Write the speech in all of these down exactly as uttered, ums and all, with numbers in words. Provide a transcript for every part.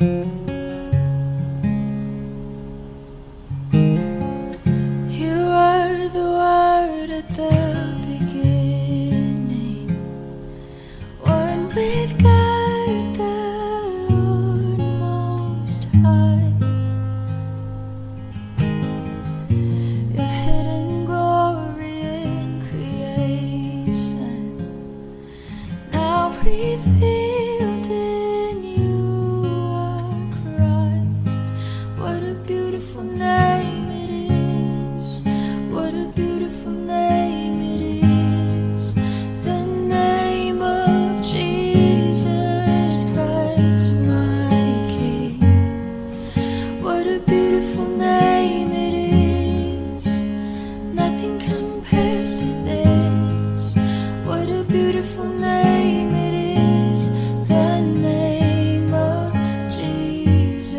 You were the Word at the beginning, one with God the Lord Most High. Your hidden glory in creation, now revealed in you are Christ. What a beautiful name it is. What a beautiful name it is. The name of Jesus Christ, my King. What a beautiful name it is. Nothing compares to this. What a beautiful name it is. The name of Jesus.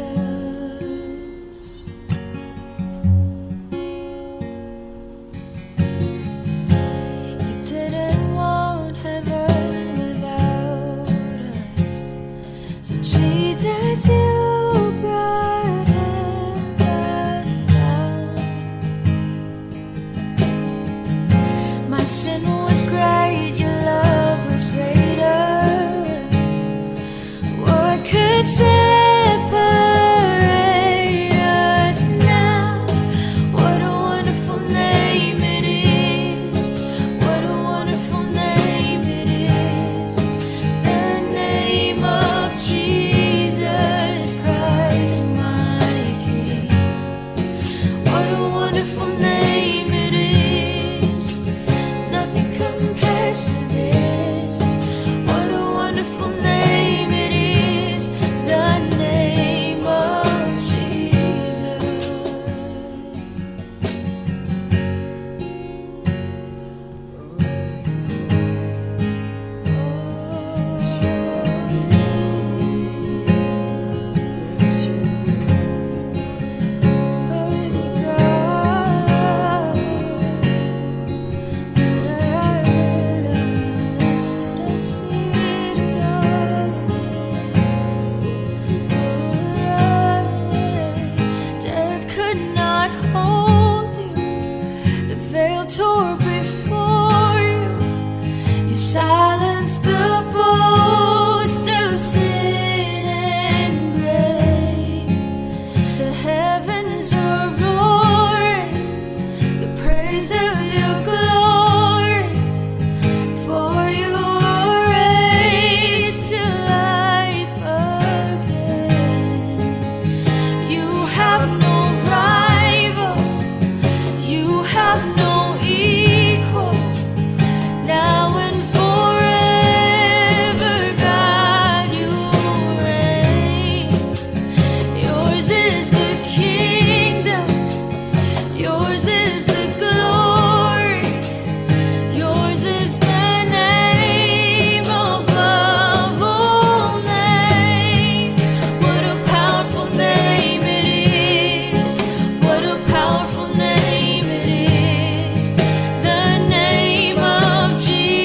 You didn't want heaven without us, so Jesus, you brought heaven down. My sin was great, your love was greater. What could separate us now? What a wonderful name it is. What a wonderful name it is. The name of Jesus Christ, my King. What a wonderful name it is. Nothing compares to this. What a wonderful name it is. The name of Jesus. Worthy God. Death could not hold you. The veil tore before you. You silenced the boast of sin and grave. The heavens are roaring the praise of your glory. For you are raised to life again. You have no rival, you have no equal. Now and forever, God, you reign. Yours is the kingdom, yours is the glory, yours is the name above all names. What a powerful name it is. What a powerful name it is. The name of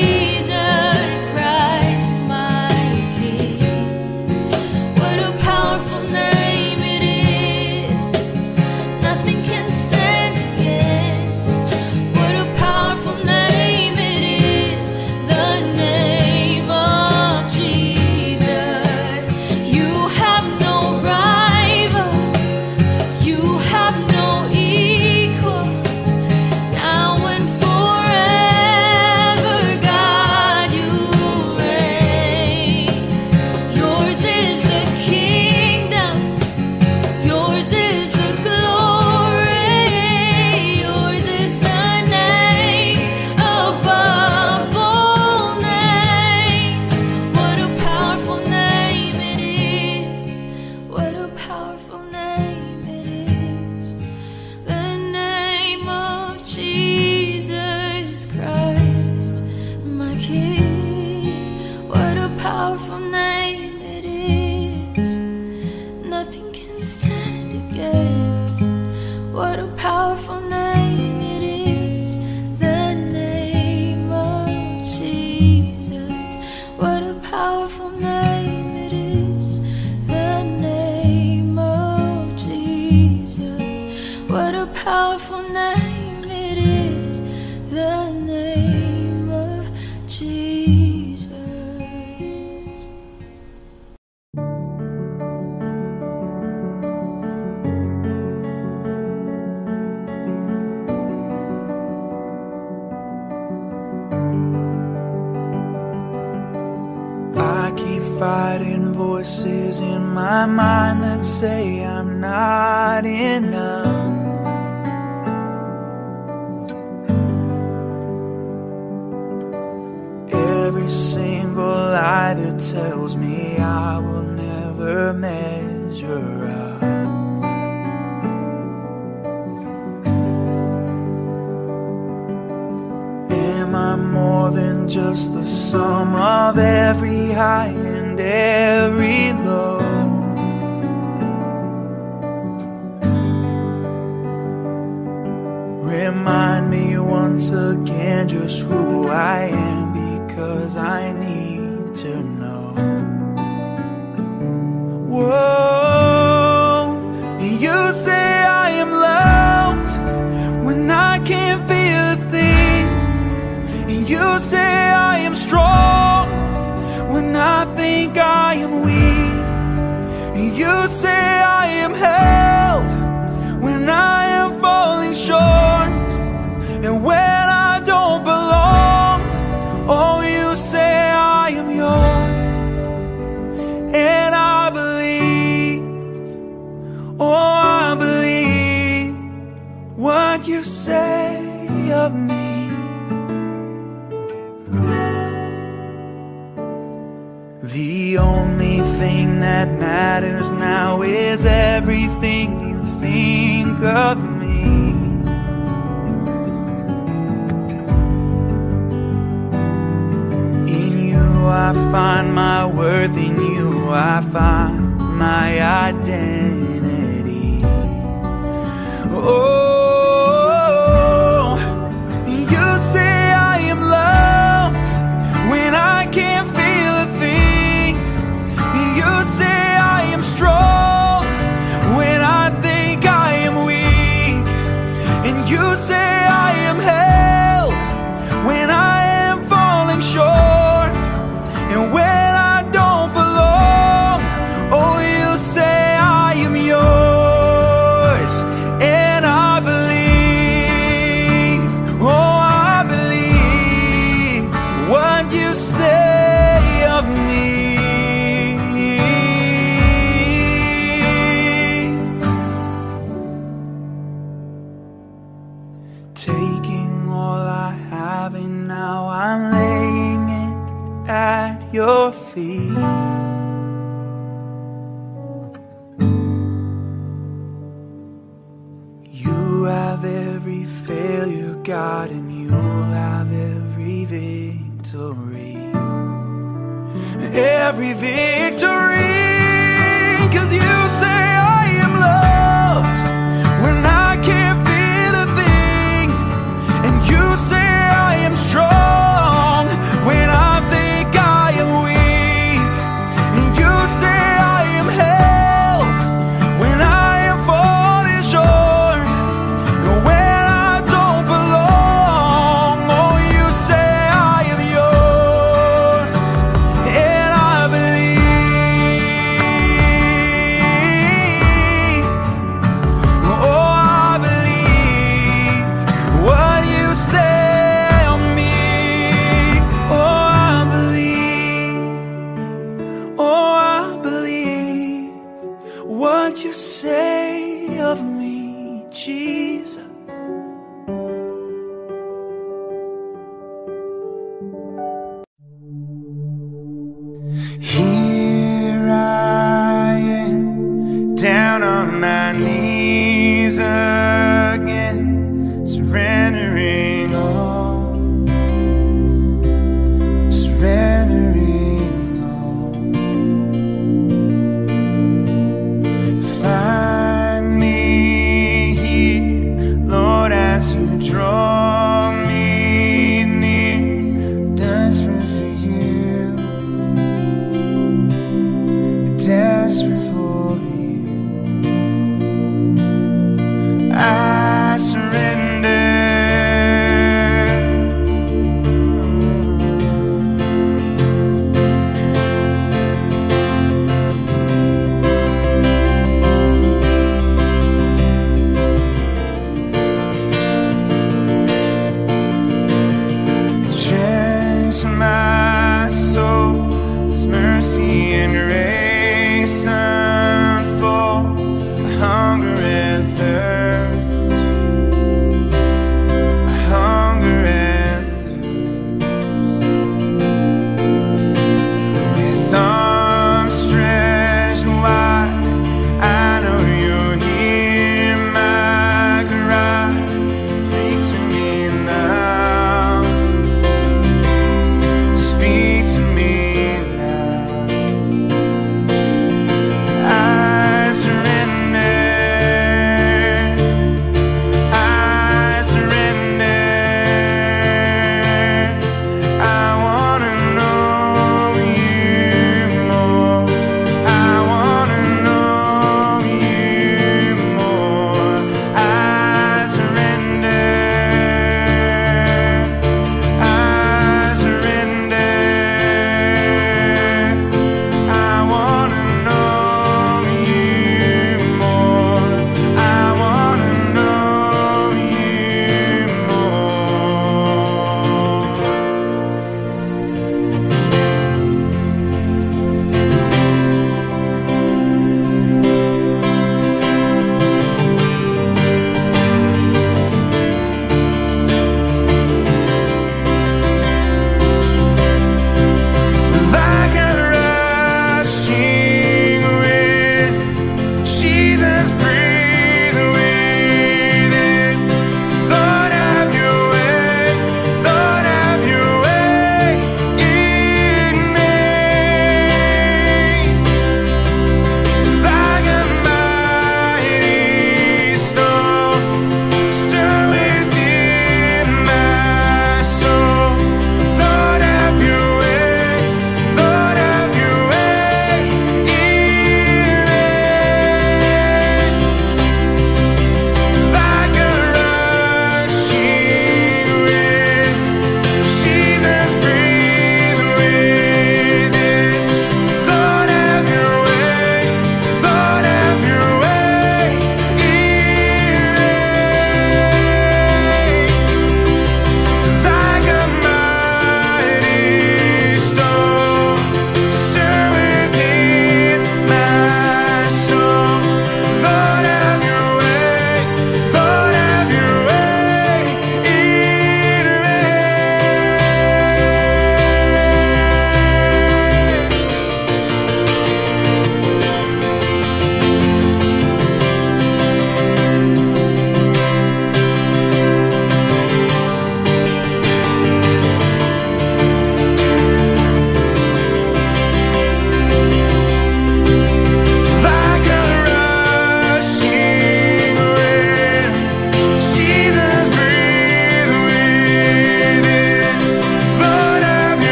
Jesus Christ, my King. What a powerful name it is. Nothing can stand against. What a powerful name it is. The name of Jesus. You have no rival, you have no equal. Now and forever, God, you reign. Yours is the kingdom, yours is the glory, yours is the name above all names. What a powerful name it is. What a powerful name it is. The name of Jesus Christ, my King. What a powerful name it is. Nothing can stand against. What a powerful name it is. The name of Jesus. What a powerful name it is. The name fighting voices in my mind that say I'm not enough. Every single lie that tells me I will never measure up. Am I more than just the sum of every high and every low? Remind me once again just who I am, because I need to know. Whoa, you say I am loved when I can't feel a thing. You say I am strong when I think I am weak. You say I am held when I am falling short, and when I don't belong, oh, you say I am yours. And I believe, oh, I believe what you say of me. The only thing that matters now is everything you think of me. In you I find my worth, in you I find my identity. Oh, you say I am loved when I can't feel a thing. You say I am strong when I think I am weak. And you say I am held when I am falling short, and when I don't belong, oh, you say I am yours. And I believe, oh, I believe what you say of me. Taking all I have and now I'm laying it at your feet. You have every failure, God, and you'll have every victory. Every victory, 'cause you say I am loved when I can't feel a thing. And you say I am strong when I think I am weak. And you say I am held when I am falling short, and when I don't belong, oh, you say I am yours. And I believe, oh, I believe what you say of me. Oh, I believe, oh, I believe what you say of me, Jesus. Here I am, down on my knees again, surrendering all, surrendering all. Find me here, Lord, as you draw me near, desperate for you, desperate for you. I surrender. Just my soul, His mercy amazing grace unfold, I hunger and thirst, I hunger and thirst. With arms stretched wide, I know you'll hear my cry. Take to me now, speak to me now. I surrender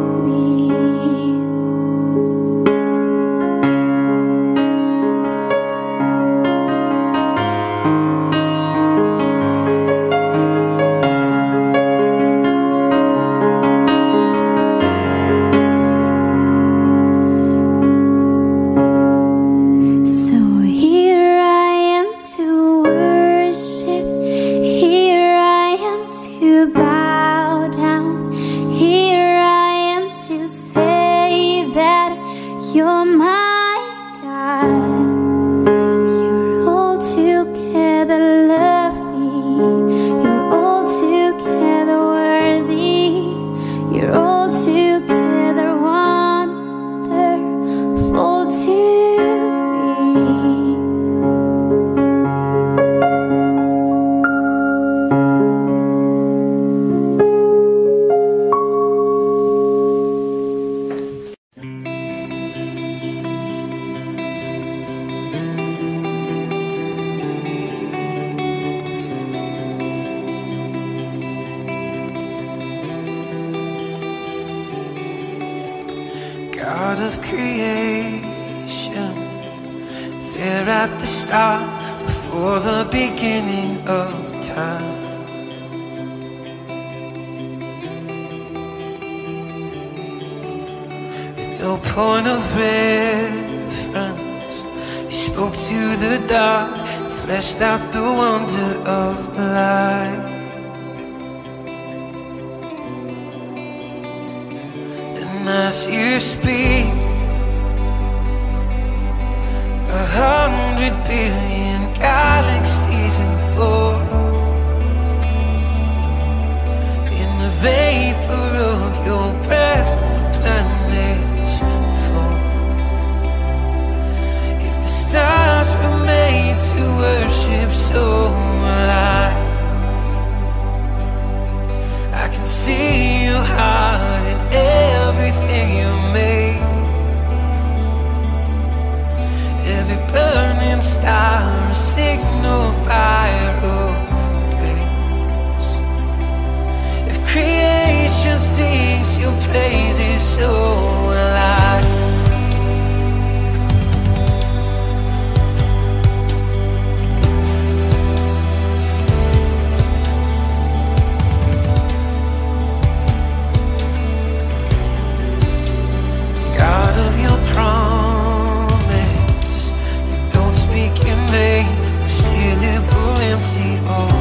God of creation, there at the start, before the beginning of time. With no point of reference, you spoke to the dark, fleshed out the wonder of life. And as you speak, a hundred billion galaxies are born. In the vapor of your breath, the planets form. If the stars were made to worship, so will I. I can see your heart in everything you made. Every burning star, a signal fire of grace. If creation sings your praises, so will I. God of your promise, you don't speak in vain, a syllable empty all.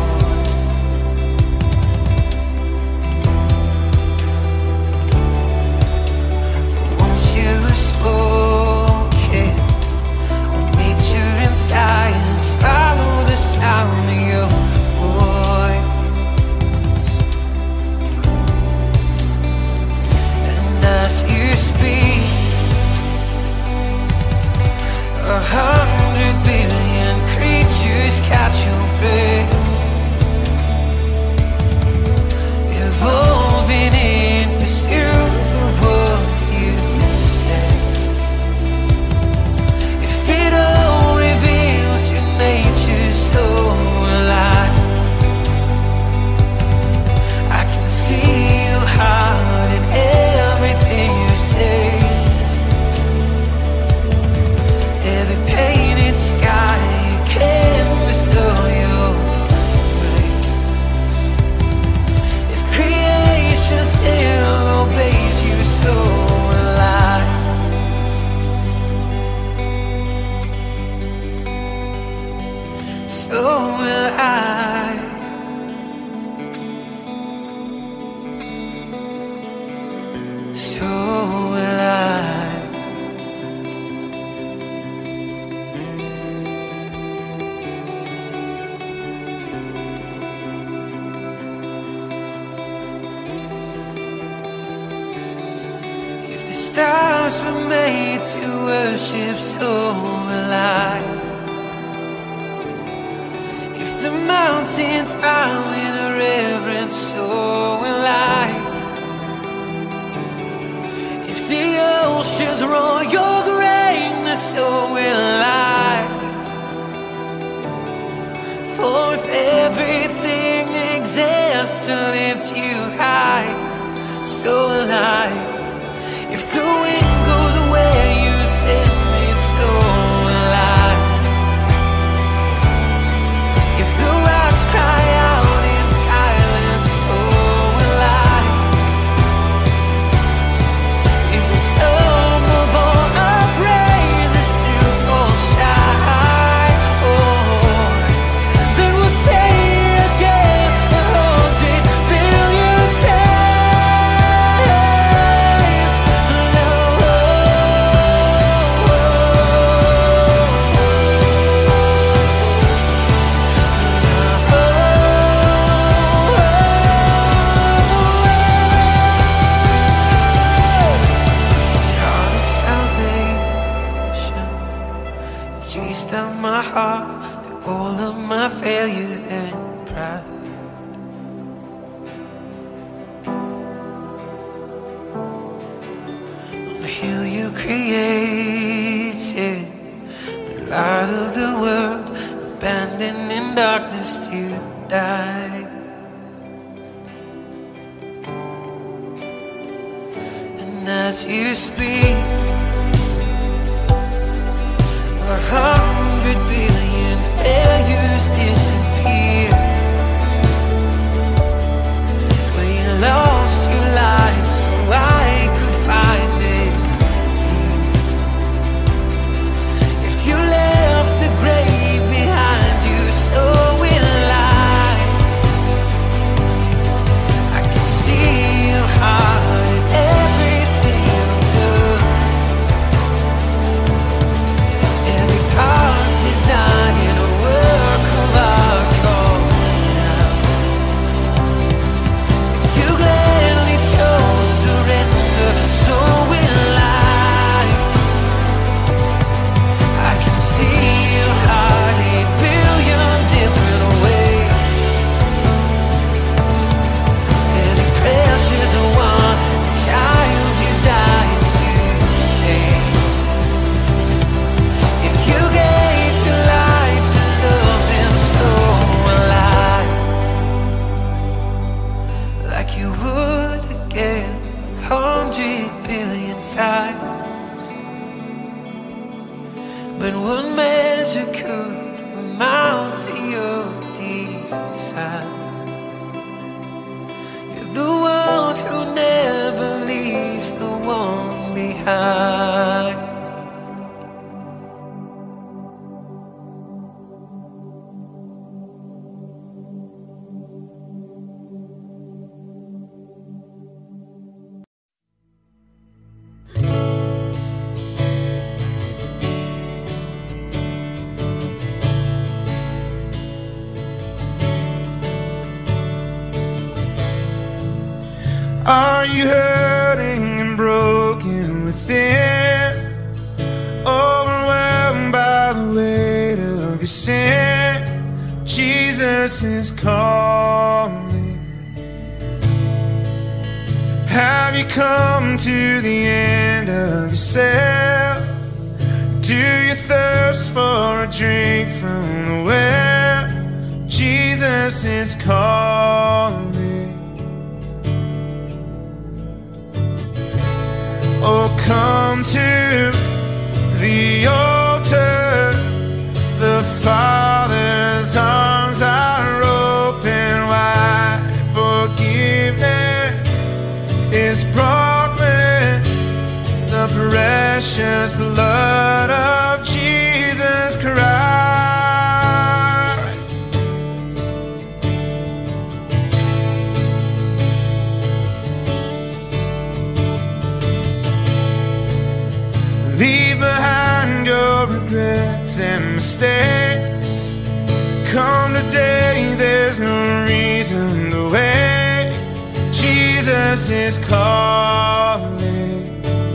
For once you have spoken, when nature and science follow the sound of your voice. And as you speak, a hundred billion creatures catch your breath, evolving in pursuit of what you said. If it all reveals your nature, so will I. I can see your heart in everything you say. Every painted sky, you canvas of your grace. If creation still obeys you, so will I. So will I. So will I. If the stars were made to worship, so will I. If the mountains bow in reverence, so will I. If the oceans roar your greatness, so will I. For if everything exists to lift you high, so alive. If the wind goes away, you send me, it's so alive. If the rocks cry out in silence, so alive. If the sum of all our praises still falls shy, oh, then we'll say again a hundred billion times. No. God of salvation, you chased out my heart through all of my failure and pride. On the hill you created, the light of the world, abandoned in darkness to die. And as you speak, a hundred billion failures disappear. Where you lost your life so I could find it. If you left the grave behind you, so will I. I can see your heart in everything you do. Every part designed in a work of art called now. If you gladly chose surrender, so will I. I can see your heart eight billion different ways. And the precious one, child you died to save. If you gave the light to love them so alive, like you would again a hundred billion times. But what measure could amount to your desire? You're the one who never leaves the one behind. Are you hurting and broken within? Overwhelmed by the weight of your sin? Jesus is calling. Have you come to the end of yourself? Do you thirst for a drink from the well? Jesus is calling. Oh, come to the altar. The Father's arms are open wide. Forgiveness is brought with the precious blood of Jesus Christ. Leave behind your regrets and mistakes. Come today, there's no reason to wait. Jesus is calling.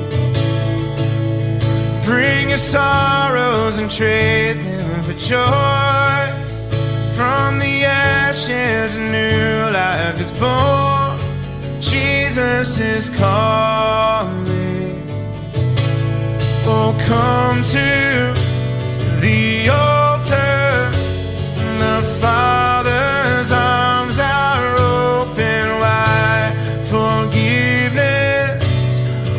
Bring your sorrows and trade them for joy. From the ashes a new life is born. Jesus is calling. Oh, come to the altar. The Father's arms are open wide. Forgiveness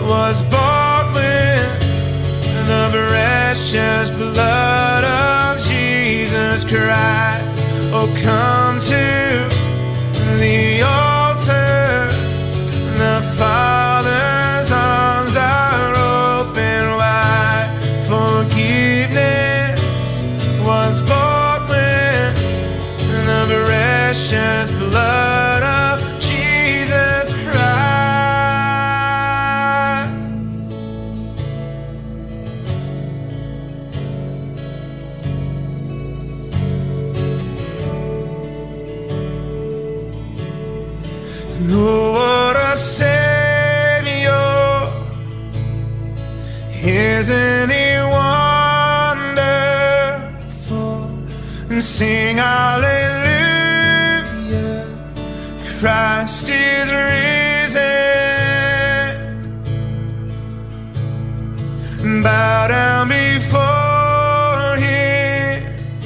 was bought with the precious blood of Jesus Christ. Oh, come to the altar. The Father's arms are open wide. Forgiveness was bought with the precious blood of Jesus Christ. Oh, what a Savior! Isn't He wonderful? And sing hallelujah, Christ is risen. Bow down before Him,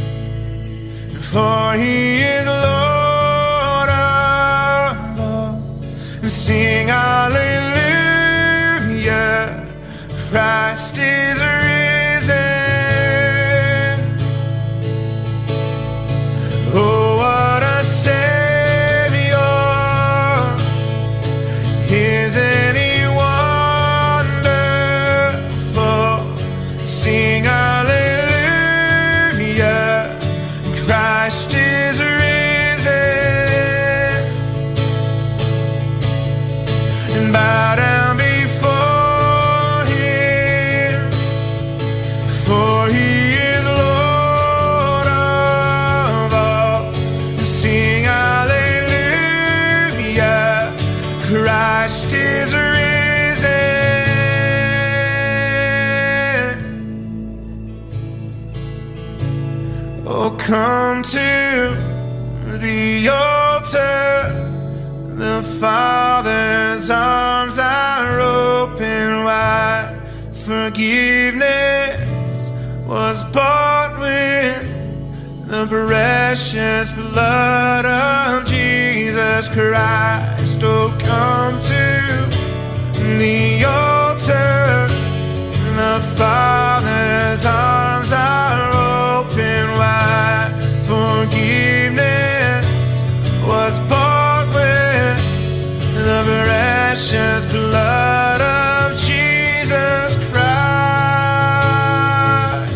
for He is Lord of all. Sing hallelujah, Christ is risen. Oh, what a Savior! Isn't He wonderful? Sing hallelujah, Christ is risen. And bow down before Him, for He is Lord of all. Sing hallelujah, Christ is risen. Oh, come to the altar. The Father's arms are open wide. Forgiveness was bought with the precious blood of Jesus Christ. Oh, come to the altar. The Father's arms are open wide. Forgiveness was bought with the precious blood of Jesus Christ.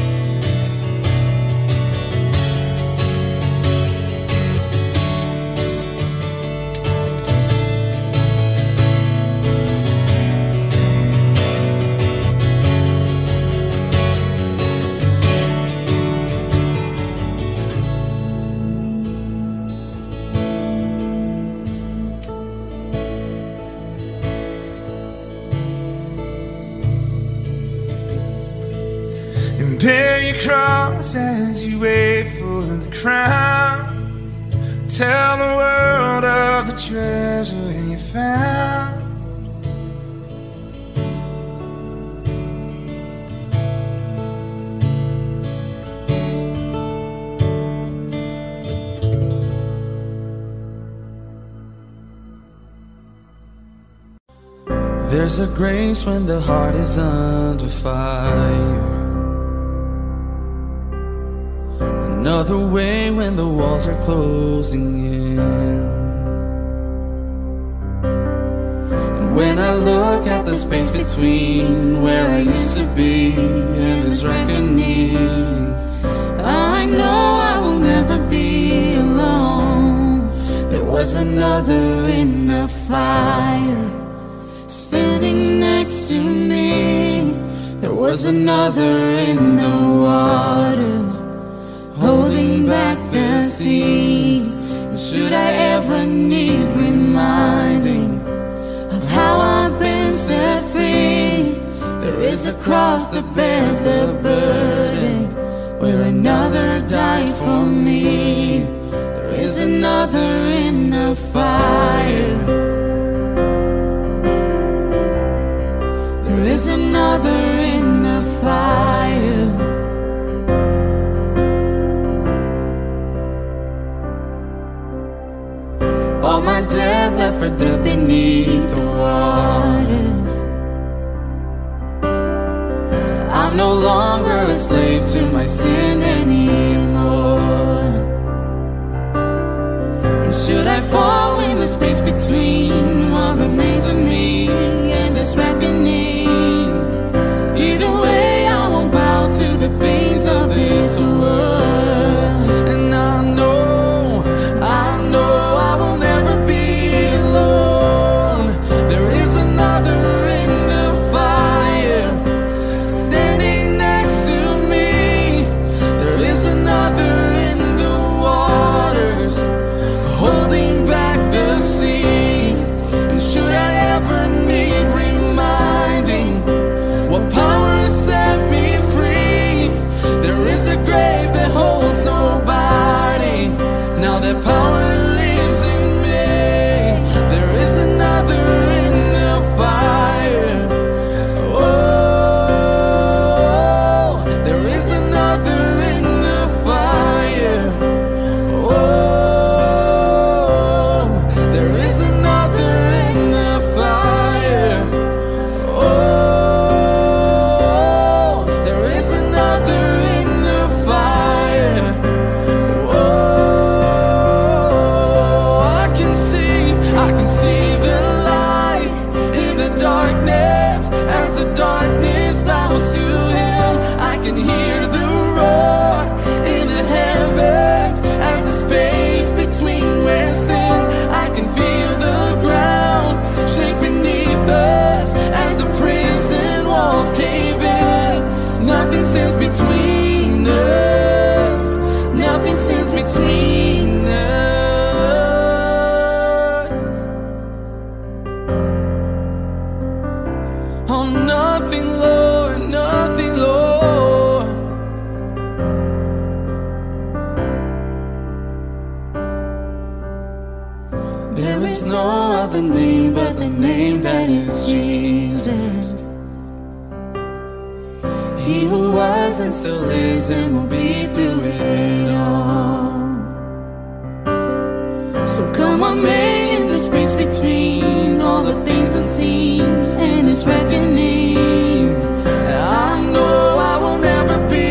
And bear your cross as you wait for the crown. Tell the world of the treasure you found. There's a grace when the heart is under fire. Another way when the walls are closing in. And when I look at the space between where I used to be and this reckoning, I know I will never be alone. There was another in the fire standing next to me. There was another in the waters holding back the seas. And should I ever need reminding of how I've been set free, there is a cross that bears the burden where another died for me. There is another in the fire. There is another in the fire. All my dead left for dead beneath the waters. a slave to my sin anymore. And should I fall in the space between what remains of me and this reckoning, either way I won't bow to the things of this world. And I know, I know I will never be alone. There is another in the fire, standing next to me. There is another in the waters, holding back the seas. And should I ever need reminding what power has set me free, there is a grave that holds nobody. Now that power lives in me. There is another in the fire. Oh, there is another in the fire. Oh, there is another in the fire. Oh, there is another in the fire. Oh, I can see, I can see the light in the darkness. As the darkness bows to him, I can hear the roar in the heavens. As the space between wears thin, I can feel the ground shake beneath us. As the prison walls cave in, nothing stands between us. Nothing stands between us. Oh, nothing, Lord, nothing, Lord. There is no other name but the name that is Jesus. He who was and still is and will be through it all. So come on, make in the space between all the things unseen and his reckoning. I know I will never be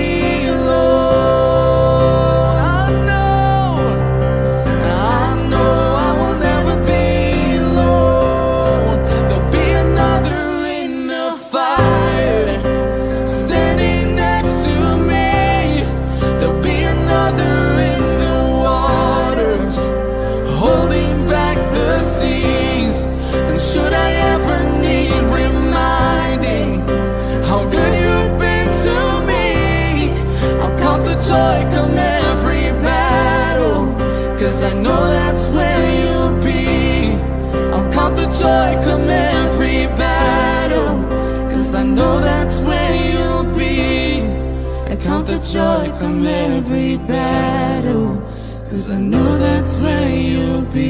alone. I know, I know I will never be alone. There'll be another in the fire, standing next to me. There'll be another in the waters, holding back the seas. And should I ever need reminding how good you've been to me, I'll count the joy come every battle, 'cause I know that's where you'll be. I'll count the joy come every battle, 'cause I know that's where you'll be. I count the joy come every battle, 'cause I know that's where you'll be.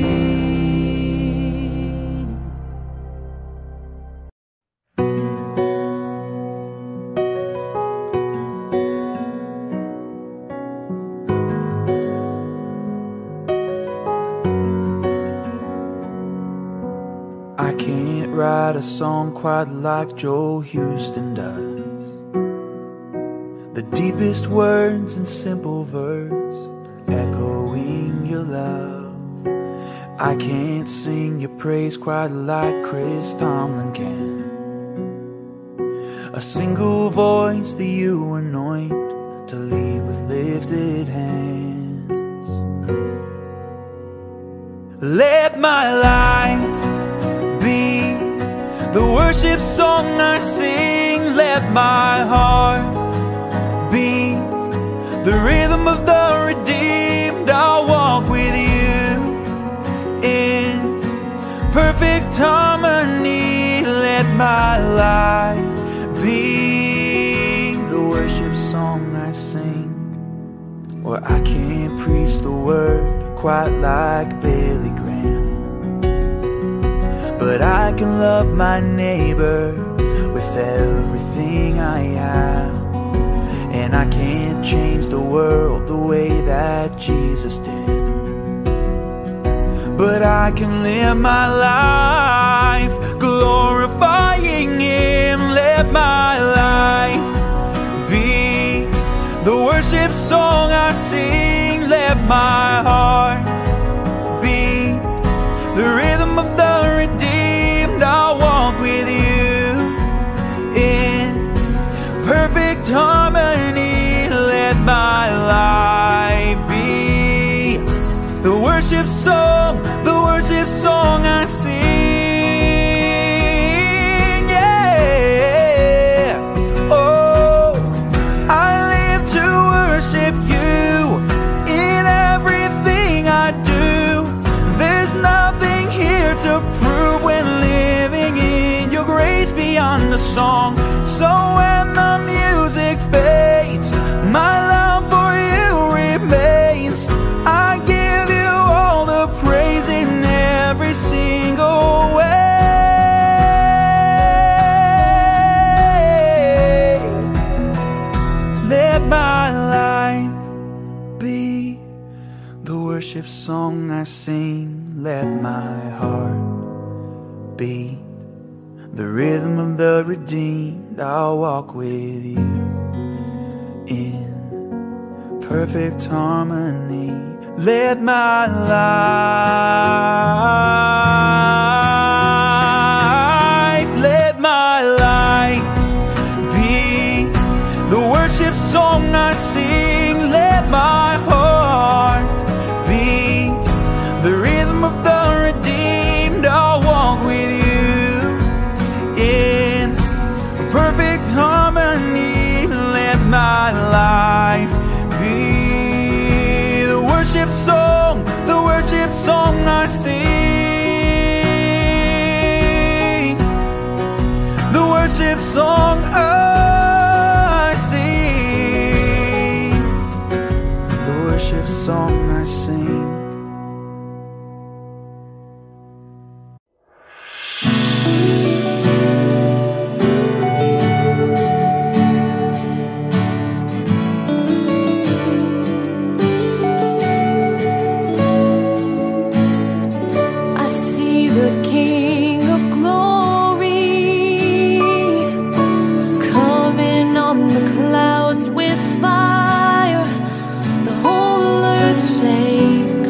I can't write a song quite like Joe Houston does. The deepest words in simple verse, echoing your love. I can't sing your praise quite like Chris Tomlin can. A single voice that you anoint to lead with lifted hands. Let my life be the worship song I sing. Let my heart be the rhythm of the redeemed. I'll walk with you in perfect harmony. Let my life be the worship song I sing. Or I can't preach the word quite like Billy Graham, but I can love my neighbor with everything I have. And I can't change the world the way that Jesus did, but I can live my life glorifying Him. Let my life be song I sing, let my heart beat the rhythm of the redeemed. I'll walk with you in perfect harmony. Let my life be the worship song, the worship song I sing, yeah. Oh, I live to worship you in everything I do. There's nothing here to prove when living in your grace beyond the song. So when the music fades, my love for you remains. I give you all the praise in every single way. Let my life be the worship song I sing. Let my heart beat the rhythm of the redeemed. I'll walk with you in perfect harmony. Let my life, let my life be the worship song I sing. Let my heart beat the rhythm of the redeemed. I'll walk with you in perfect harmony. Let my life be the worship song, the worship song I sing, the worship song I sing, the worship song I sing. With fire, the whole earth shakes.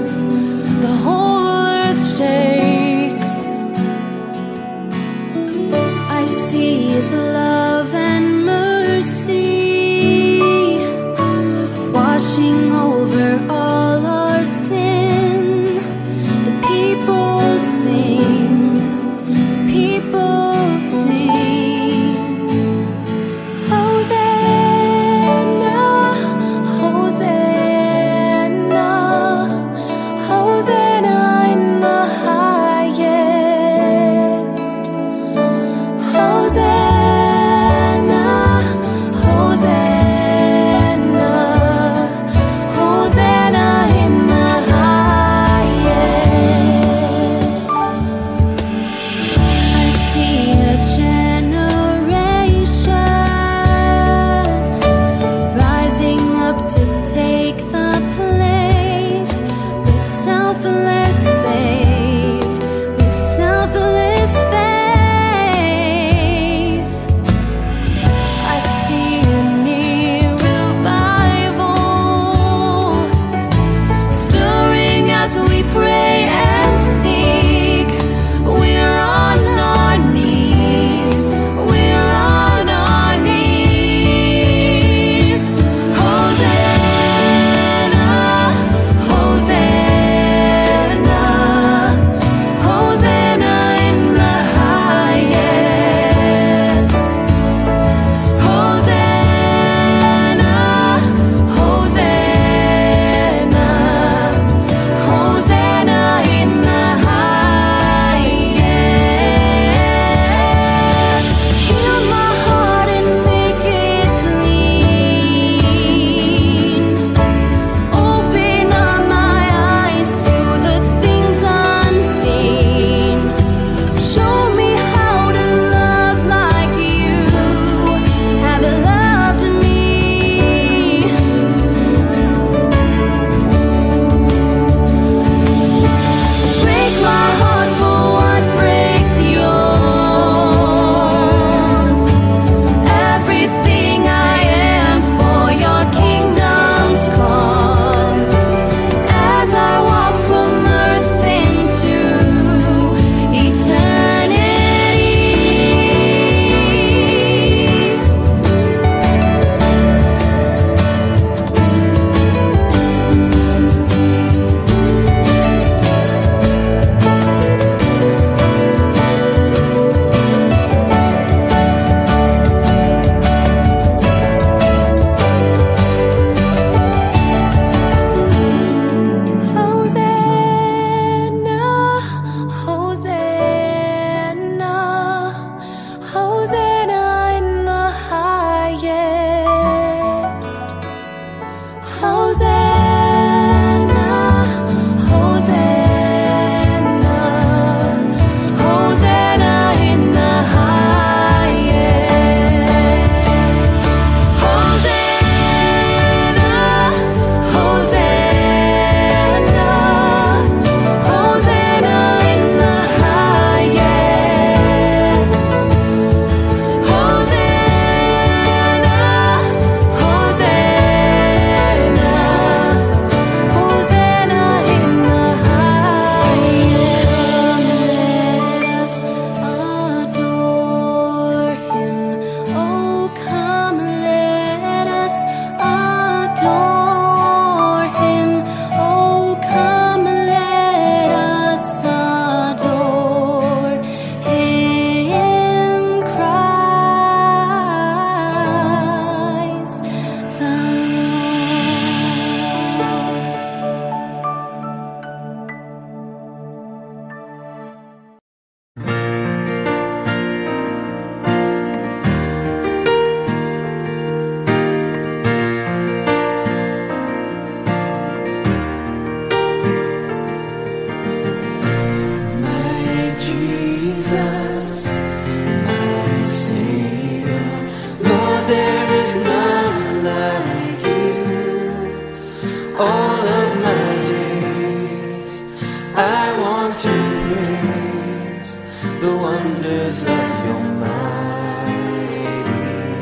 all of my days. I want to praise the wonders of your mighty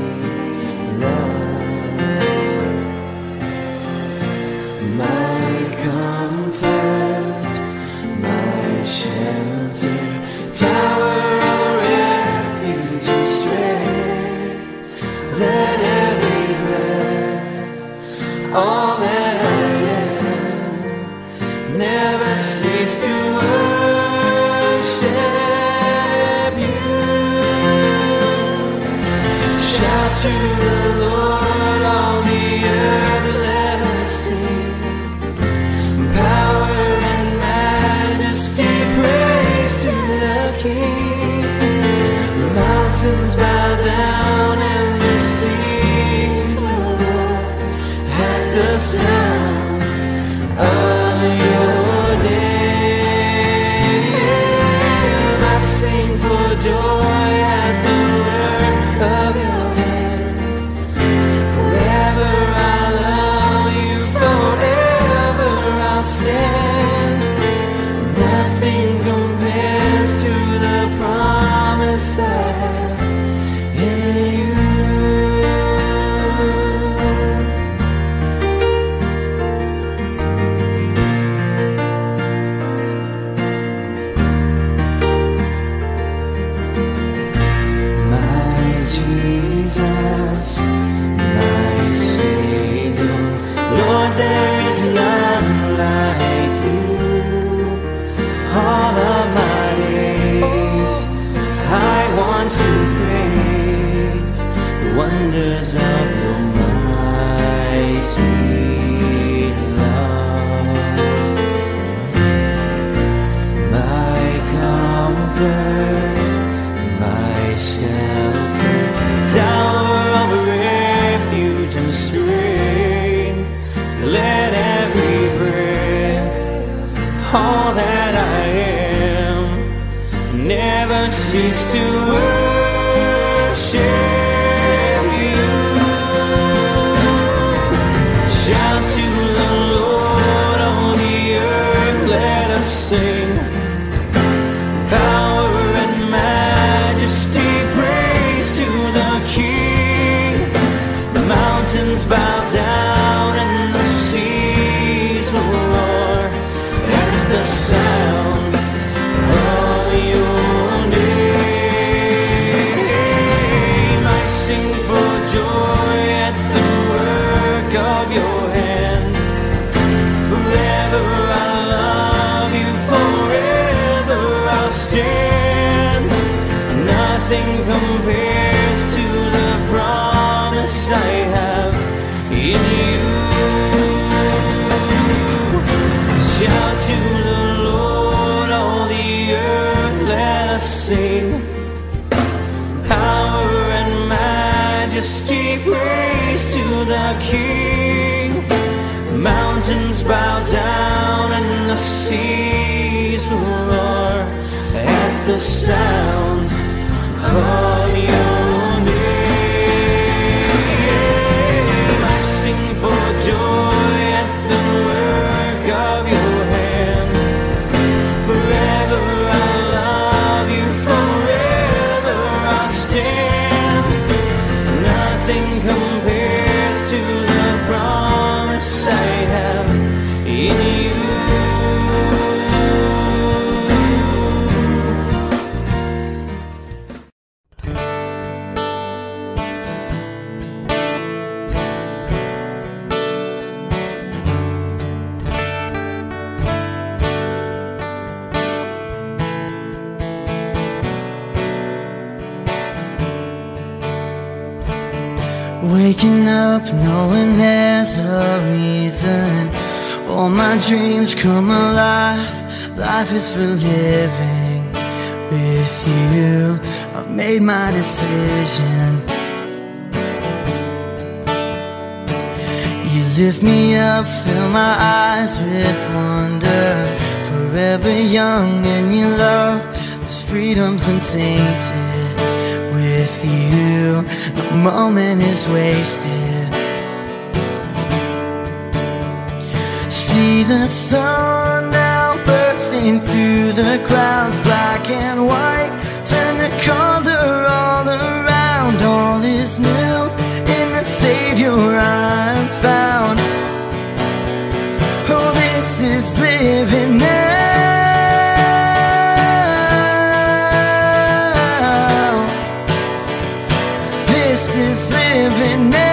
love. My comfort, my shelter, tower of refuge and strength. Let every breath, all that I am, never cease to worship you. Shout to the Lord, all the earth, let us sing. Power and majesty, praise to the King. The mountains bow down and the seas will roar at the sound of your name. I sing for joy at the work of your hands. Forever I'll love you, forever I'll stand. Nothing compares to the promise I have in you. My Jesus, my Savior, Lord, there is none like you. All of my days, I want to praise the wonders of your mighty love. My comfort, my shelter, tower of refuge and strength. Let every breath, all that I am, never cease to worship you. Shout to the Lord, all the earth, let us sing. Power and majesty, praise to the King. The mountains bow down and the seas will roar at the sound of your name. I sing for joy at the work of your hand. Forever I'll love you, forever I'll stand. Nothing compares to the promise I have in you. Shout to the Lord, all the earth, let us sing. Power and majesty, praise to the King. Mountains bow down and the seas will roar at the sound of your name. I sing for joy at the work of your hand. Forever I'll love you, forever I'll stand. Nothing compares to the promise I have in you. Waking up knowing there's a reason. All my dreams come alive. Life is for living. With you, I've made my decision. You lift me up, fill my eyes with wonder. Forever young in your love, this freedom's untainted. With you, no moment is wasted. See the sun now bursting through the clouds, black and white turn to color all around. All is new in the Savior I am found. Oh, this is living now. This is living now.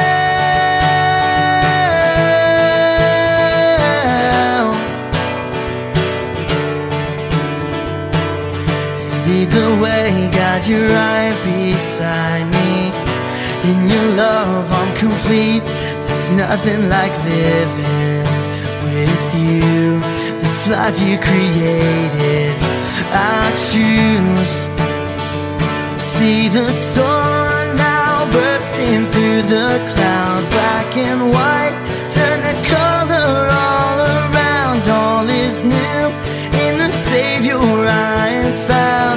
Lead the way, God, you're right beside me. In your love I'm complete. There's nothing like living with you. This life you created, I choose. See the sun now bursting through the clouds, black and white turn to color all around. All is new in the Savior I am found.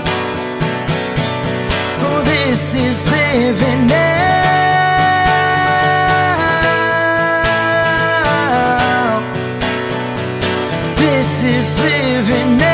Oh, this is living now. This is living now.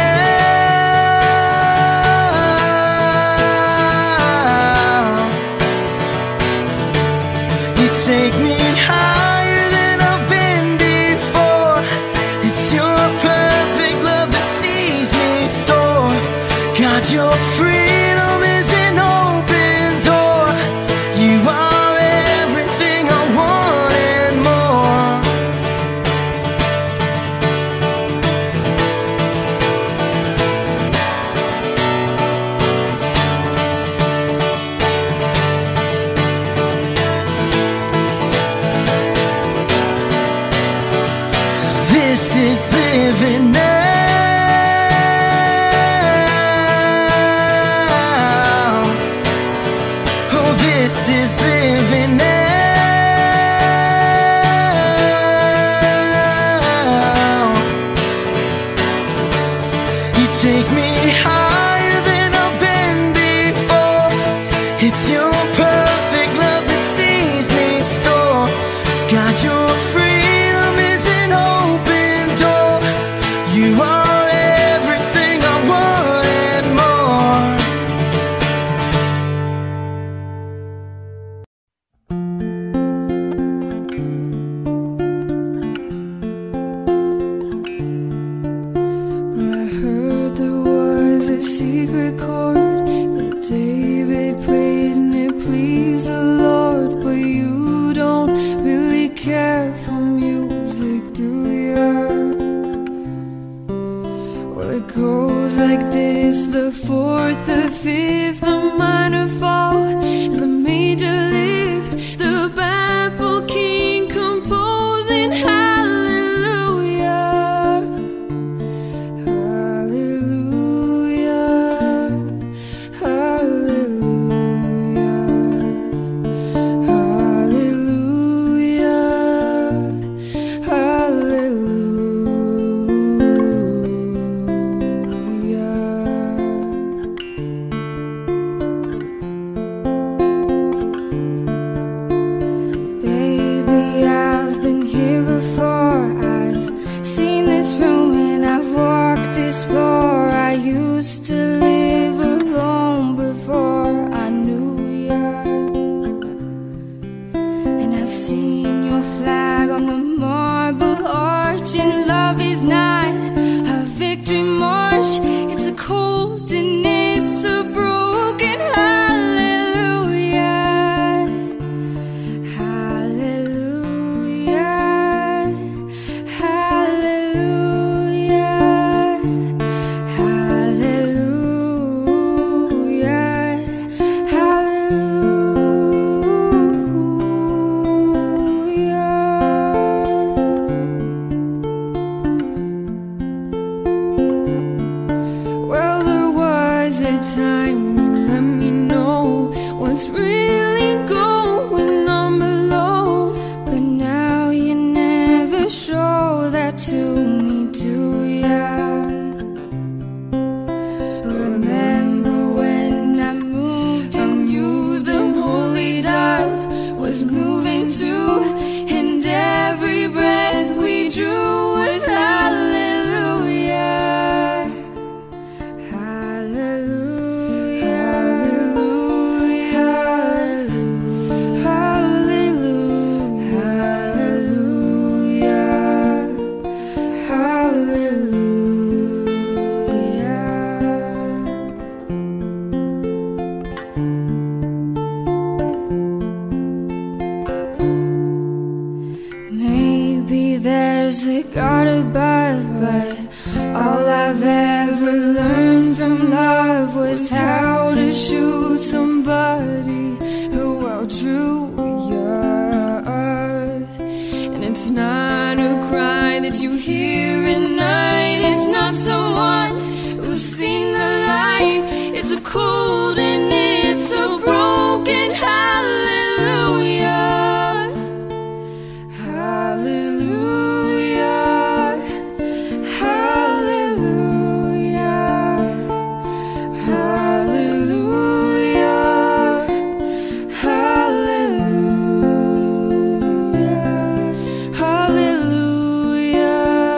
You take me higher than I've been before. It's your perfect love that sees me soar. God, your freedom is an open door. You are everything I want and more. This is living now. Oh, this is living now. You take me higher than I've been before. It's your perfect love that sees me soar. God, your freedom is an open door. You are everything I want and more. Well, I heard there was a secret chord that David played and it pleased the Lord. But you don't really care for music, do ya? Well, it goes like this: the fourth, the fifth, the minor fall, and the major lift, the baffled king composing hallelujah, hallelujah, hallelujah, hallelujah, hallelujah. Baby, I've been here before. I've seen this room and I've walked this floor. I used to live alone before I knew ya, and I've seen your flag on the marble arch. And love is not a victory march, it's a cold and it's a broken hallelujah, hallelujah, hallelujah, hallelujah, hallelujah. Well, there was a time you let me know what's really going on below, but now you never show that to me, do ya? Remember when I moved in you, the holy dove was moving too, and every breath we drew there's a God above, but all I've ever learned from love was how to shoot somebody who outdrew you. And it's not a cry that you hear at night, it's not someone who's seen the light. It's a cold and it's a broken hallelujah. Hallelujah. Hallelujah. Hallelujah. Hallelujah. Hallelujah.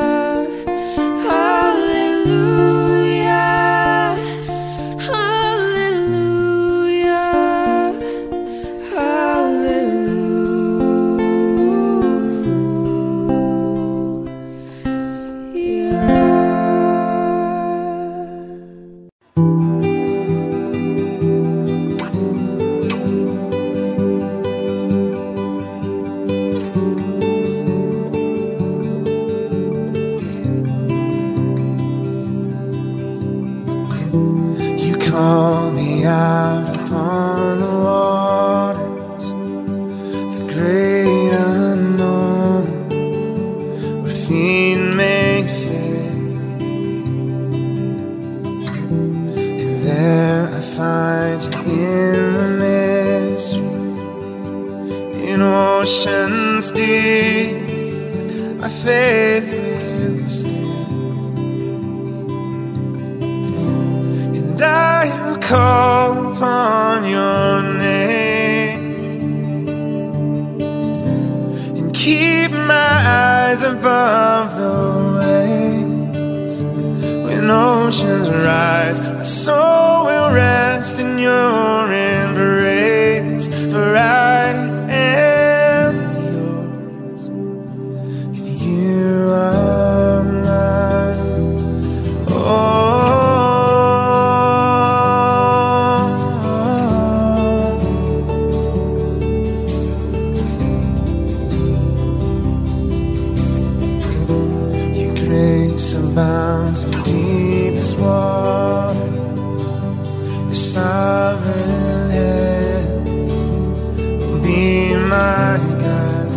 You call me out upon the waters, the great unknown, where feet may fail. And there I find you in the mystery, in oceans deep, my faith will stand. I will call upon your name and keep my eyes above the waves. When oceans rise, my soul will rest in your embrace. For I am yours and you are mine. Oh, abounds in deepest waters, your sovereign hand will be my guide.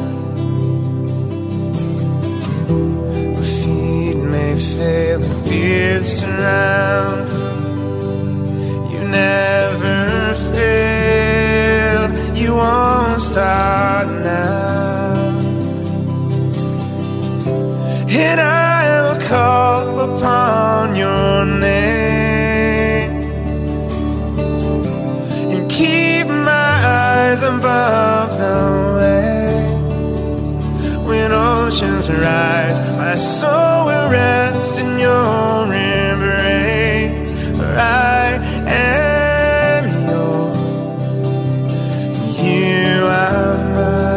Where feet may fail and fear surrounds me, you never fail, you won't start now. And I call upon your name and keep my eyes above the waves. When oceans rise, my soul will rest in your embrace. For I am yours, you are mine.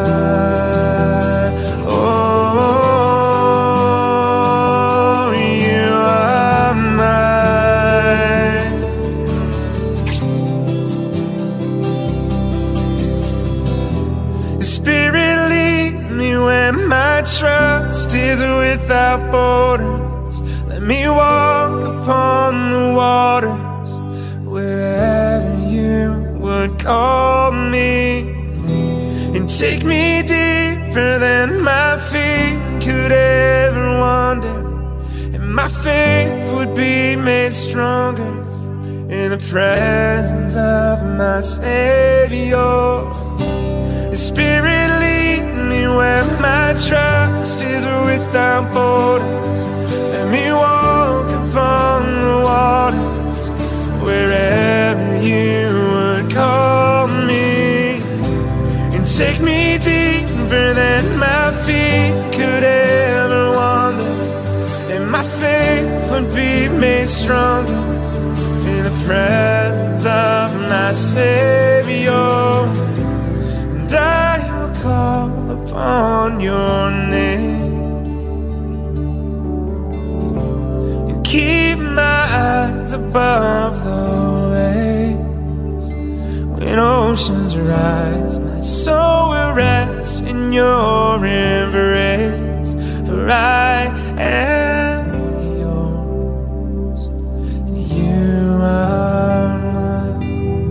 Trust is without borders. Let me walk upon the waters wherever you would call me, and take me deeper than my feet could ever wander, and my faith would be made stronger in the presence of my Savior. The Spirit lead me where my trust is without borders. Let me walk upon the waters wherever you would call me, and take me deeper than my feet could ever wander, and my faith would be made stronger in the presence of my Savior. And I will call upon your name and keep my eyes above the waves. When oceans rise, my soul will rest in your embrace. For for I am yours, and you are mine.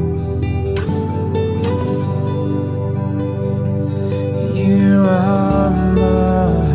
You are mine.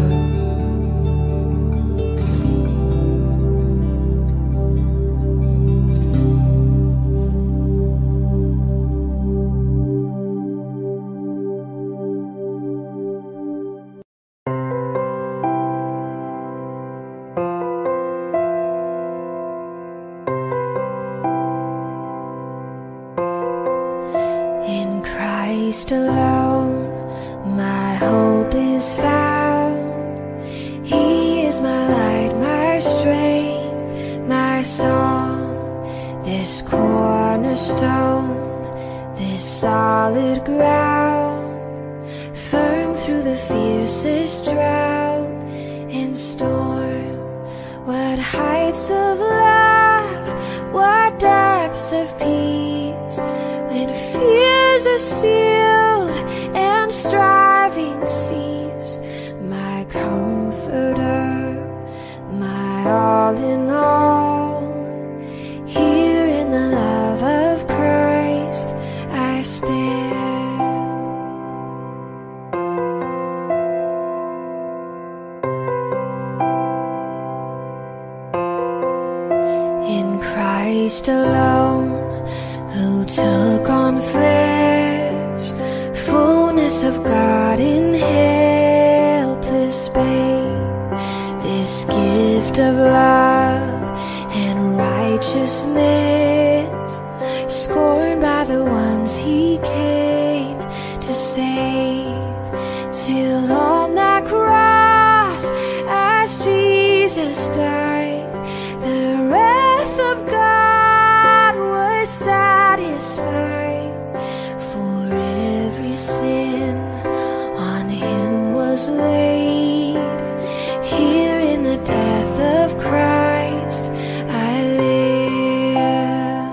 In Christ alone, my hope is found. He is my light, my strength, my song. This cornerstone, this solid ground, firm through the fiercest drought and storm. What heights of love, what depths of peace, when fears are stilled and striving cease. My comforter, my all in all, here in the love of Christ I stand. In Christ alone, who took on flesh, fullness of God in helpless babe. This gift of love and righteousness, scorned by the ones he came to save. Till on that cross, as Jesus died, the wrath of God was satisfied. For every sin on him was laid. Here in the death of Christ I live.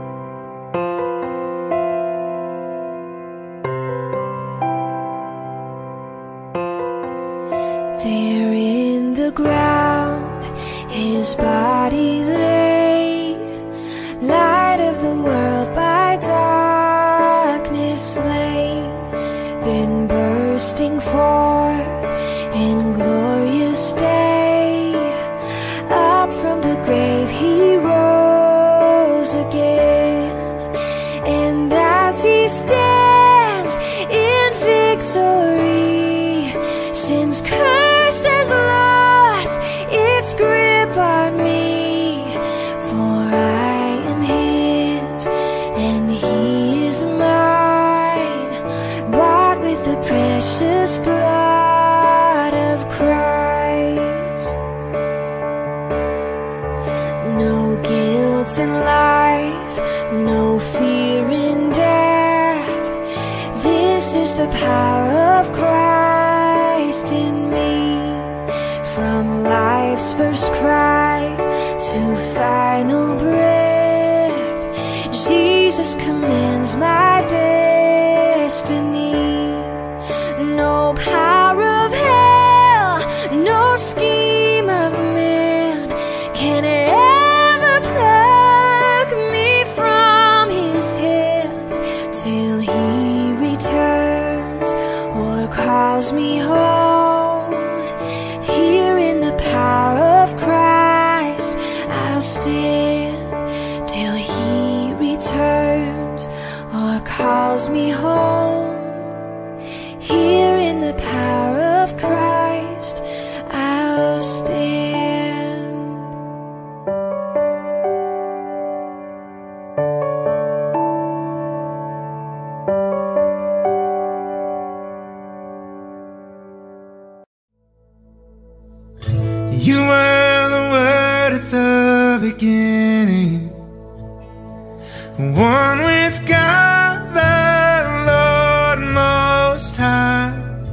There in the ground his body lay, light of the world by darkness slain. Then bursting forth in glorious day, up from the grave he rose again. And as he stands in victory, sin's curse has lost its grip on me. For I am his and he is mine, bought with the precious blood of Christ. No guilt in life, no fear in death. This is the power of Christ in me. From life's first cry to final breath, Jesus commands my destiny. No power of hell, no scheme of man can ever pluck me from his hand, till he returns or calls me home. Here in the power of Christ I'll stand, till he returns or calls me home. Here in the power of Christ I'll stand. You were the Word at the beginning, one with God the Lord Most High.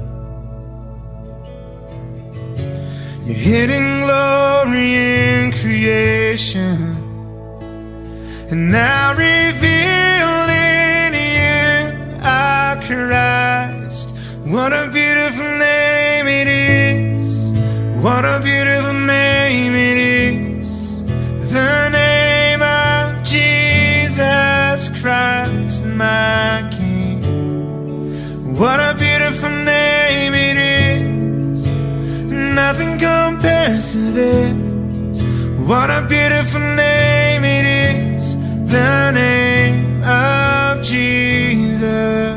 Your hidden glory in creation, and now revealed in you, our Christ. What a beautiful name it is. What a beautiful name it is, the name of Jesus Christ, my King. What a beautiful name it is, nothing compares to this. What a beautiful name it is, the name of Jesus.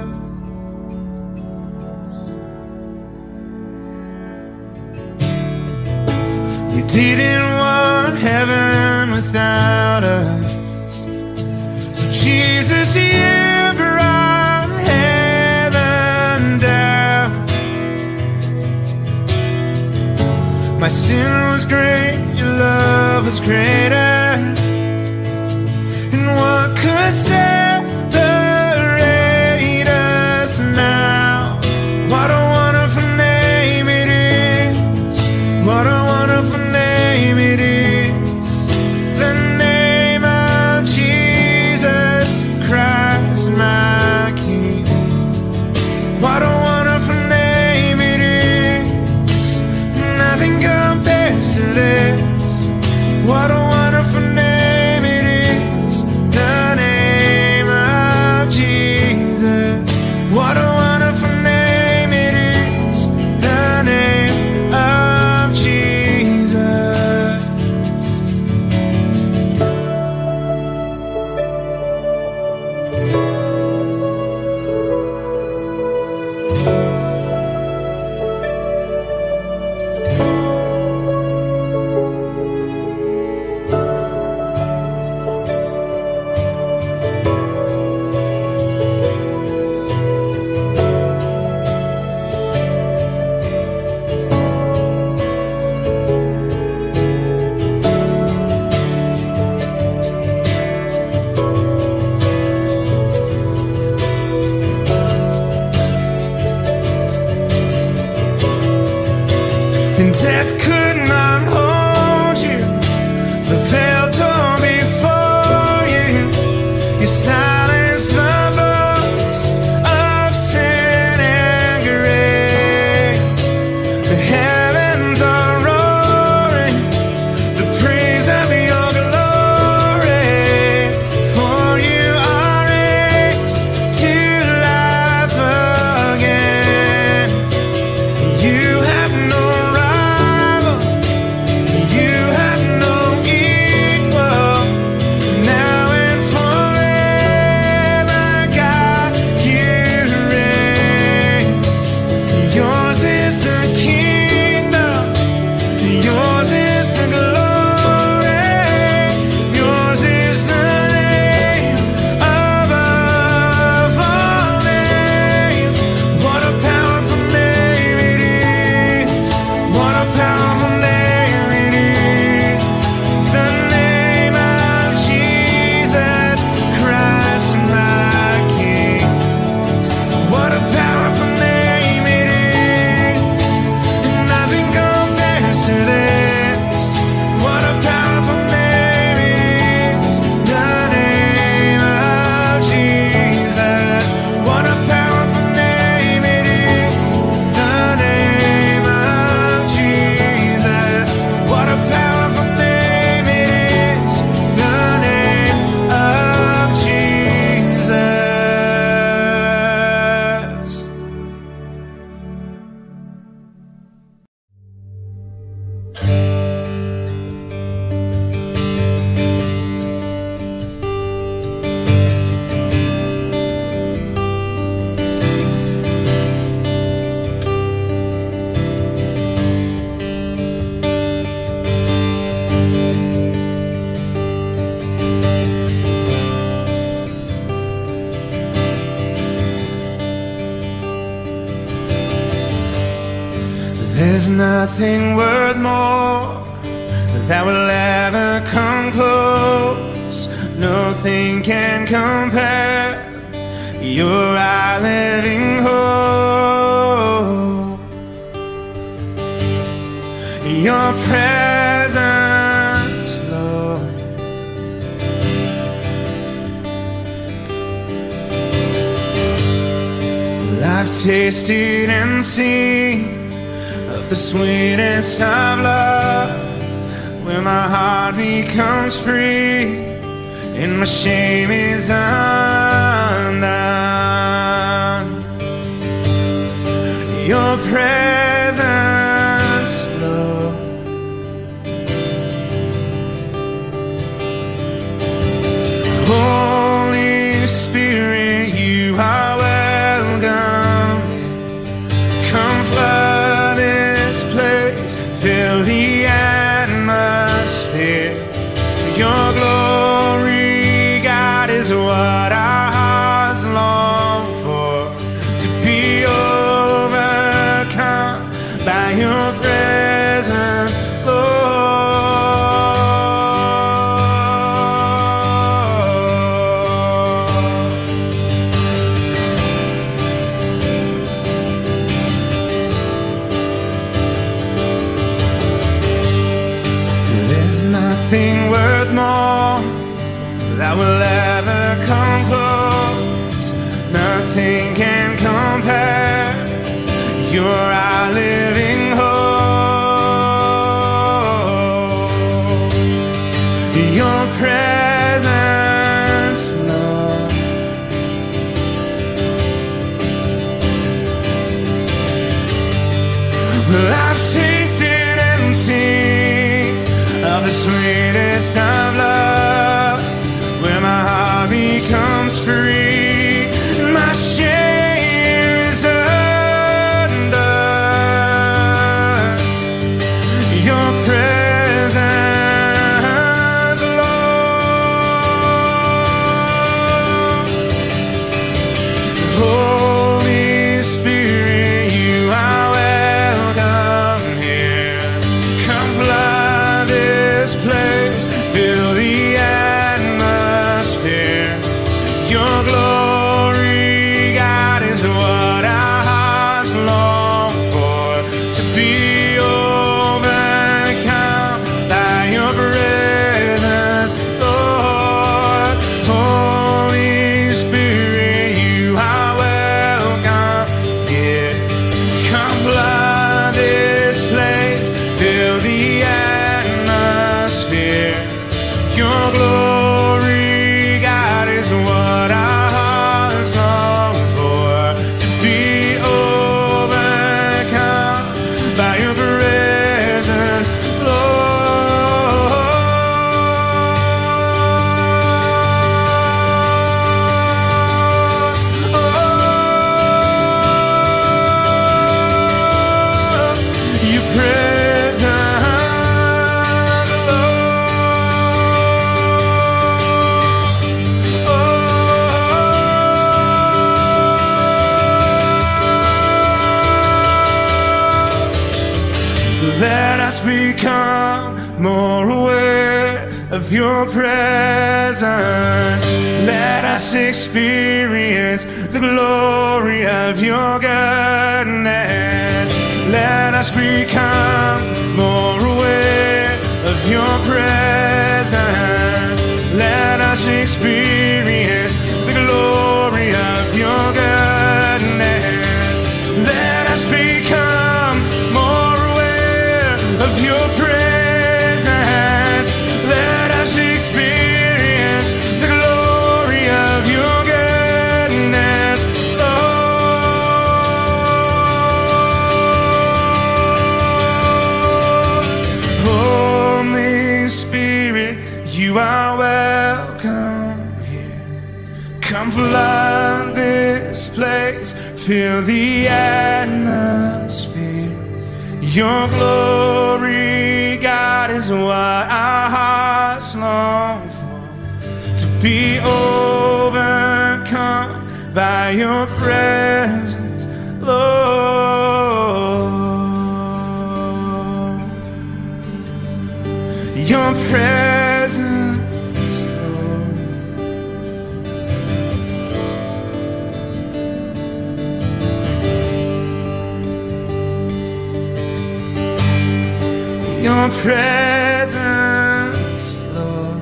You didn't want heaven without us, so Jesus, you brought heaven down. My sin was great, your love was greater, and what could separate us now? What a wonderful name it is, what a wonderful name it is, the name of Jesus Christ, my King. What a wonderful name it is, nothing compares to this. What a wonderful name it is, the name of Jesus. What a wonderful name it is, the name of Jesus. And death could not hold you, the veil torn before you. You silenced the boast of sin and grave. The heavens are roaring the praise of your glory, for you are raised to life again. You have no There's nothing worth more that will ever come close. Nothing can compare. You're our living hope. Your presence, Lord. Well, I've tasted and seen of the sweetest of love, where my heart becomes free and my shame is undone. Your presence, Lord, Holy Spirit, you are welcome. Come flood this place, fill the atmosphere. Your glory, God, is what our hearts long for. To be overcome by your presence, Lord. There's nothing worth more that will ever come close. Nothing can compare. You're our living hope. Your presence, Lord. Well, I've tasted and seen of the sweetest of love, where my heart becomes free, my shame is undone. Your presence, Lord. Holy Spirit, you are welcome here. Come flood this place, fill the atmosphere. Your glory, God, is what our hearts long for. To be overcome by your presence, Lord. Holy Spirit, you are welcome here. Come flood this place, fill the atmosphere. Your glory, God, is what our hearts long for. To be overcome by your presence, Lord. Oh, your presence, let us become more aware of your presence. Let us experience the glory of your goodness. Let us become more aware of your presence. Let us experience the glory of your goodness. Let us become more aware of your presence. Let us experience the glory of your goodness, Lord. Holy Spirit, you are welcome here. Come flood this place, fill the atmosphere. Your glory, God, is what our hearts long for. To be overcome by your presence, Lord. Your presence, Lord. Your presence, Lord.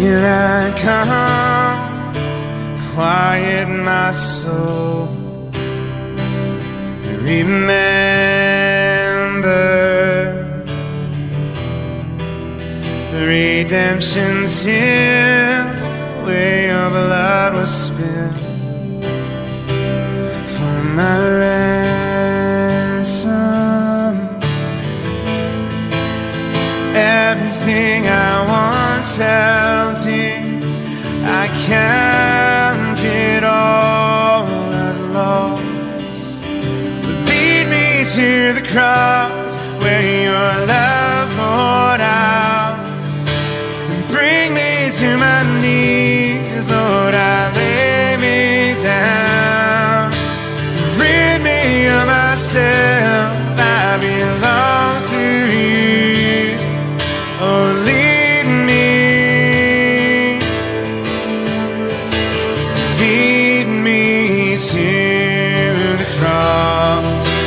Here I come, quiet my soul. Remember, redemption's here, where your blood was spilled for my ransom. Everything I once held dear, I count it all as lost. Lead me to the cross where your love poured out, and bring me to my knees, Lord, I lay me down. Rid me of myself, I belong to you. Oh, lead me, lead me to the cross.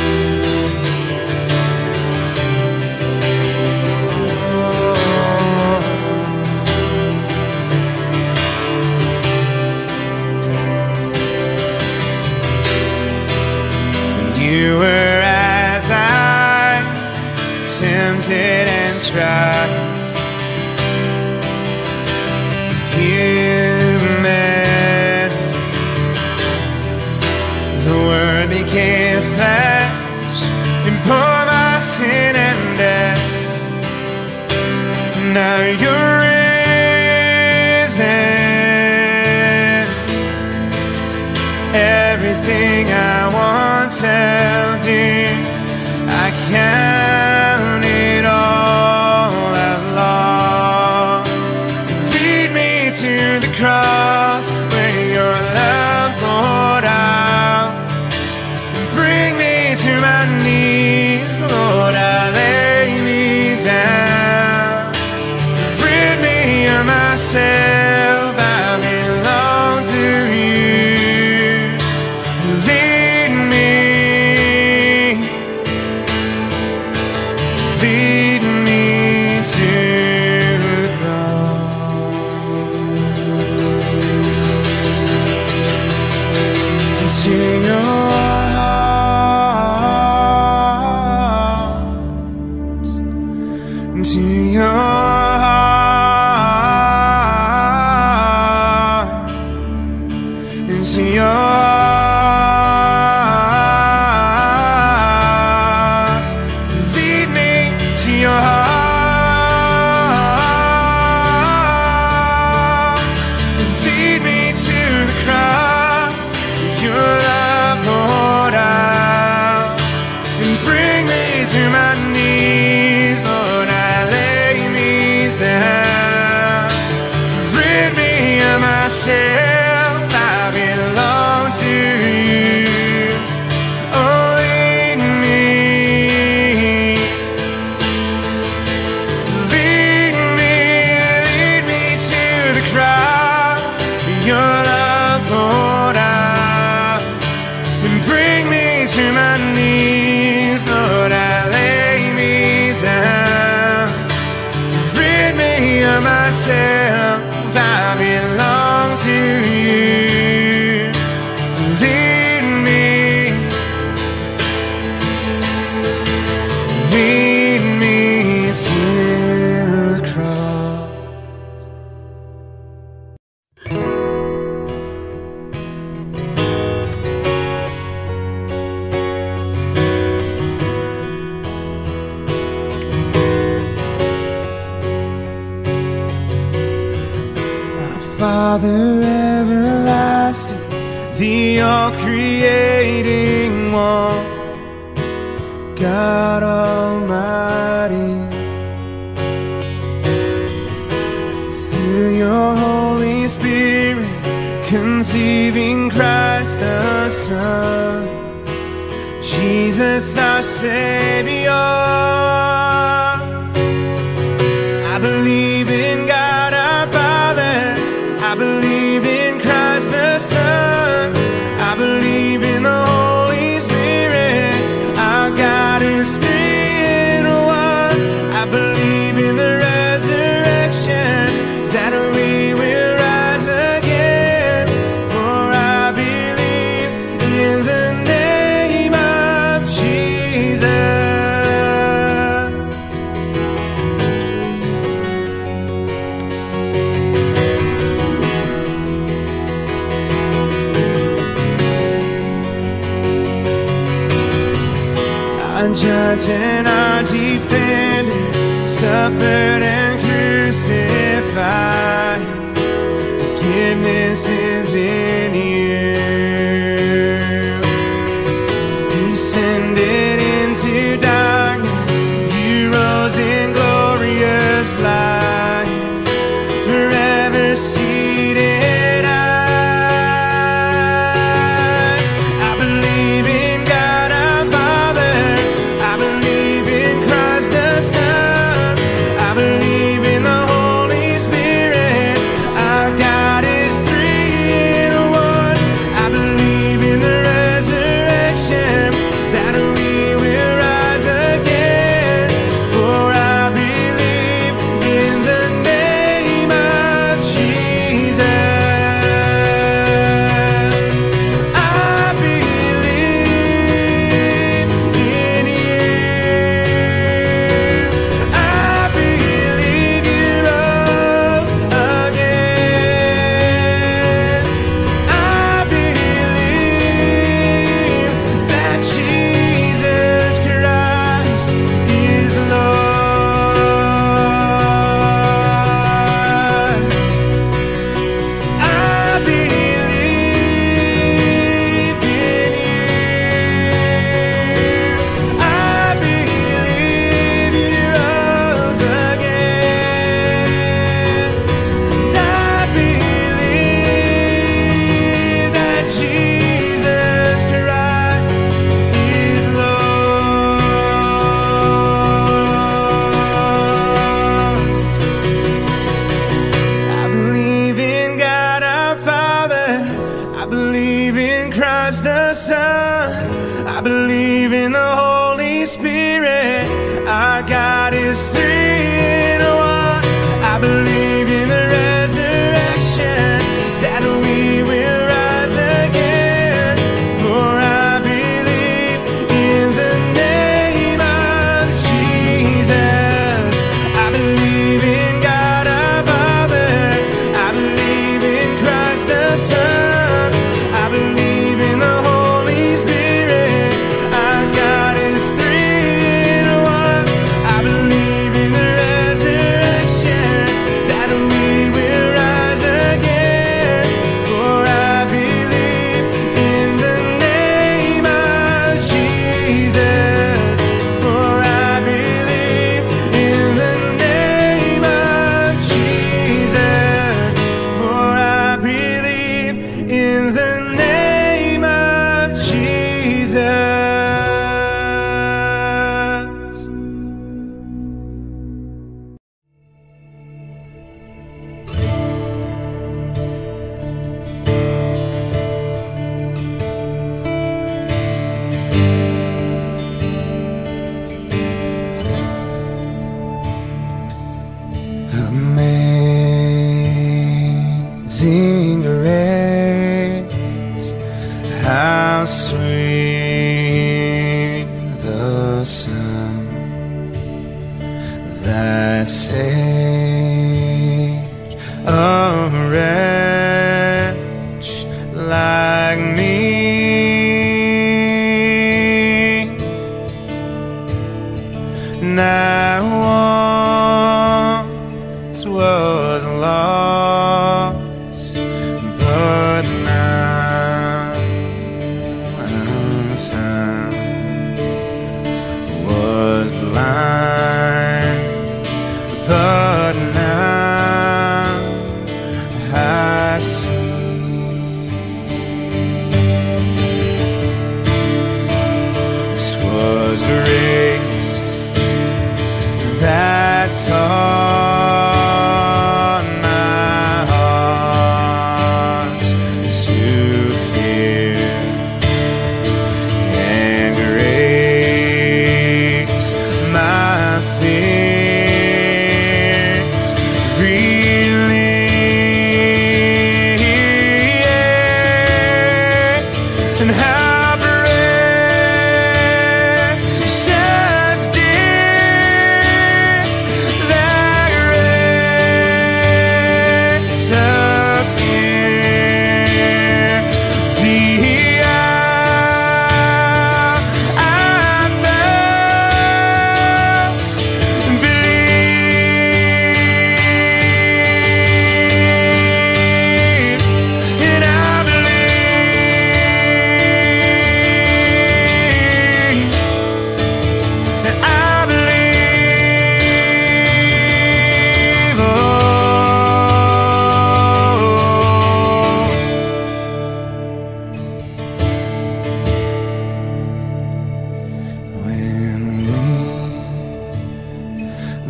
You were as I, tempted and tried, human. The Word became flesh and bore my sin and death. Now you're risen. Everything I once held dear, I count it all as lost. Lead me to the cross where your love poured out, and bring me to my knees, Lord, I lay me down. Rid me of myself, I belong to you. Lead me, lead me to the cross, to your heart, to your heart, into your heart. Lead me to your heart. Lead me to the cross, your love poured out, and bring me to my knees, Lord, I lay me down. Rid me of myself, I belong to you. Oh, lead me, lead me, lead me to the cross, your love poured out, and bring me to my knees, Lord, I lay me down. Rid me of myself, I belong to you. Lead me, lead me to the cross. Father everlasting, the all-creating one, God Almighty, through your Holy Spirit, conceiving Christ the Son, Jesus our Savior. I believe in God our Father, I believe in Christ the Son, I believe in the Holy Spirit, our God is three in one. I believe in the resurrection, that we our judge and our defender, suffered and crucified. Forgiveness is in you. Descended into darkness, you rose in glorious light, forever seated high. I believe in God our Father, I believe in Christ the Son, I believe in the Holy Spirit, our God is three in one. I believe in the resurrection, that we will rise again. For I believe in the name of Jesus. I believe in you. I believe you rose again. I believe that Jesus Christ is Lord. I believe in you. I believe you rose again. I believe that Jesus Christ is Lord. I believe in God our Father, I believe in Christ the Son, I believe in the Holy Spirit, our God is three in one. I believe in the resurrection, that we will rise again. For I believe in the name of Jesus. I believe in God our Father, I believe in Christ the Son, I believe in the Holy Spirit, our God is three in one. I believe in the resurrection, that we will rise again. For I believe in the name of Jesus. For I believe in the name of Jesus. For I believe in the name of Jesus. Amazing grace, how sweet the sound that saved a wretch like me. Now once was lost, but now I'm found. Was blind, but now I see. This was grace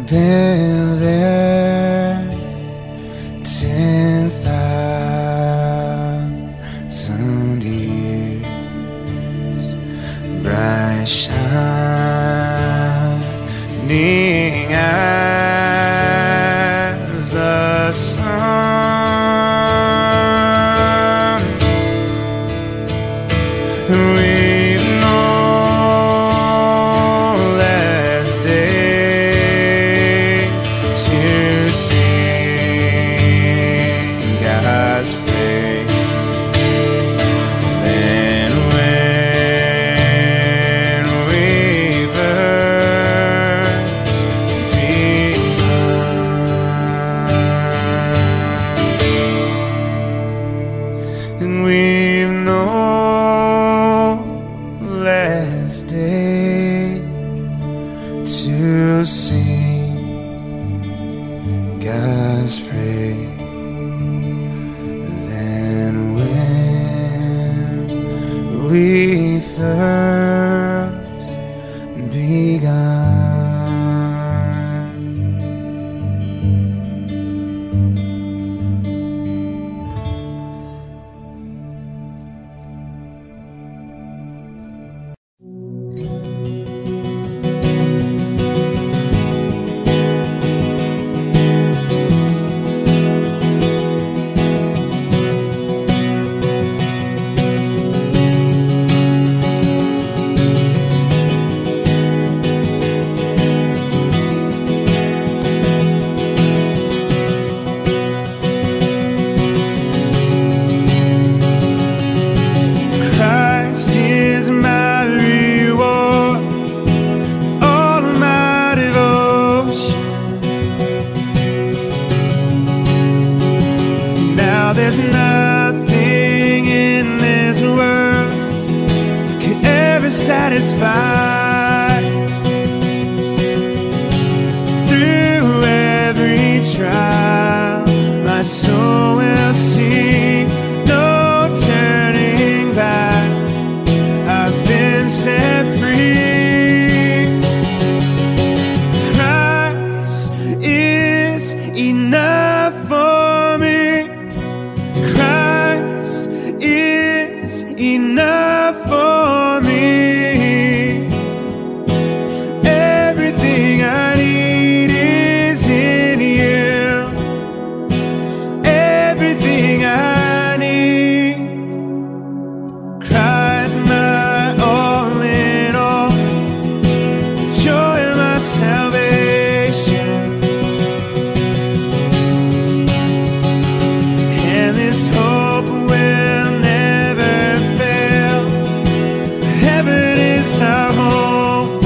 been there ten thousand years, bright shining as the sun. We've known less days to sing God's praise than when we first begun. And we've known less days to sing God's praise than when we first begun. Christ is my reward, all of my devotion. Now there's nothing in this world that could ever satisfy. Through every trial, my soul will sing, no turning back. I've been set free. Christ is enough for me. Christ is enough for me. Everything I need is in you. Everything I need. Christ, my all in all, joy of my salvation. And this hope will never fail. Heaven is our home.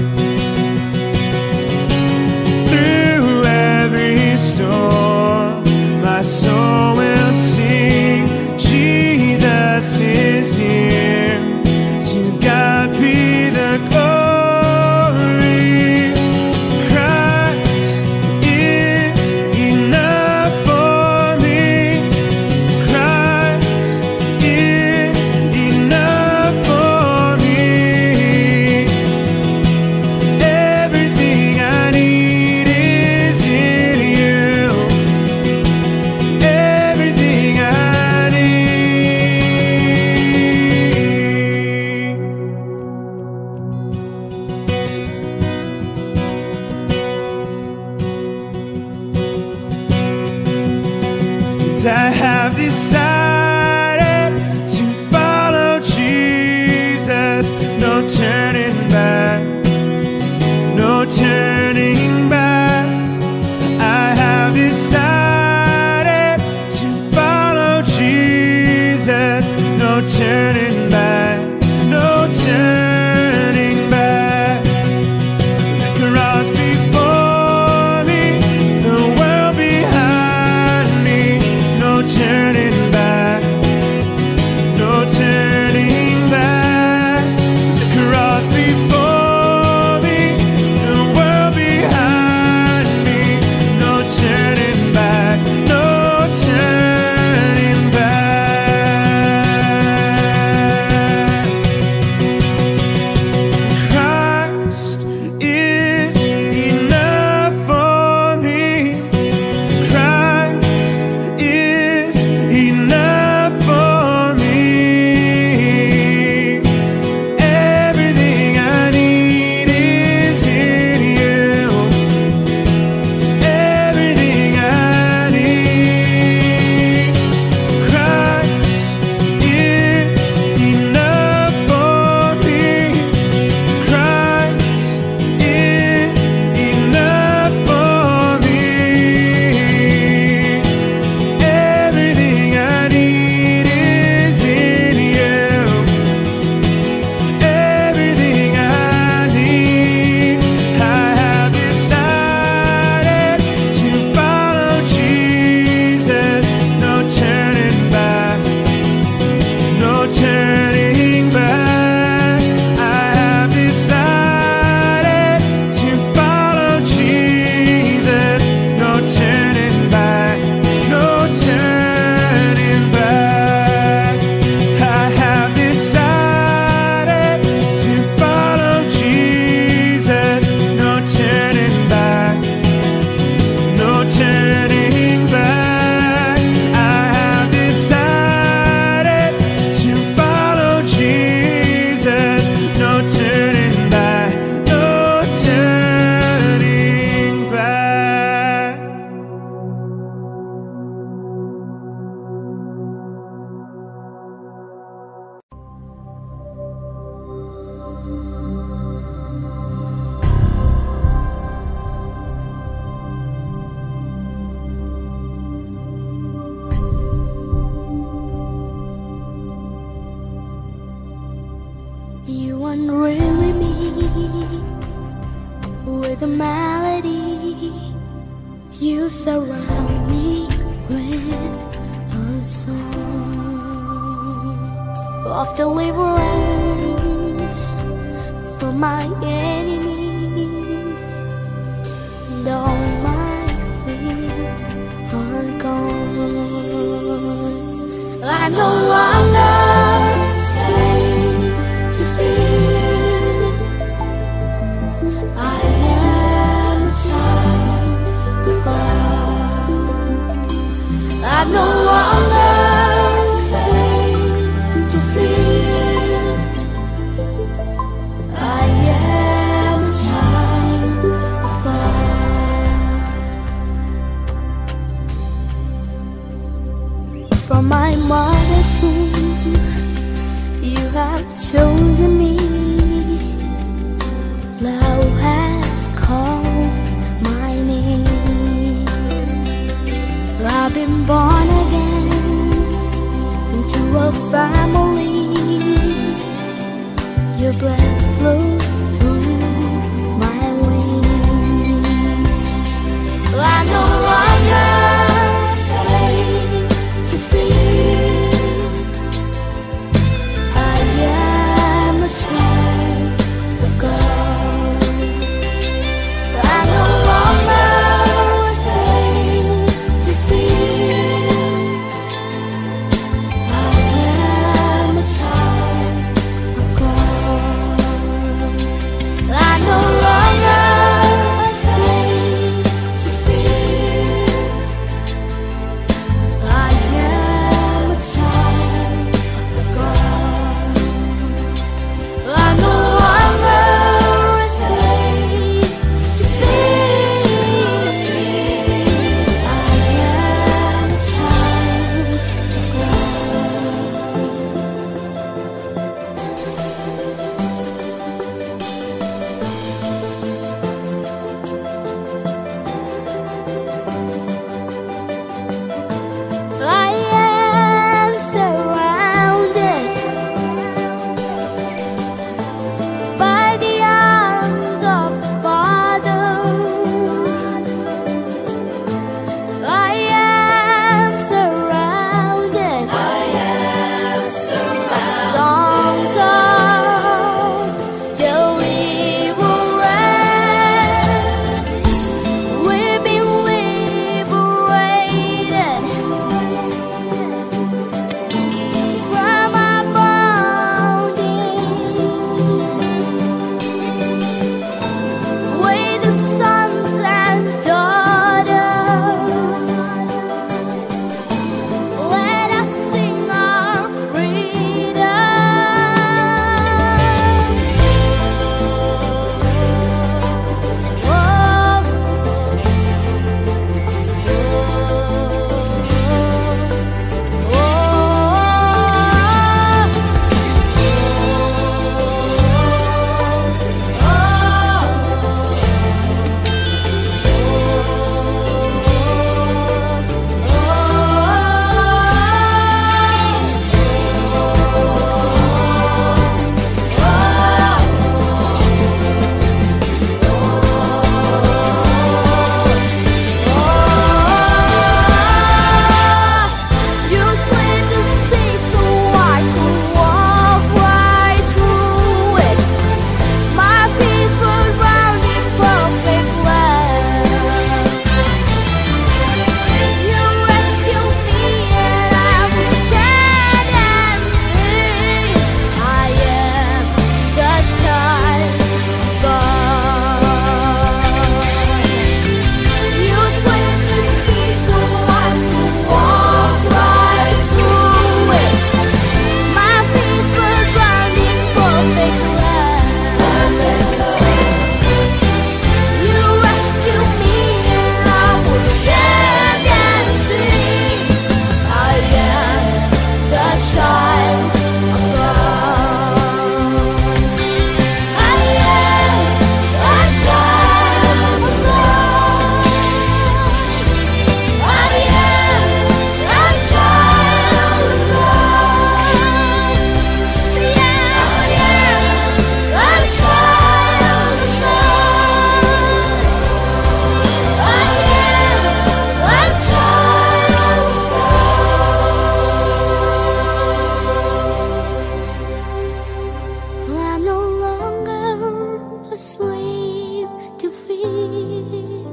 Through every storm, my soul will sing, Jesus is here. To God be the glory. Christ is enough for me. Christ is enough for me. Everything I need is in you. Everything I need. And I have decided to follow Jesus. No turning back. No turning back. I have decided to follow Jesus. No turning back. No turning back. The cross before me, the world behind me. No turning back. with a melody. You surround me with a song of deliverance from my enemies, and all my fears are gone. I no longer slave to fear. I am a child of God. I'm no longer slave to fear. I am a child of God. From my mother's womb, you have chosen me. Love has called my name. I've been born again into a family. Your breath flows through my wings. I no longer slave to fear. I am a child of God. I no longer slave to fear. I am a child of God. slave to fear.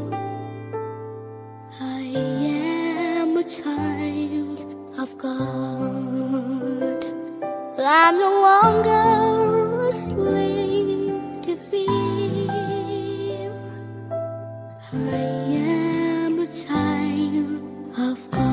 I am a child of God. I'm no longer a slave to fear. I am a child of God.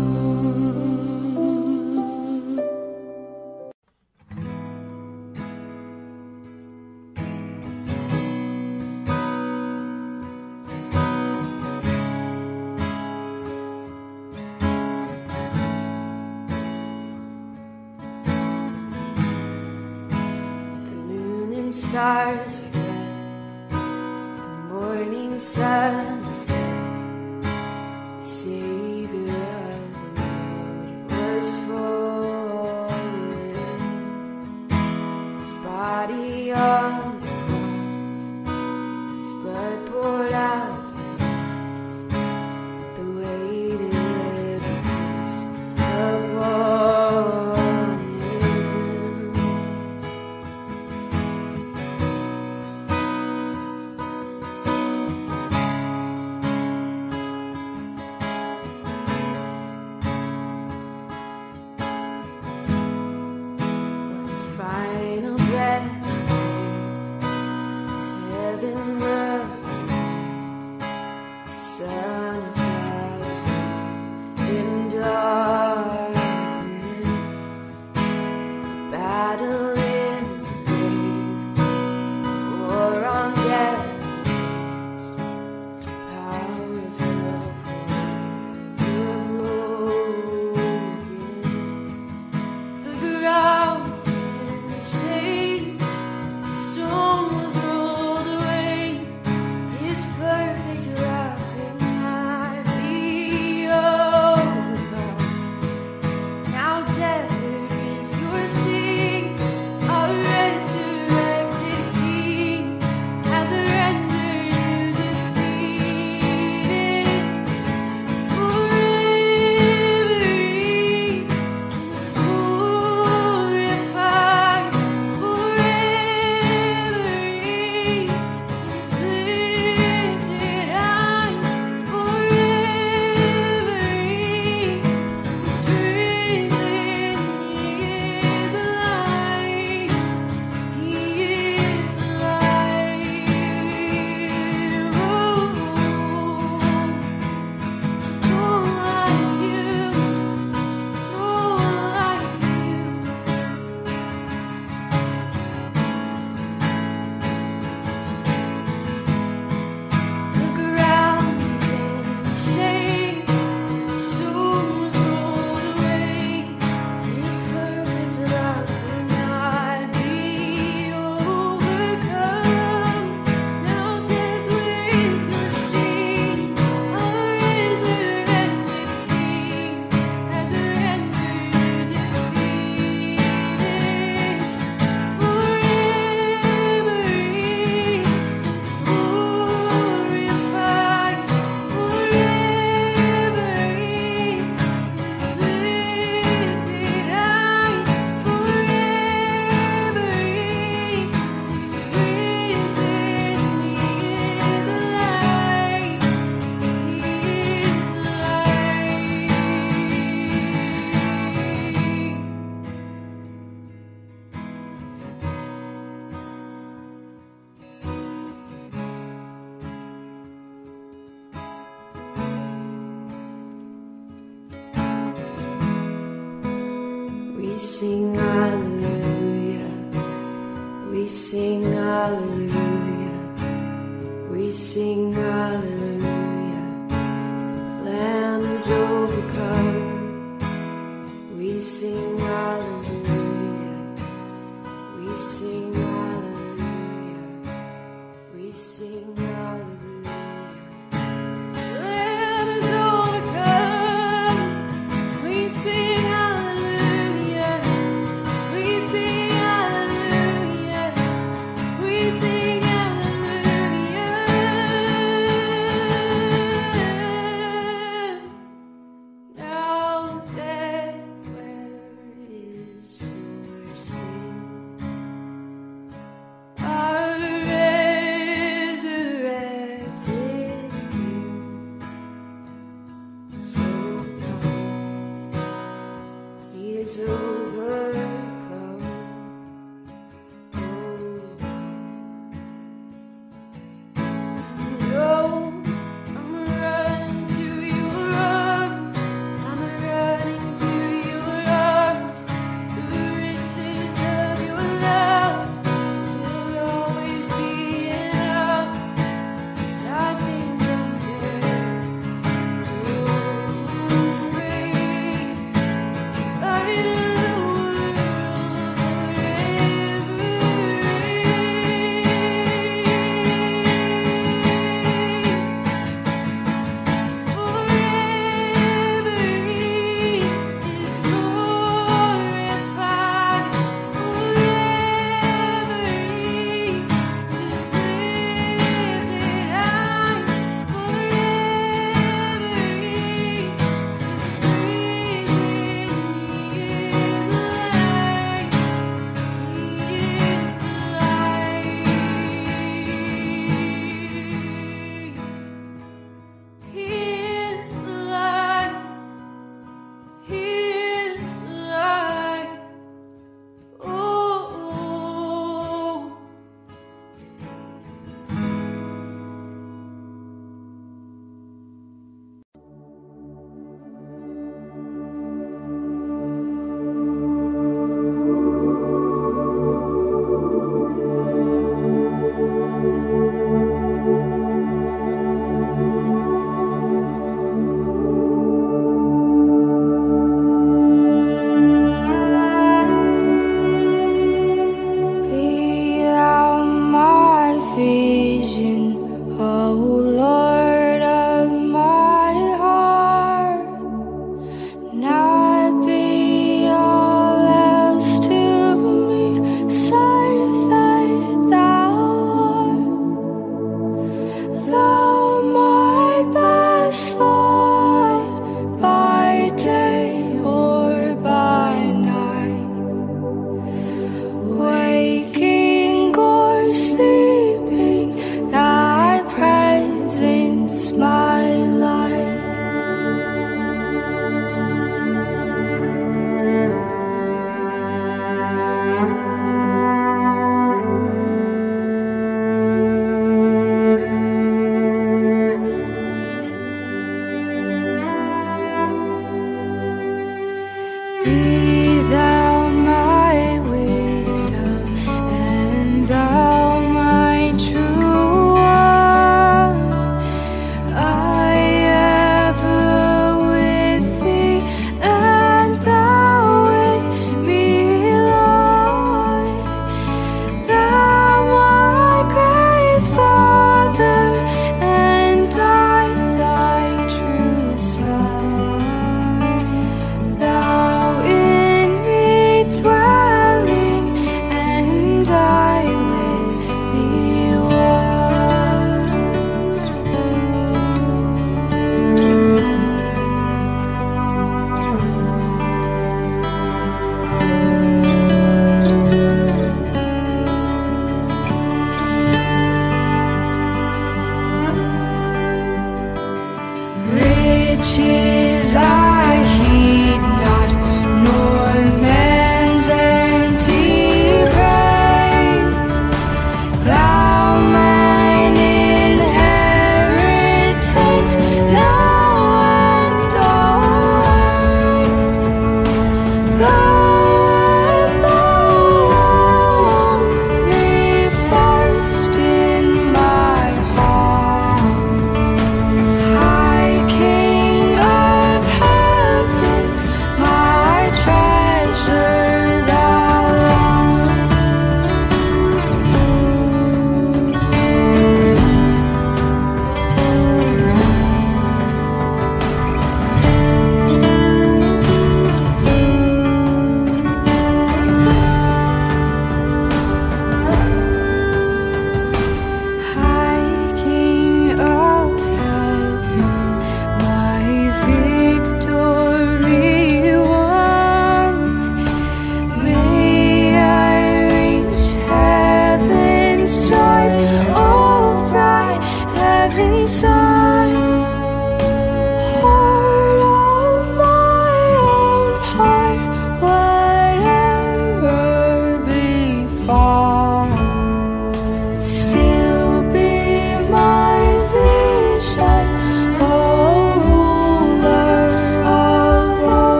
Stars lit, the morning sun is dead. The Savior of the world was fallen. His body on the cross, his blood poured out for us. The weighted abuse upon sing hallelujah, we sing hallelujah, we sing hallelujah. Lamb is overcome, we sing hallelujah, we sing hallelujah, we sing hallelujah. Lamb is overcome, we sing hallelujah. Now death, where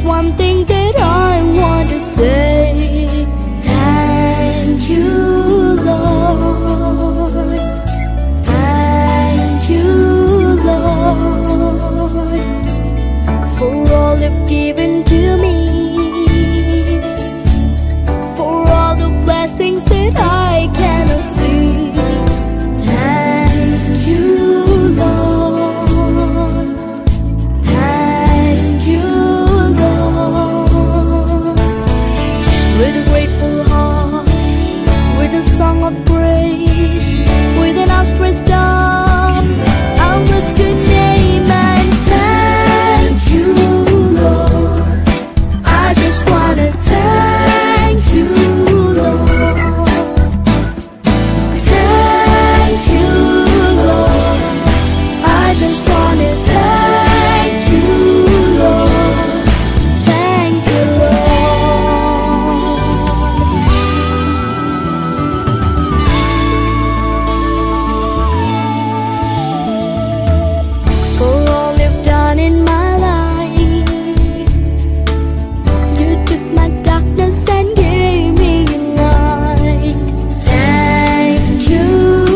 one thing that I want to say. Thank you, Lord. Thank you, Lord, for all you've given to me, for all the blessings that I cannot see. Thank you, Lord. Thank you, Lord. With a grateful heart, with a song of praise, with an outstretched arm, I'll bless your name and thank you, Lord. I just wanna thank you, Lord. Thank you, Lord. I just wanna thank you, Lord. Thank you, for all you've done in my life. You took my darkness and gave me light. Thank you,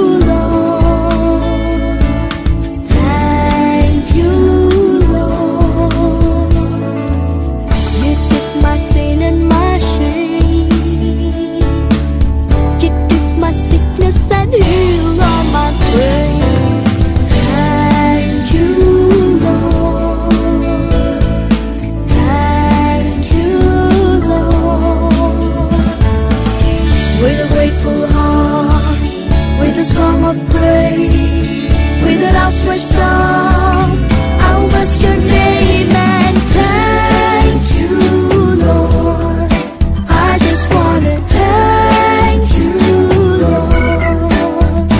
Lord. Thank you, Lord. You took my sin and my shame. You took my sickness and healed all my pain. Thank you, Lord. Thank you, Lord. With a grateful heart, with a song of praise, with an outstretched arm, I'll bless your name and thank you, Lord. I just wanna thank you, Lord.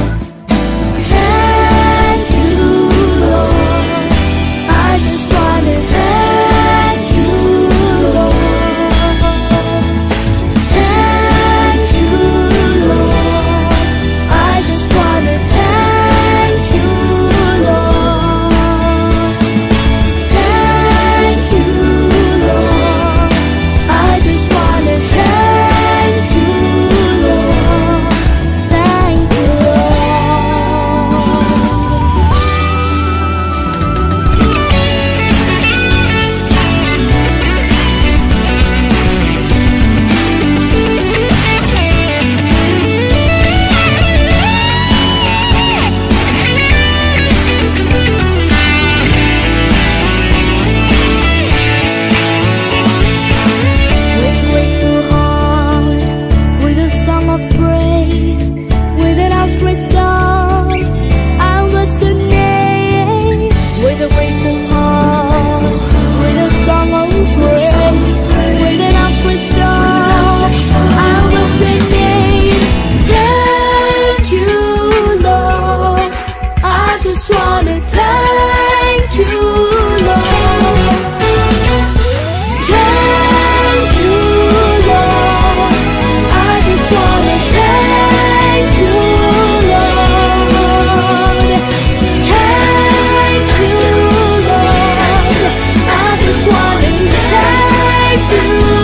Thank you, Lord. I just wanna thank you, Lord. Thank you, Lord. I just wanna thank you, Lord. Thank you, Lord. I just wanna thank you, Lord. Thank you, with a grateful heart, with a song of praise, with an outstretched arm, I'll bless your name. With a grateful heart, with a song of praise, with an outstretched arm, I'll bless your name. Thank you, Lord. I just wanna thank you, Lord. Thank you, Lord. I just wanna thank you, Lord. Thank you, Lord. I just wanna thank you,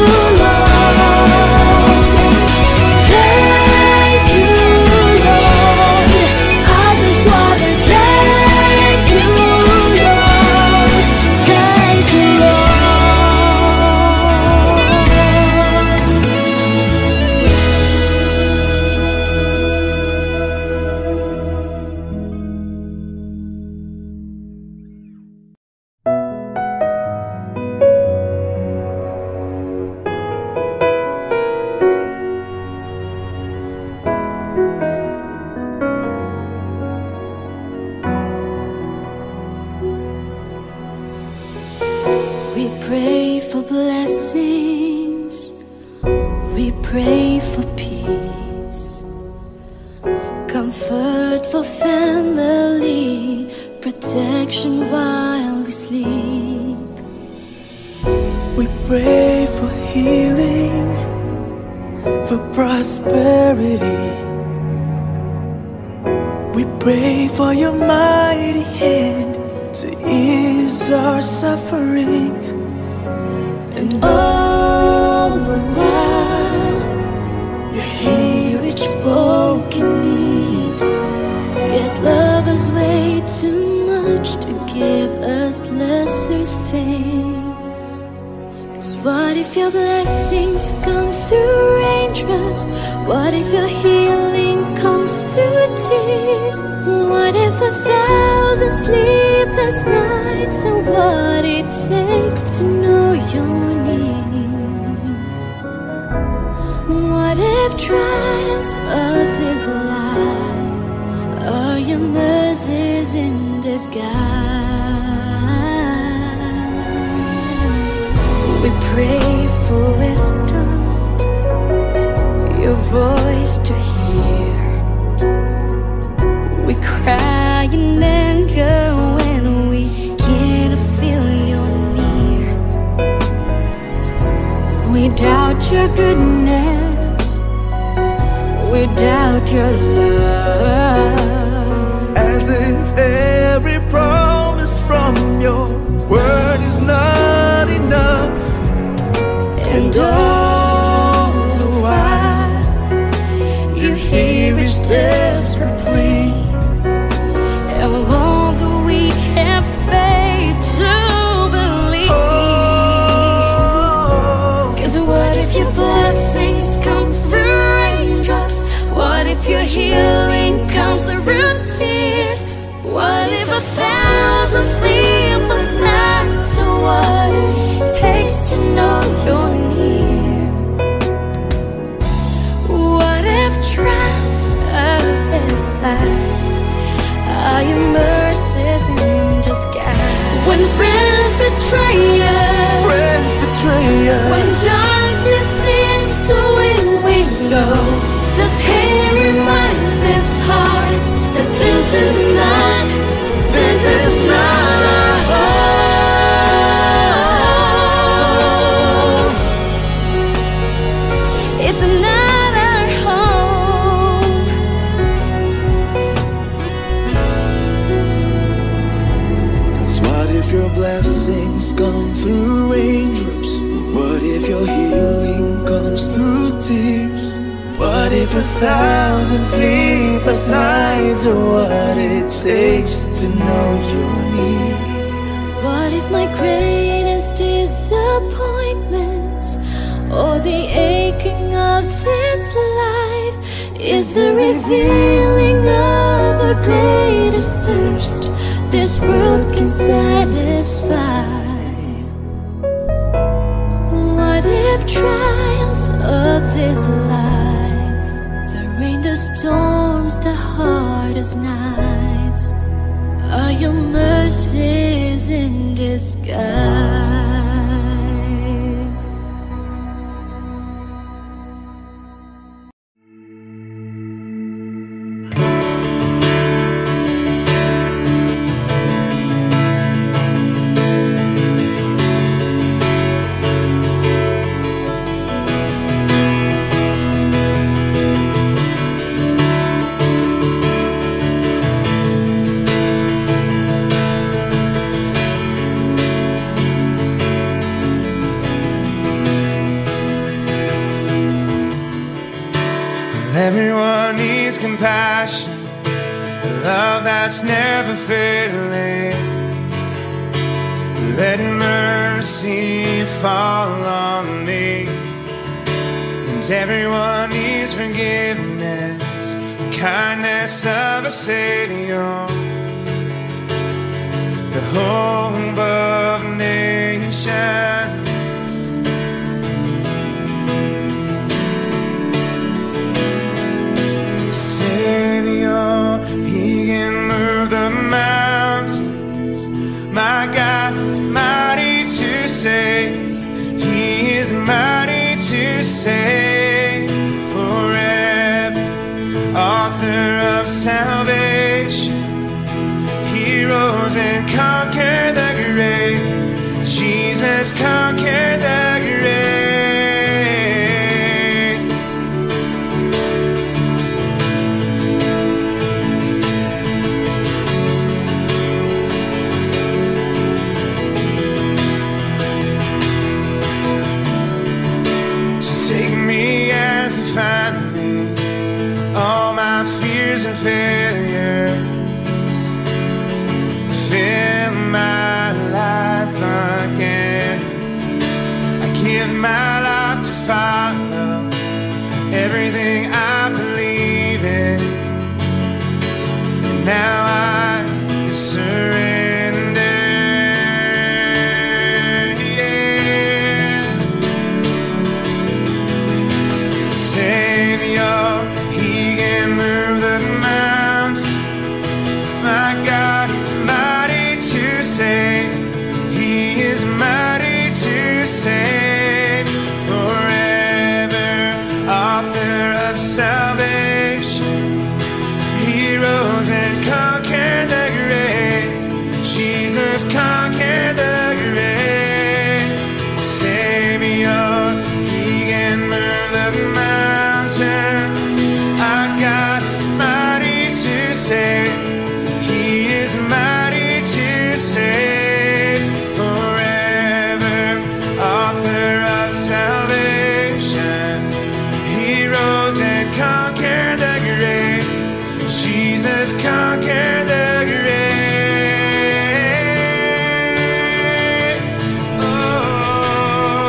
Lord. Thank you, Lord. I just wanna thank you, Lord. Thank you, Lord. We pray for blessings, we pray for peace, comfort for family, protection while we sleep. We pray for healing, for prosperity. We pray for your mighty hand to ease our suffering. And And all the while you hear each spoken need. Yet love is way too much to give us lesser things. 'Cause what if your blessings come through raindrops? What if your healing comes through tears? What if a thousand sleepless nights are what it takes to know your need? What if trials of this life are your mercies in disguise? We pray for wisdom, your voice to hear. We cry in anger when we can't feel you're near. We doubt your goodness, we doubt your love. As if every promise from your word is not enough. And all the while you hear each desperate plea. And although we have faith to believe, oh, 'cause what if your blessings come through raindrops? What if your healing comes through tears? What if a thousand sleepless nights are what it takes to know you're near? What if trials of this life are your mercies in disguise? When friends betray us, Friends betray us. when darkness seems to win, we know the pain reminds this heart that this is not, this is not our home. It's not our home. 'Cause what if your blessings come through raindrops? What if your healing comes through tears? What if a thousand sleepless nights are what it takes to know your need? What if my greatest disappointments or the aching of this life is the revealing of the greatest thirst this world can satisfy? What if trials of this life, the rain, the storms, the hardest nights, are your mercies in disguise? Everyone needs compassion, a love that's never failing. Let mercy fall on me. And everyone needs forgiveness, the kindness of a Savior, the hope of nations. He can move the mountains. My God is mighty to save. He is mighty to save forever. Author of salvation, he rose and conquered the grave. Jesus conquered everything I believe in. And now I surrender. Yeah. Savior, He can move the mountains. My God is mighty to save. He is mighty to save forever. Author of salvation, He rose and conquered the grave. Jesus conquered the grave. Savior, He can move the mountain. Our God is mighty to save. He is mighty to save forever. Author of salvation, He rose and conquered the grave. Jesus conquered the grave. Oh.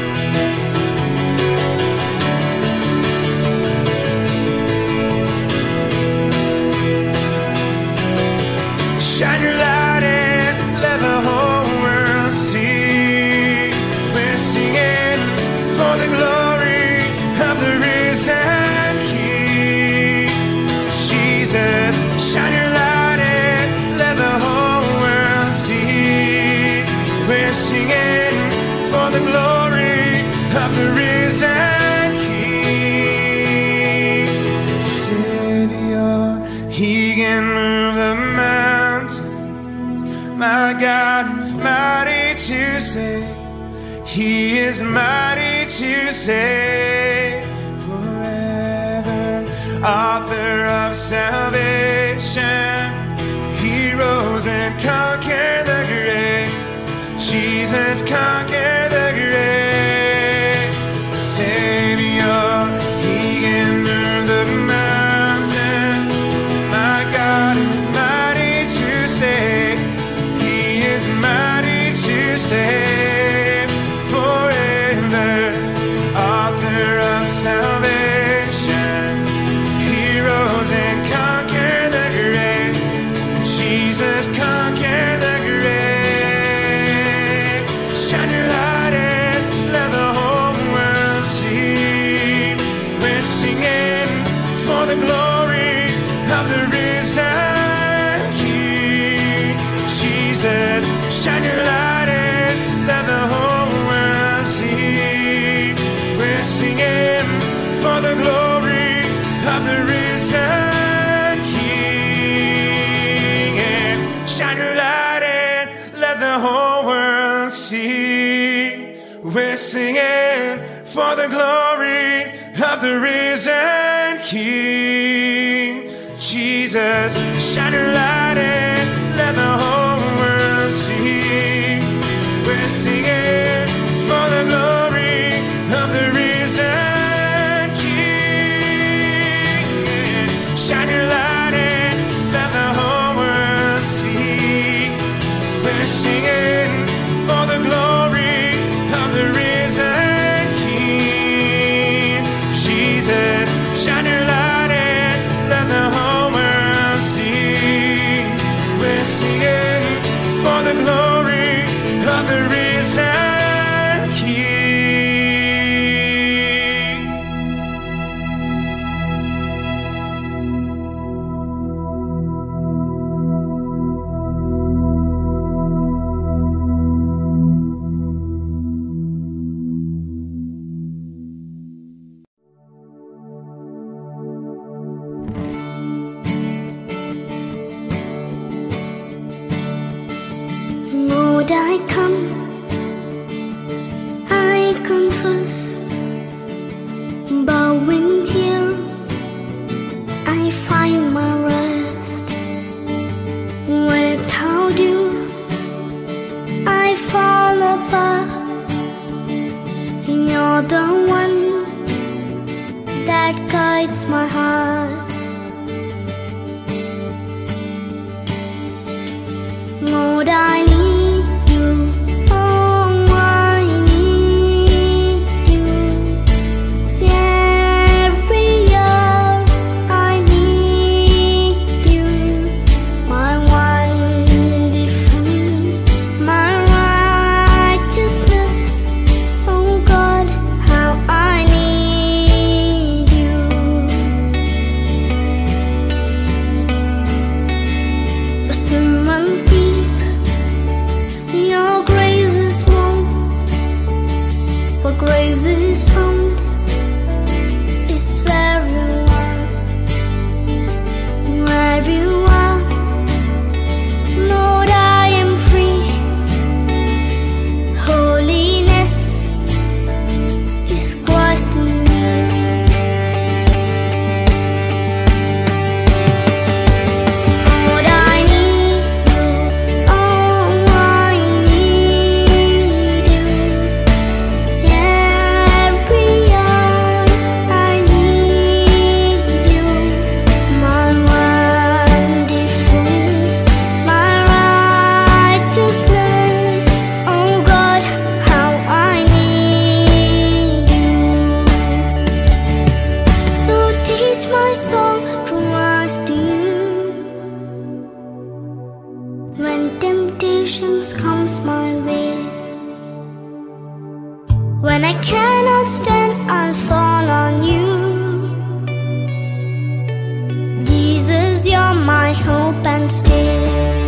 Shine your light and let the whole world see. We're singing for the glory of the risen King. Jesus, shine your light and let the whole world see. We're singing for the glory of the risen King. Savior, He can move the mountains. My God is mighty to save. He is mighty to save forever. Author of salvation, He rose and conquered the grave. Jesus conquered the grave. Savior, He can move the mountain. My God is mighty to save. He is mighty to save forever. Author of salvation, He rose and conquered the grave. Jesus conquered the grave. Shine your light and let the whole world see. We're singing for the glory of the risen King. Jesus, shine your light and let the whole world see. We're singing for the glory of the risen King. And shine your light and let the whole world see. We're singing for the glory of the risen King. Jesus, shine your light and let the whole world see. We're singing for the glory of the risen King. Shine your light and let the whole world see. We're singing for the glory of the risen King. Jesus, shine your light and let the whole world see. We're singing for the glory of the risen King. Lord, I come, I confess, bowing here, I find my rest. Without you, I fall apart. You're the one that guides my heart. Lord, I need you. Oh, I need you. Yeah. I cannot stand, I'll fall on you. Jesus, you're my hope and stay.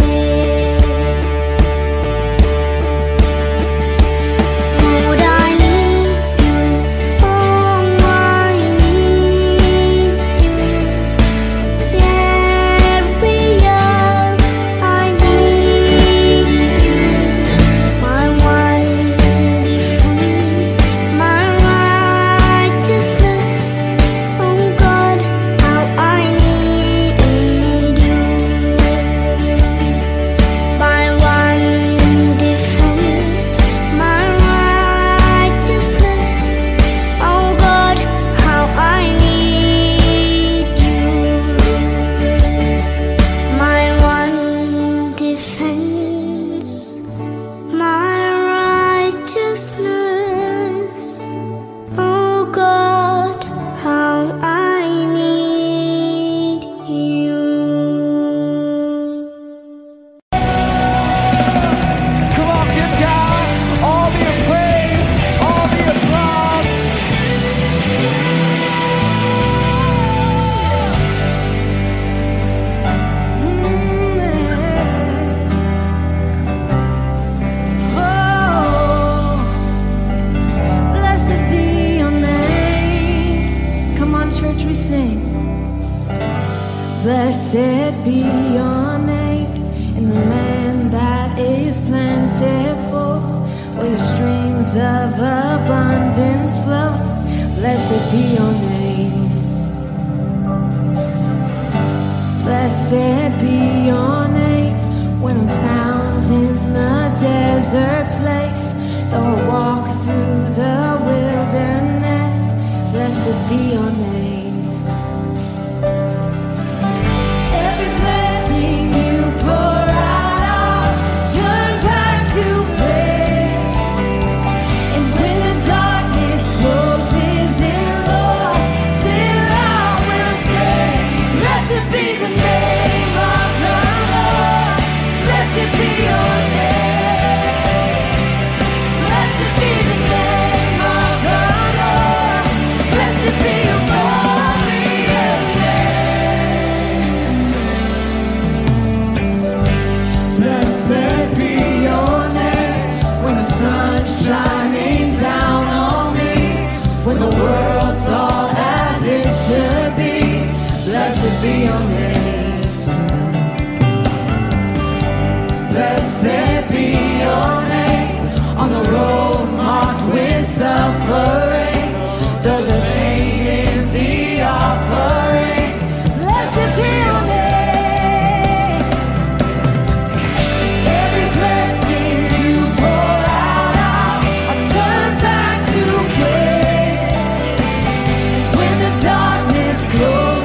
Blessed be your name in the land that is plentiful, where your streams of abundance flow. Blessed be your name. Blessed be your name when I'm found in the desert place, though I walk through the wilderness. Blessed be your name. Be your name. Blessed be your name on the road marked with suffering. There's a pain in the offering. Blessed be your name. Every blessing you pour out, I turn back to praise. When the darkness closes,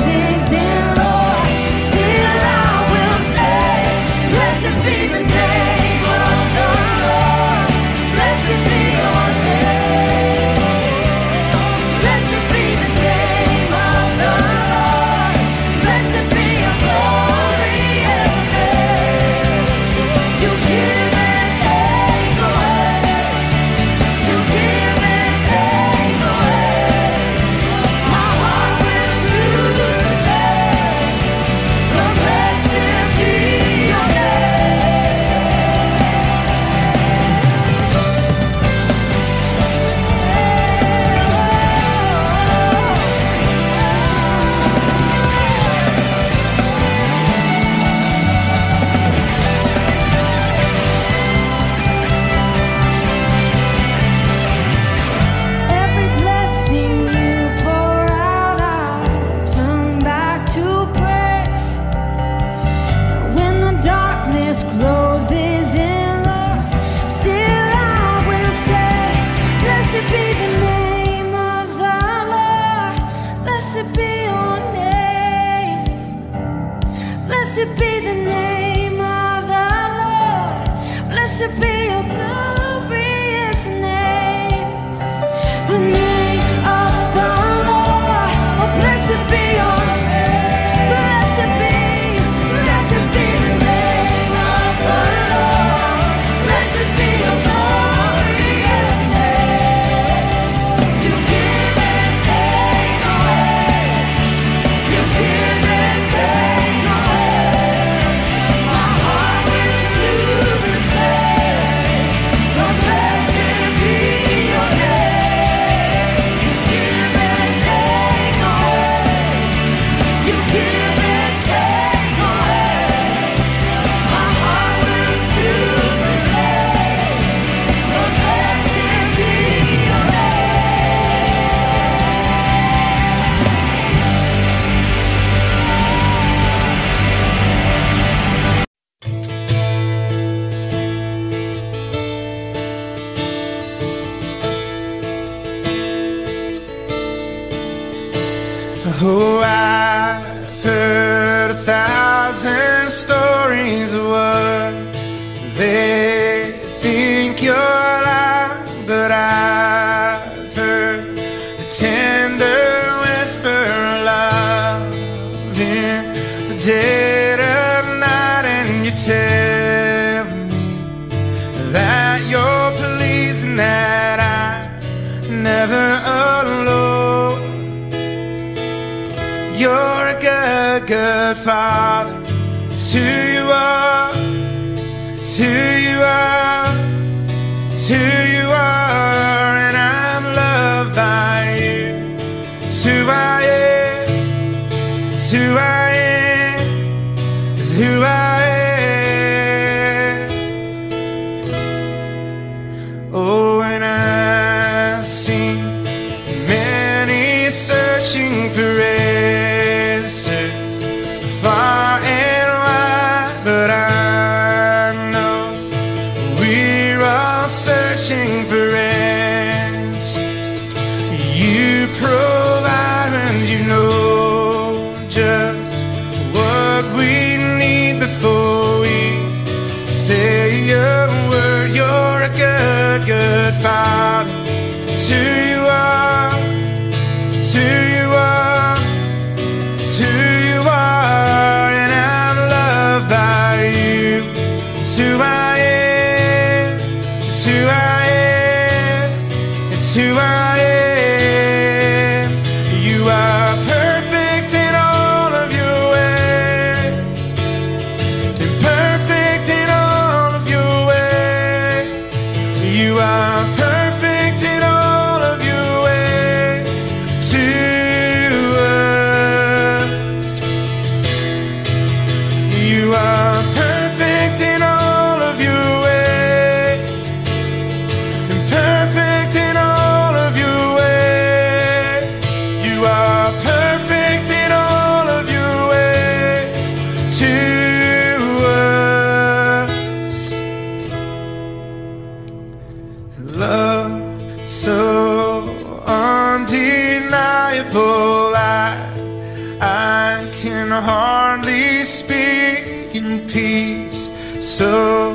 be the name of the Lord. Blessed be your name. Blessed be the name of the Lord. Blessed be your glorious name. You give and take away. You give and take away. My heart will choose to say, Lord, blessed be your name. Every blessing you pour out, I'll turn back to praise. When the darkness closes in, Lord, still I will say, blessed be the name of the Lord. Blessed be your name. Blessed be the name of the Lord. Blessed be your glorious name. The name of the Lord. Oh, blessed be your name. Blessed be, blessed be the name of the Lord. Blessed be your glorious name. Oh, I've heard a thousand stories of what they think you're like, but I've heard the tender whisper of love in the dead of night, and you tell me that you're pleased and that I'm never alone. You're a good, good father. It's who you are. It's who you are. It's who you are. And I'm loved by you. It's who I am. It's who I am. It's who I am. Oh, and I've seen many searching for answers far and wide, but I know we're all searching for answers. You provide, and you know just what we need before we say a word. You're a good, good father. It's who you are. It's who you are. It's who you are. And I'm loved by you. It's who I am. It's who I am. It's who I am. You are perfect in all of your ways. You're perfect in all of your ways. You are perfect in all of your ways to us. You are perfect in all of your ways. And perfect in all of your ways. You are perfect in all of your ways to us. Love so undeniable, I, I can hardly speak in peace. So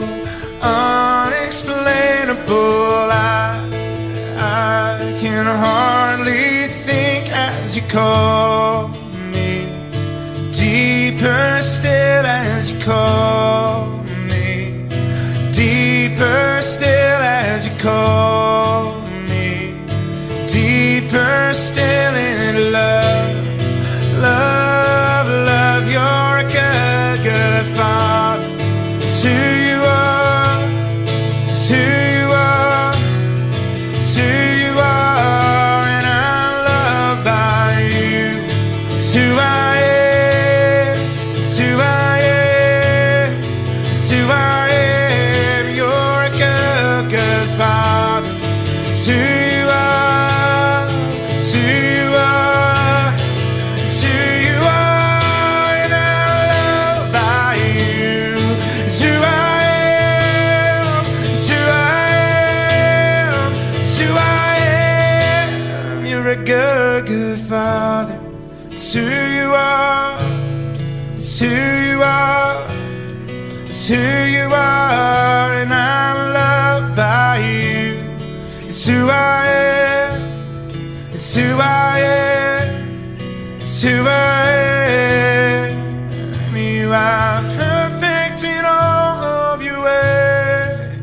unexplainable, I, I can hardly think as you call me. Deeper still as you call me. Deeper still as you call me. Deeper still in love. Love, love, you're a good, good father. It's who you are. It's who you are. It's who you are. And I'm loved by you. It's who I am. It's who I am. It's who I am. You're a good, good father. It's who you are. It's who you are. It's who you are. And I'm loved by you. It's who I am. It's who I am. It's who I am. You're a good, good father. It's who you are. It's who you are. It's who you are. And I'm loved by you. It's who I am. It's who I am. It's who I am. You are perfect in all of your ways.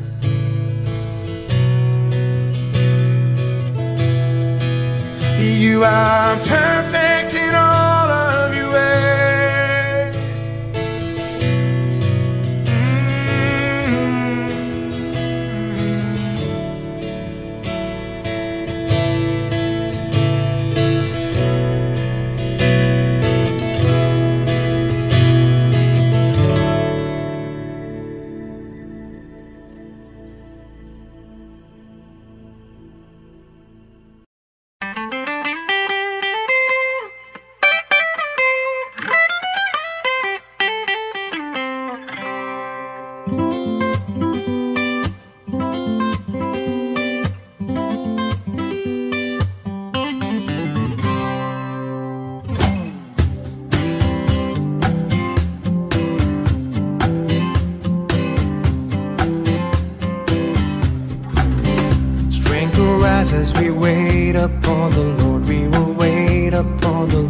You are perfect in all of your ways. Mm-hmm.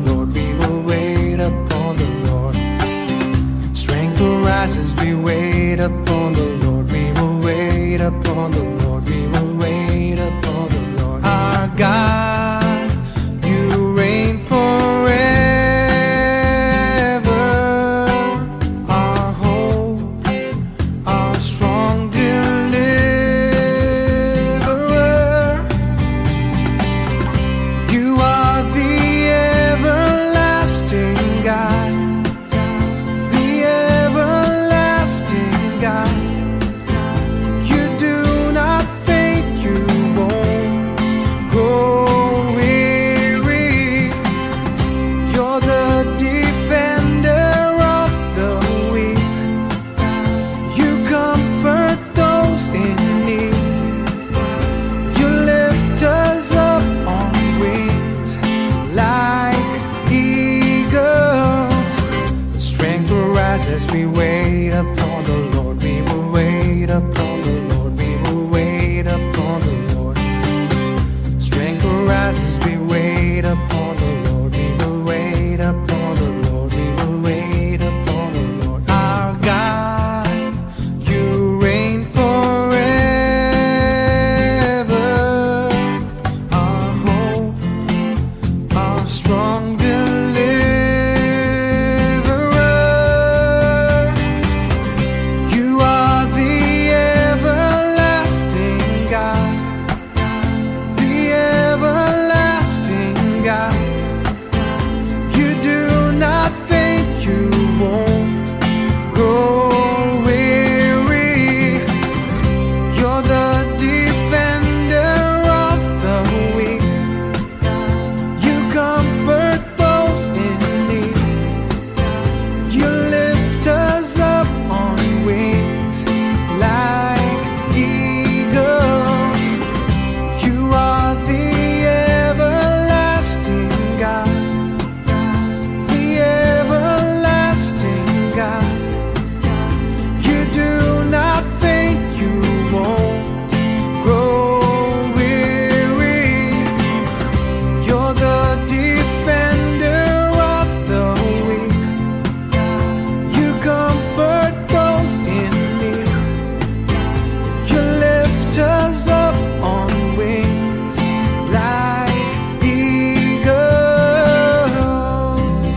Lord, we will wait upon the Lord. Strength will rise as we wait upon the Lord. We will wait upon the Lord. We will wait upon the Lord. Our God, you reign forever. Our hope, our strong deliverer. You are the everlasting God. The everlasting God. You do not faint, you won't grow weary. You're the defender of the weak. You comfort those in need. You lift us up on wings like eagles. Strength will rise as we wait upon the Lord. We will wait upon the Lord. We will wait upon the Lord. Strength will rise as we wait upon the Lord. We will wait upon the Lord. We will wait upon the Lord. Our God, you reign forever. Our hope, our strong deliverer. You are the everlasting God. The everlasting God. You do not faint, you won't grow weary. You're the defender of the weak. You comfort those in need. You lift us up on wings like eagles. You are the everlasting God. The everlasting God. You do not faint, you won't grow weary. You're the defender of the weak. You comfort those in need. You lift us up on wings like eagles.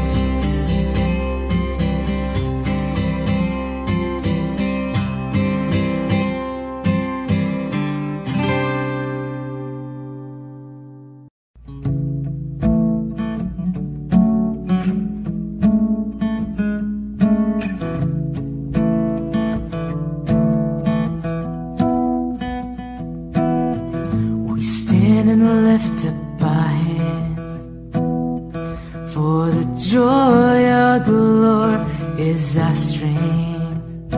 We stand and lift up our hands, for the joy of the Lord is our strength.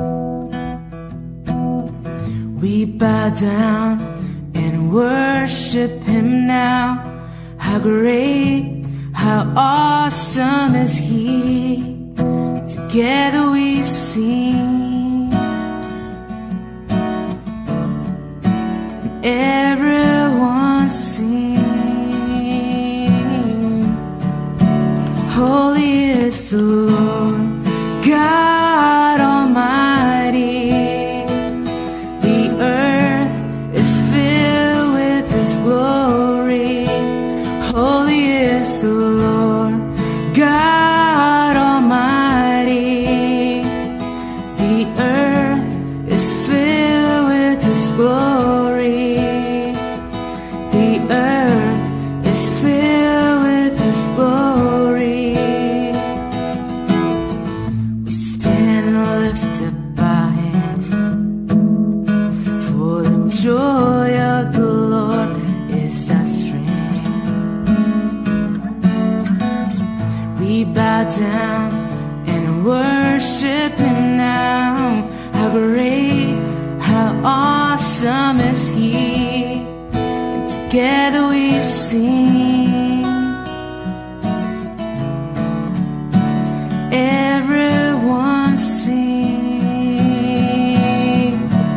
We bow down and worship Him now. How great, how awesome is He. Together we sing. Everyone sing. Holy is the Lord God Almighty. The earth is filled with His glory. Holy is the Lord God Almighty. The earth is filled with His glory. The earth is filled with His glory. We stand and lift up our hands, for the joy of the Lord is our strength. We bow down and worship Him now. How great, how awesome is He. And together we sing. Everyone sing.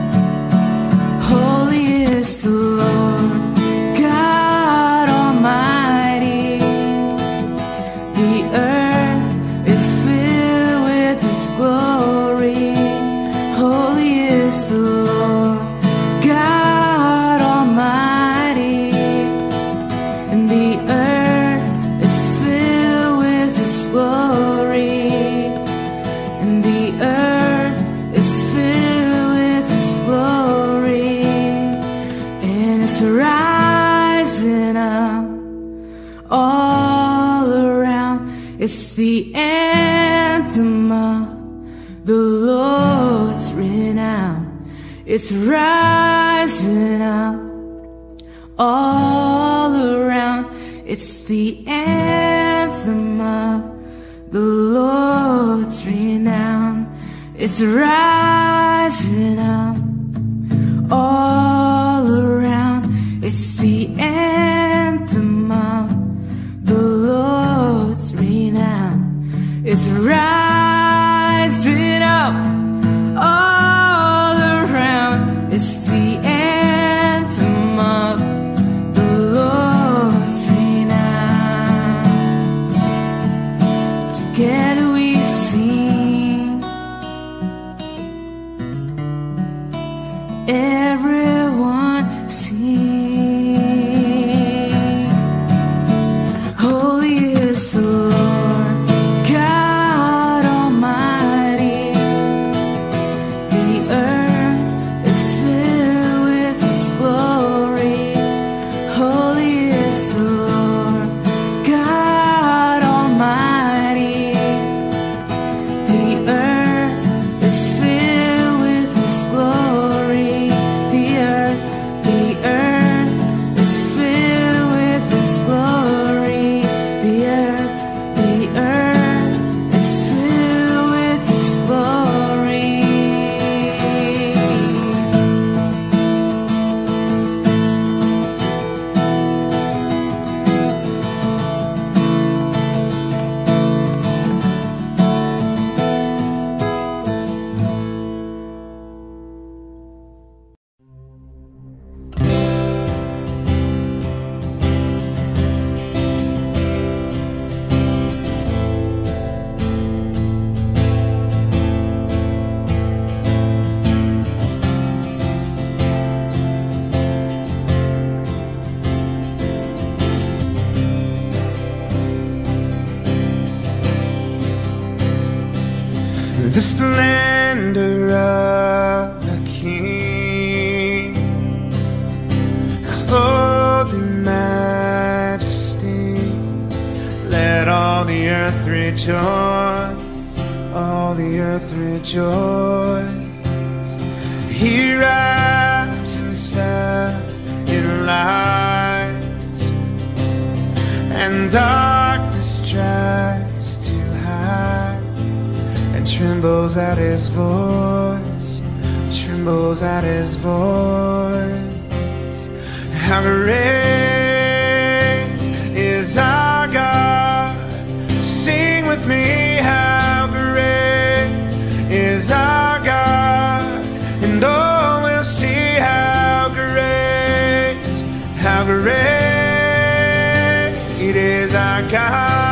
Holy is the Lord God Almighty. The It's the anthem of the Lord's renown. It's rising up all around. It's the anthem of the Lord's renown. It's rising up all around. It's the anthem of the Lord's renown. It's rising up all around. It's the anthem of the Lord's renown. Together we sing, everyone sing. Holy is the Lord God Almighty. The earth is filled with His glory. Holy is the Lord God Almighty. The earth is filled with His glory. The earth, the earth is filled with His glory. The earth, the earth is filled with His glory. The splendor of a king, clothed in majesty. Let all the earth rejoice, all the earth rejoice. He wraps himself in light, and darkness tries to hide, and trembles at His voice, trembles at His voice. How great is our God? Sing with me, how great is our God? And oh, we'll see how great, how great is our God.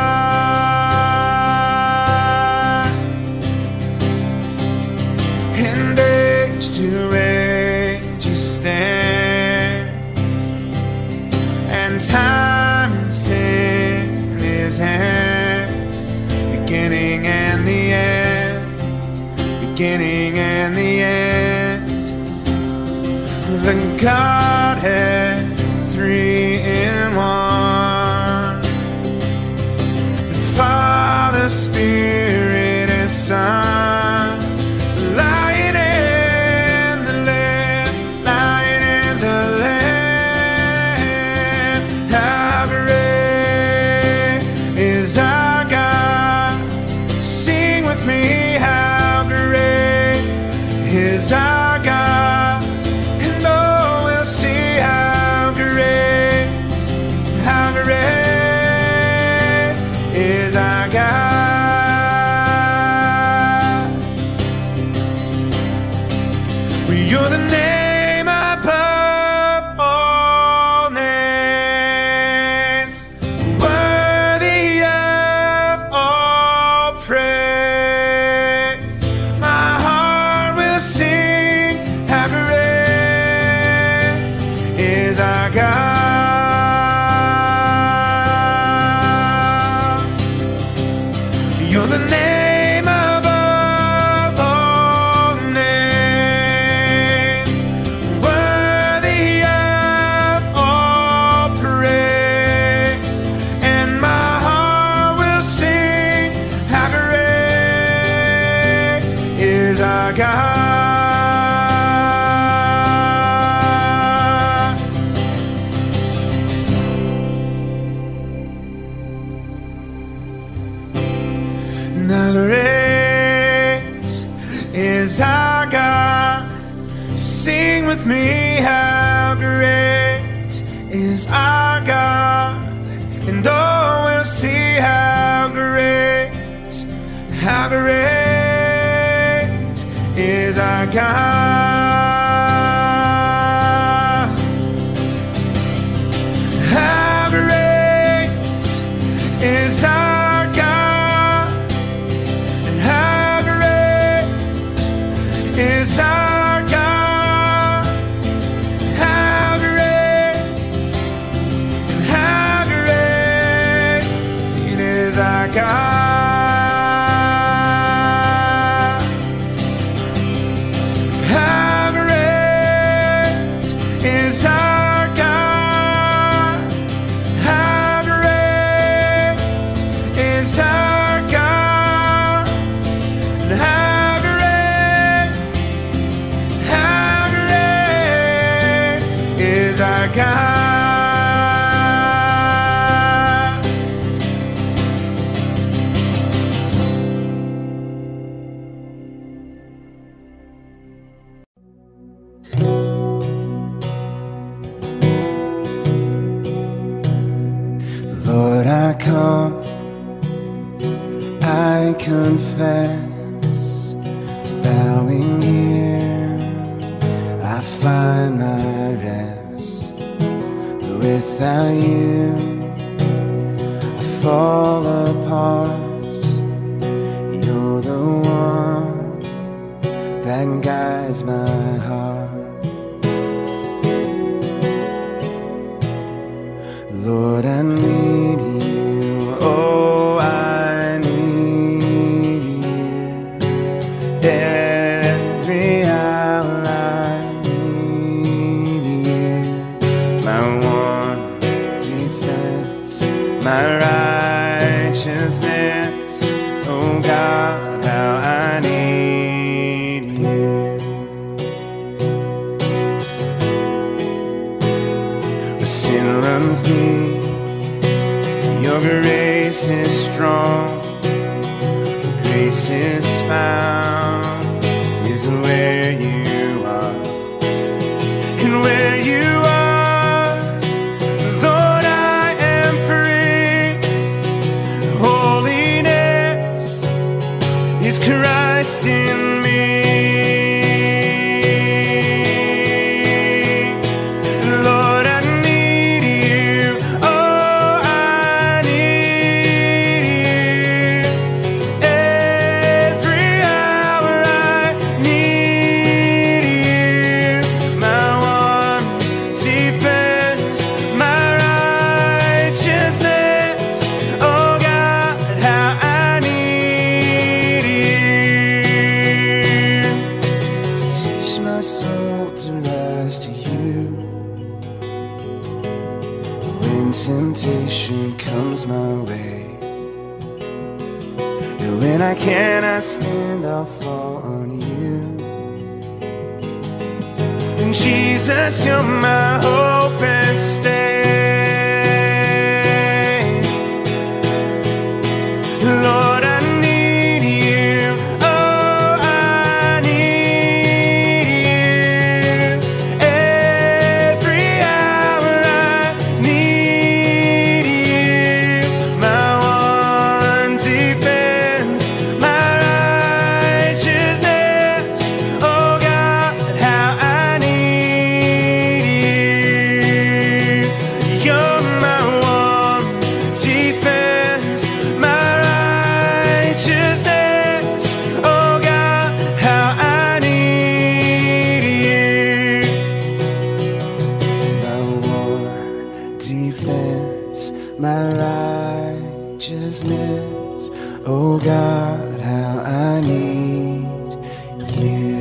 To age He stands, and time is in His hands. Beginning and the end, beginning and the end. The Godhead, three in one, Father, Spirit, and Son. Light and the Lamb, Light and the Lamb. How great is our God? Sing with me, how great is our God? And oh, we'll see how great, how great is our God. You're the name above all names, worthy of all praise. My heart will sing, how great is our God. You're the name above all names, worthy of all praise. And my heart will sing, our God. Now great is our God. Sing with me, how great is our God. And oh, we'll see how great, how great is our God. How great is our God. And how great is our God. How great and how great it is our God. Lord, I come, I confess, bowing here, I find my rest. But without you, I fall apart. You're the one that guides my heart. Lord, I need you, oh, I need you. Every hour I need you. My one defense, my righteousness, oh God, how I need you. Where sin runs deep, your grace is strong. Where grace is found is where you are. And where you are, Lord, I am free. Holiness is Christ in me. Lord, I need you. Oh, I need you. Every hour I need you. My one defense, my righteousness. Oh God, how I need you. Teach my soul to rise to you. When temptation comes my way, and when I cannot stand, I'll fall on you. And Jesus, you're my hope and stay. Lord, I need you. Oh, I need you. Every hour I need you. My one defense, my righteousness. Oh God, how I need you. You're my one defense, my righteousness. Oh God, how I need you. My one defense, my righteousness. Oh God, how I need you.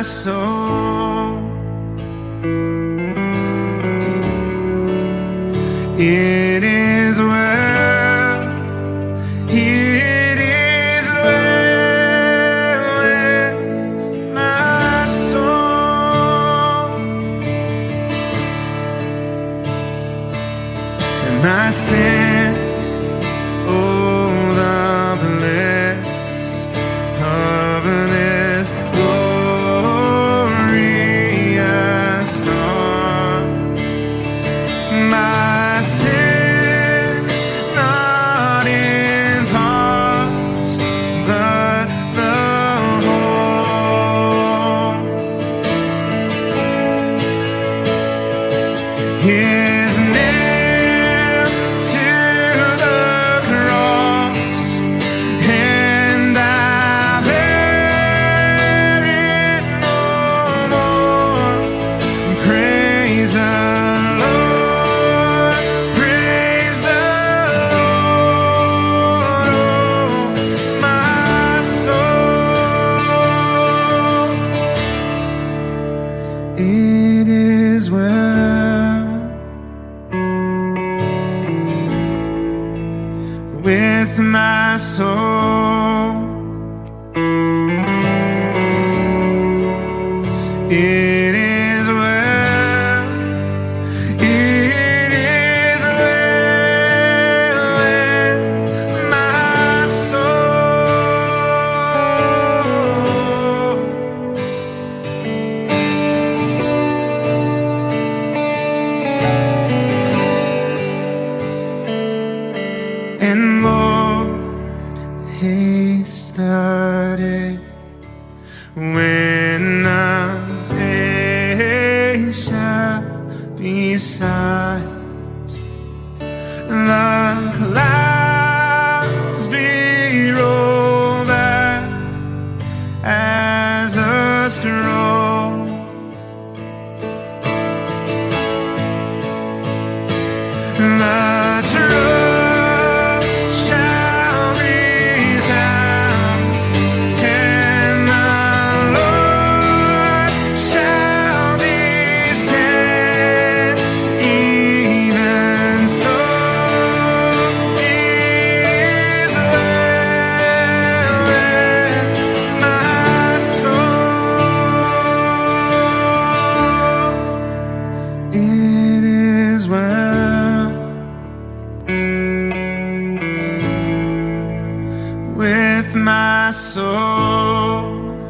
my soul. It is well, it is well with my soul, and my sin, oh, the bliss of this glorious dawn. My sin, not in parts, but the whole. His nail to the cross, and I bear it no more. Praise the Lord, praise the Lord, oh, my soul. It is well with my soul. It is well, it is well with my soul. And Lord, haste the day when I'm patient beside the clouds be rolled back as a scroll. The truth shall resound, and the Lord shall descend. Even so, it is well with my soul. It is well with my soul.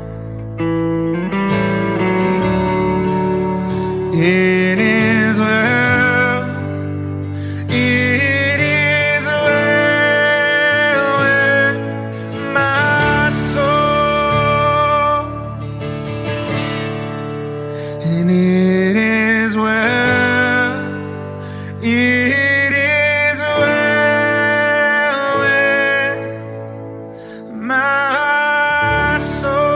It is well, it is well with my soul, and it is well, it is well with my soul.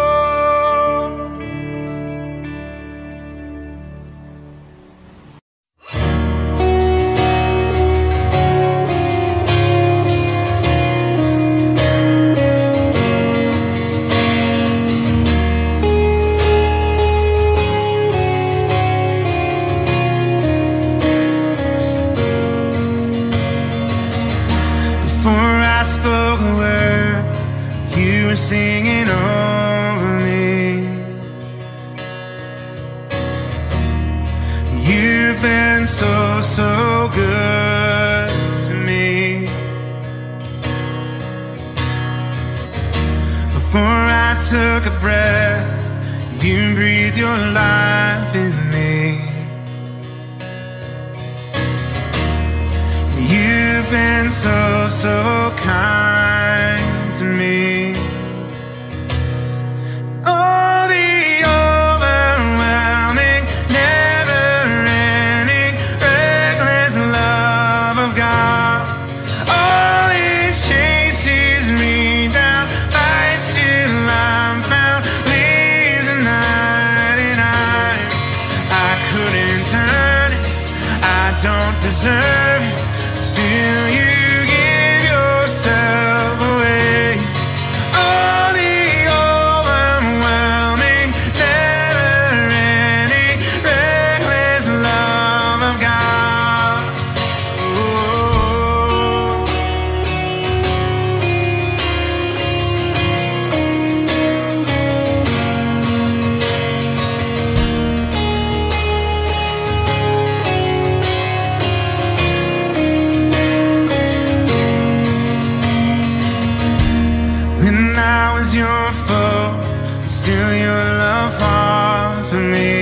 Before I spoke a word, you were singing over me. You've been so, so good to me. Before I took a breath, you breathed your life in me. You've been so, so kind to me. Oh, the overwhelming, never-ending, reckless love of God. Oh, it chases me down, fights till I'm found, leaves the ninety-nine. I couldn't turn it, I don't deserve it. Still you give yourself away. Oh, the overwhelming, still your love fought for me.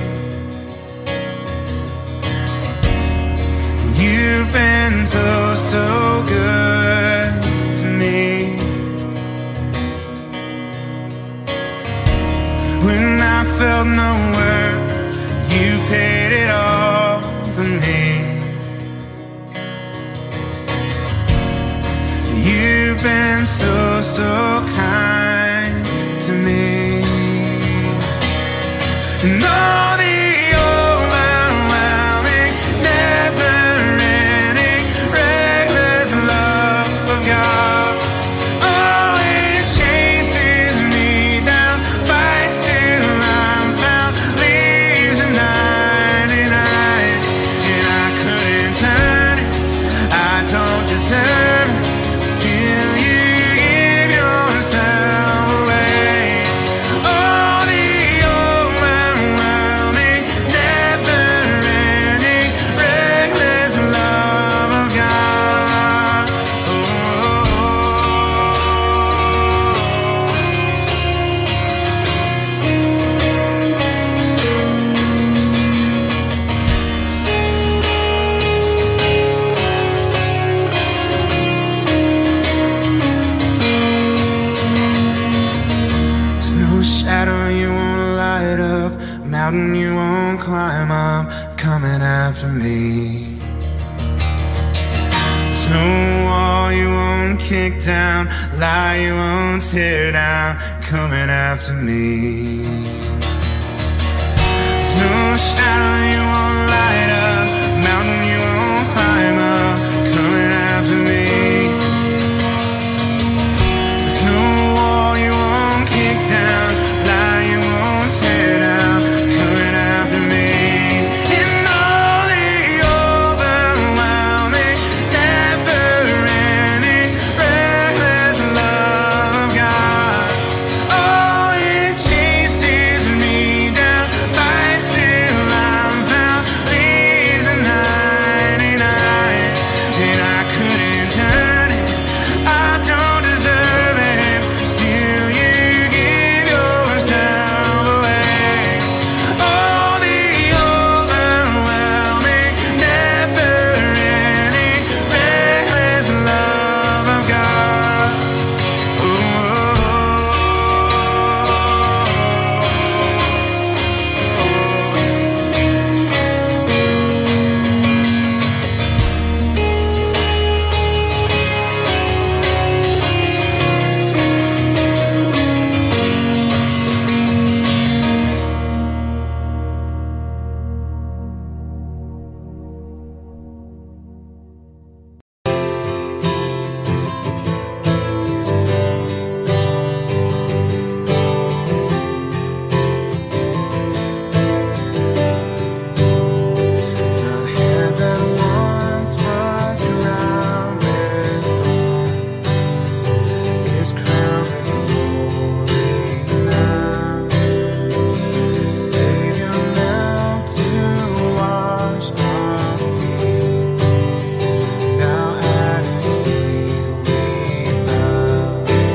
You've been so, so good to me. When I felt no worth, you paid it all for me. You've been so, so kind to me. And all the overwhelming, never-ending, reckless love of God, oh, it chases me down, fights till I'm found, leaves at ninety-nine. And I couldn't turn it, I don't deserve it, still you give yourself away. Oh, the overwhelming, never-ending, reckless love of God. Oh, There's no shadow you won't light up, mountain you won't climb up, coming after me. There's no wall you won't kick down, lie you won't tear down, coming after me. There's no shadow you won't light up, mountain you won't climb up, coming after me. There's no wall you won't kick down, lie you won't tear down, coming after me. And all the overwhelming, never-ending, reckless love of God, oh, it chases me down, fights till I'm found, leaves at ninety-nine. And I couldn't turn it, I don't deserve it, still you give yourself away. Oh, the overwhelming, never-ending, reckless love of God. Oh, the hand that once was crowned with thorns is crowned with glory now. The Savior knelt to wash our feet. Now at His feet we bow.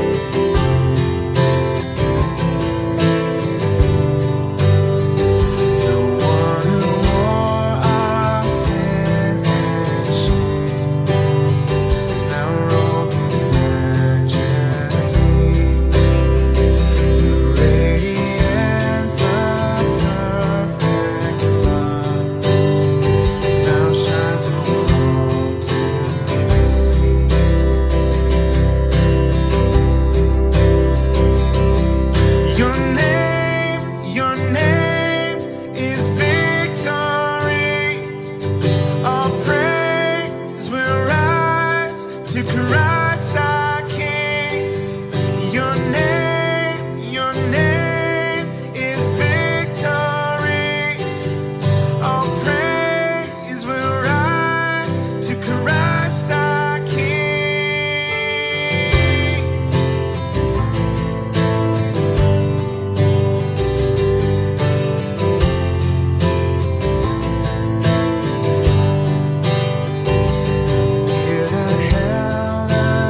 The one who wore our sin and shame, now robed in majesty. The radiance of perfect love now shines for all to see. Your name, your name is victory. All praise will rise to Christ our King. Your name, your name is victory. All praise will rise to Christ our King. Fear that held us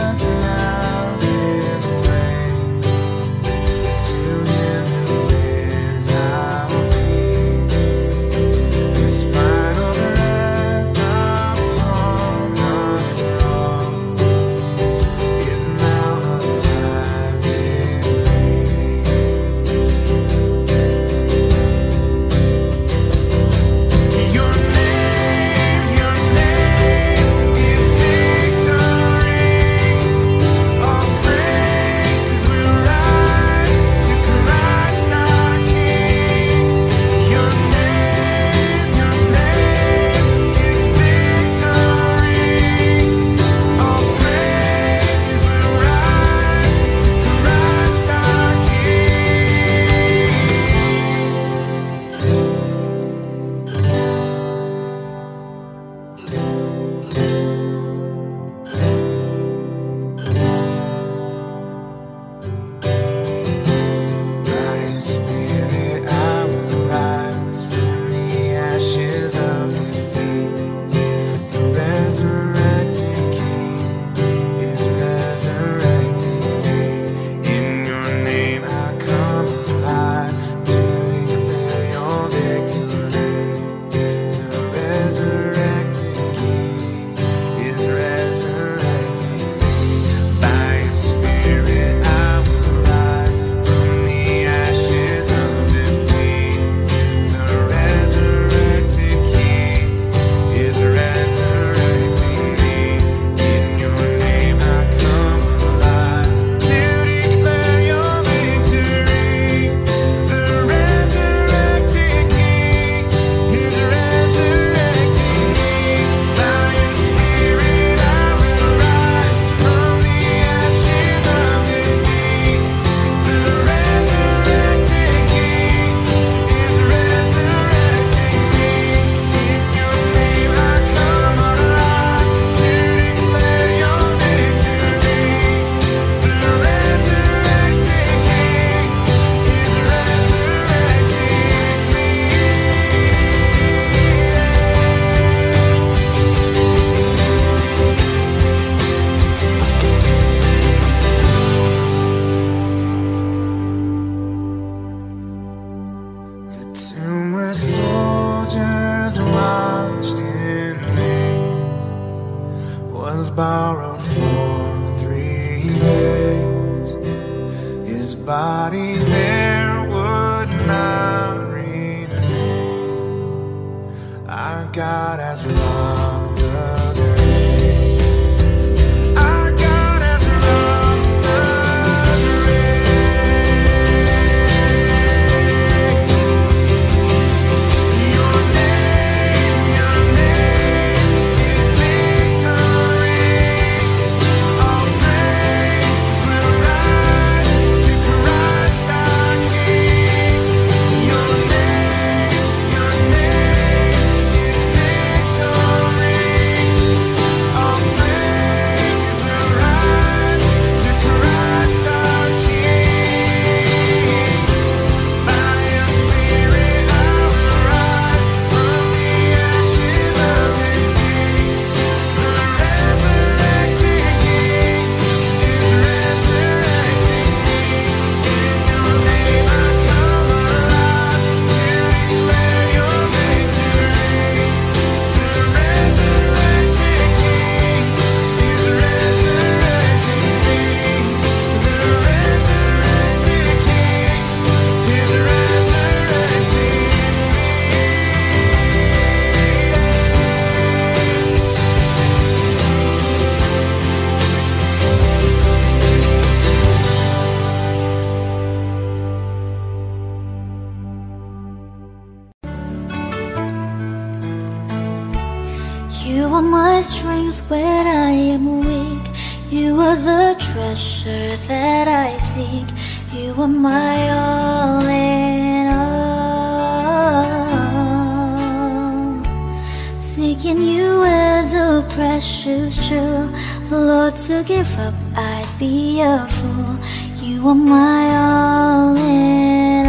lays his body there would not remain. Our God has rocked the grave. Our God has rocked the grave. Your name, your name is victory. All praise will rise to Christ our King. Your name, your name is victory. All praise will rise to Christ our King. By your Spirit I will rise from the ashes of defeat. The resurrected King is resurrecting me. In your name I come alive to declare your victory. The resurrected King is resurrecting me. The resurrected King is resurrecting me. You are my strength when I am weak. You are the treasure that I seek. You are my all in all. Seeking you as a precious jewel, Lord, to give up I'd be a fool. You are my all in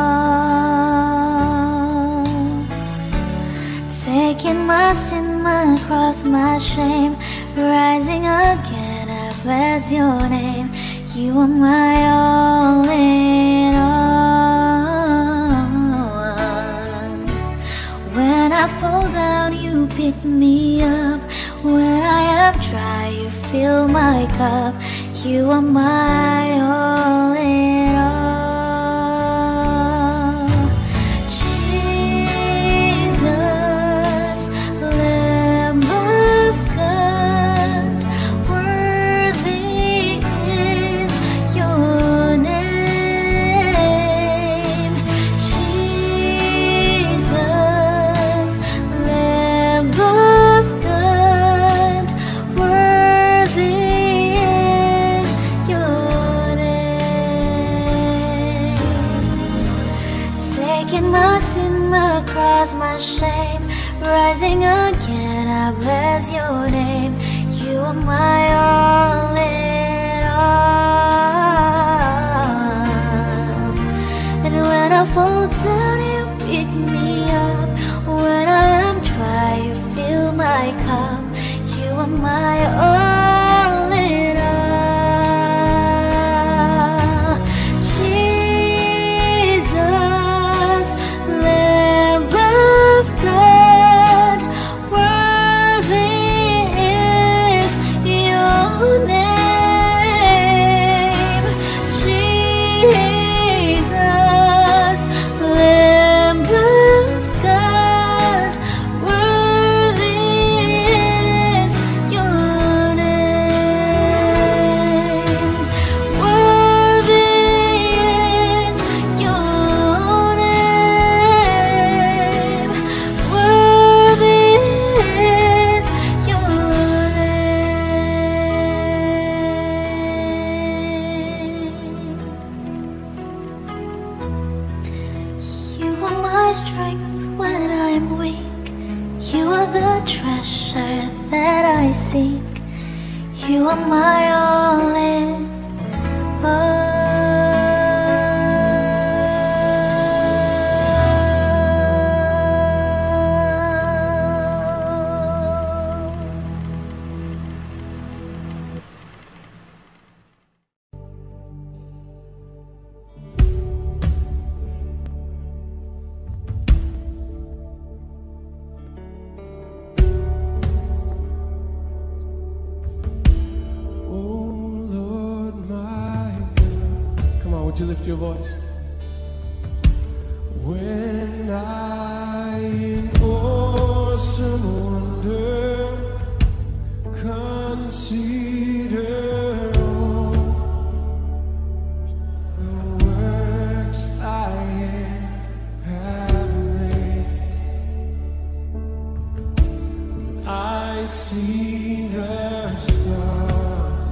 all. Taking my sin, my cross, my shame, rising again, I bless your name. You are my all in all. When I fall down, you pick me up. When I am dry, you fill my cup. You are my all in all. Jesus, Lamb of God, worthy is your name. Jesus, Lamb of God, worthy is your name. Taking my sin, my cross, my shame, rising again, I bless your name. You are my all in all. And when I fall down, you pick me up. When I am dry, you fill my cup. You are my all in all. Jesus, Lamb of God, worthy is your name. Jesus, Lamb of God, worthy is your name. Worthy is your name. Worthy is your name. You are my strength when I'm weak. You are the treasure that I seek. You are my all in all. lift your voice. When I in awesome wonder consider all the works thy hands have made, I see the stars,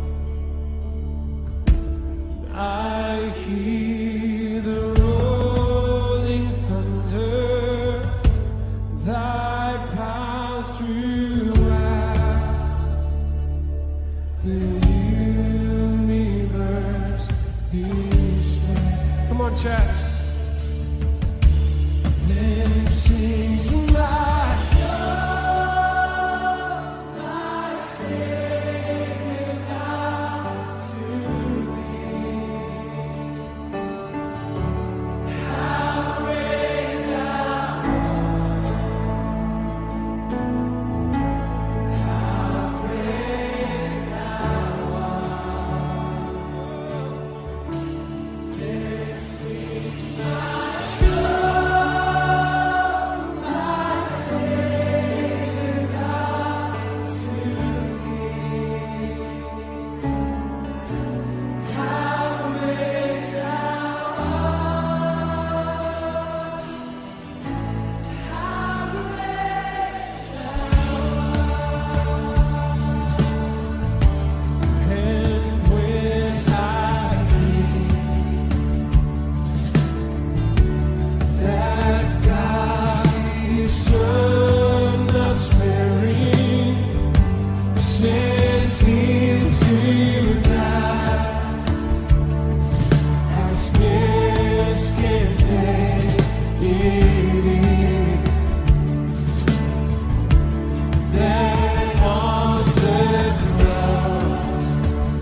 I hear the rolling thunder, thy power throughout the universe display. Come on, church. Then sings my soul, my Savior God to me. How great thou art, how great thou art. Then sings my soul, my Savior God to me. How great thou art, how great and when I think that God His Son not sparing sent Him to die, I scarce can take it in that on the ground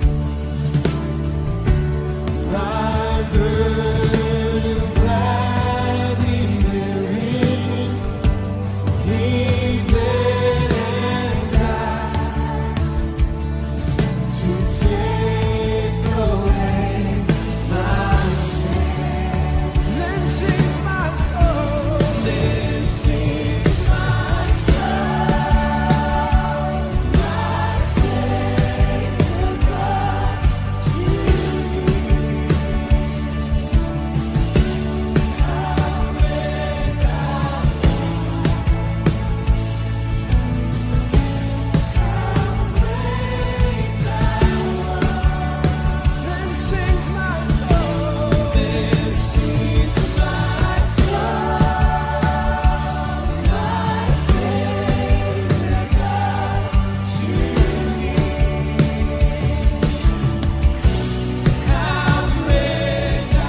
thy burden gladly bearing, He bled and died to take away my sin. Then sings my soul, then sings my soul, my Savior God to me. How great thou art, how great thou art. Then sings my soul, then sings my soul, my Savior God to me. How great thou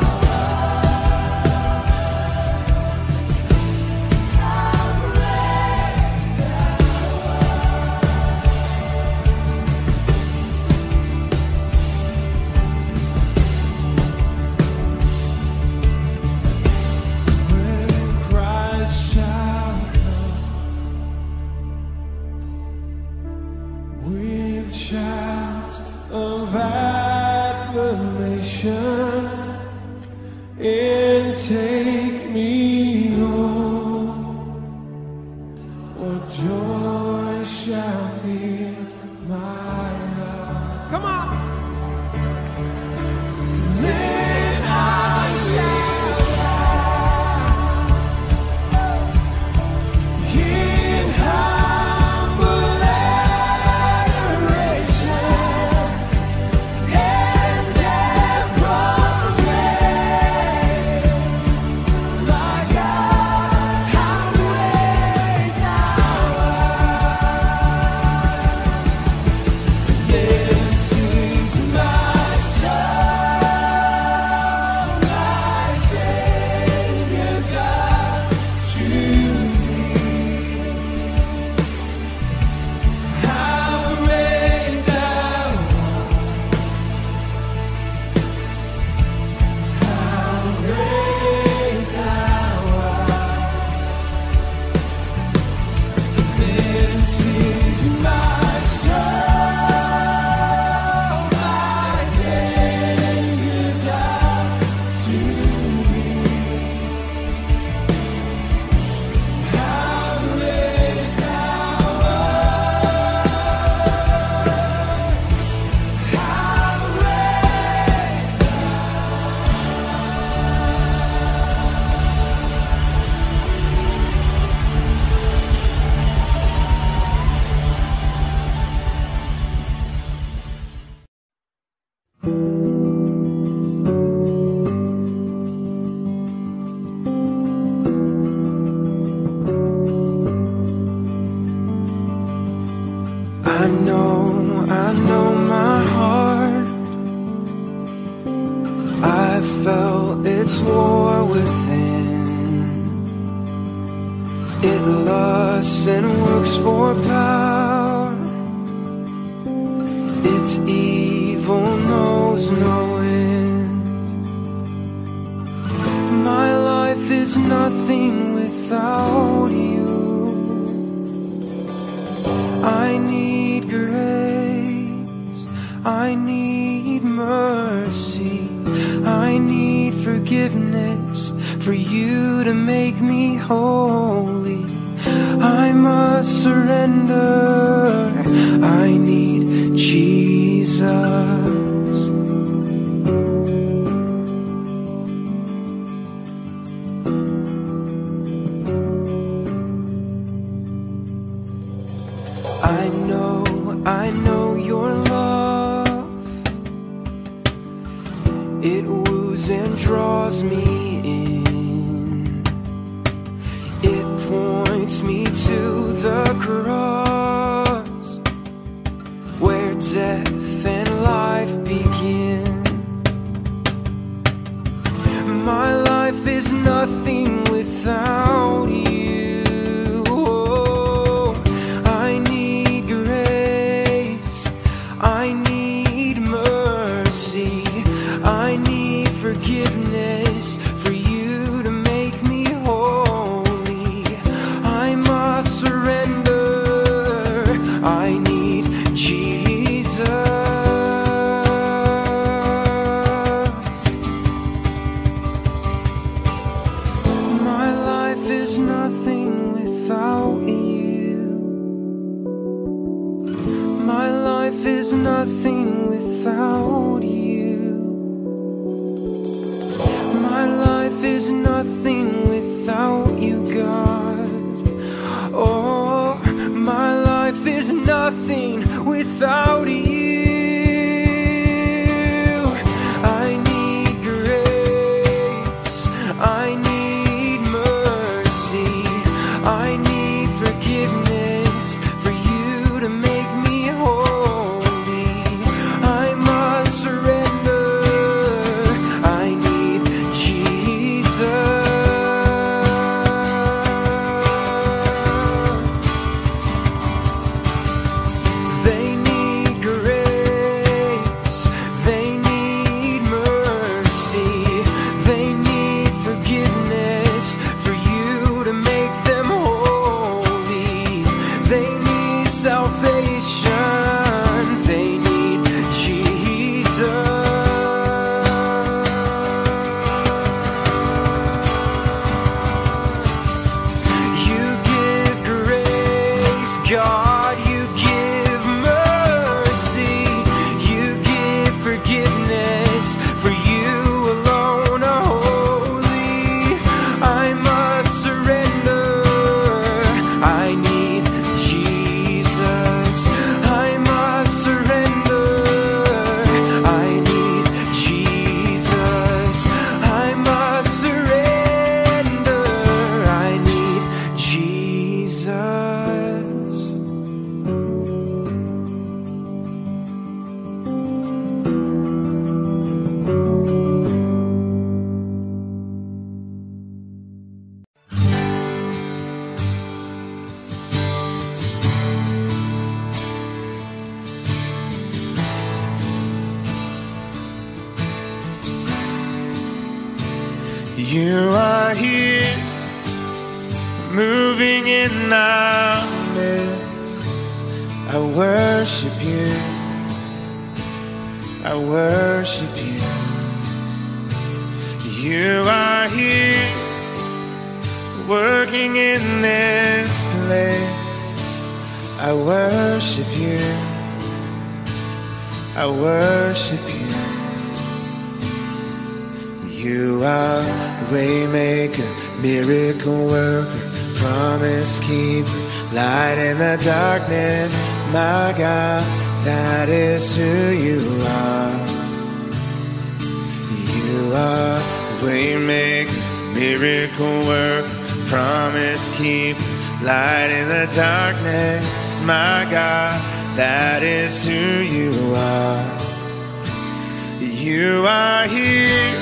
when Christ shall come with shouts of acclamation and take me home, what joy shall fill my heart. Come on. Then I shall bow in humble adoration and ever proclaim and works for power. Its evil knows no end. My life is nothing without you. I need grace, I need mercy, I need forgiveness for you to make me holy. I must surrender, I need Jesus. I know, I know your love. It woos and draws me in. It points me to the cross, where death and life begin. My life is nothing without you. Forgiveness for you to make me holy. I must surrender, I need Jesus. My life is nothing without you. My life is nothing without you. My life is nothing without you, God. Oh, my life is nothing without you. I need grace, I need mercy, I need forgiveness for you to make me holy. I must surrender, I need Jesus. They need grace, they need mercy, they need forgiveness for you to make them holy. They need salvation, they need Jesus. God, you give mercy, you give forgiveness, for you alone are holy. I must surrender, I need Jesus. I must surrender, I need Jesus. I must surrender, I need Jesus. You are here, moving in our midst. I worship you, I worship you. You are here, working in this place. I worship you, I worship you. You are waymaker, miracle worker, promise keeper, light in the darkness. My God, that is who you are. You are waymaker, miracle worker, promise keeper, light in the darkness. My God, that is who you are. You are here,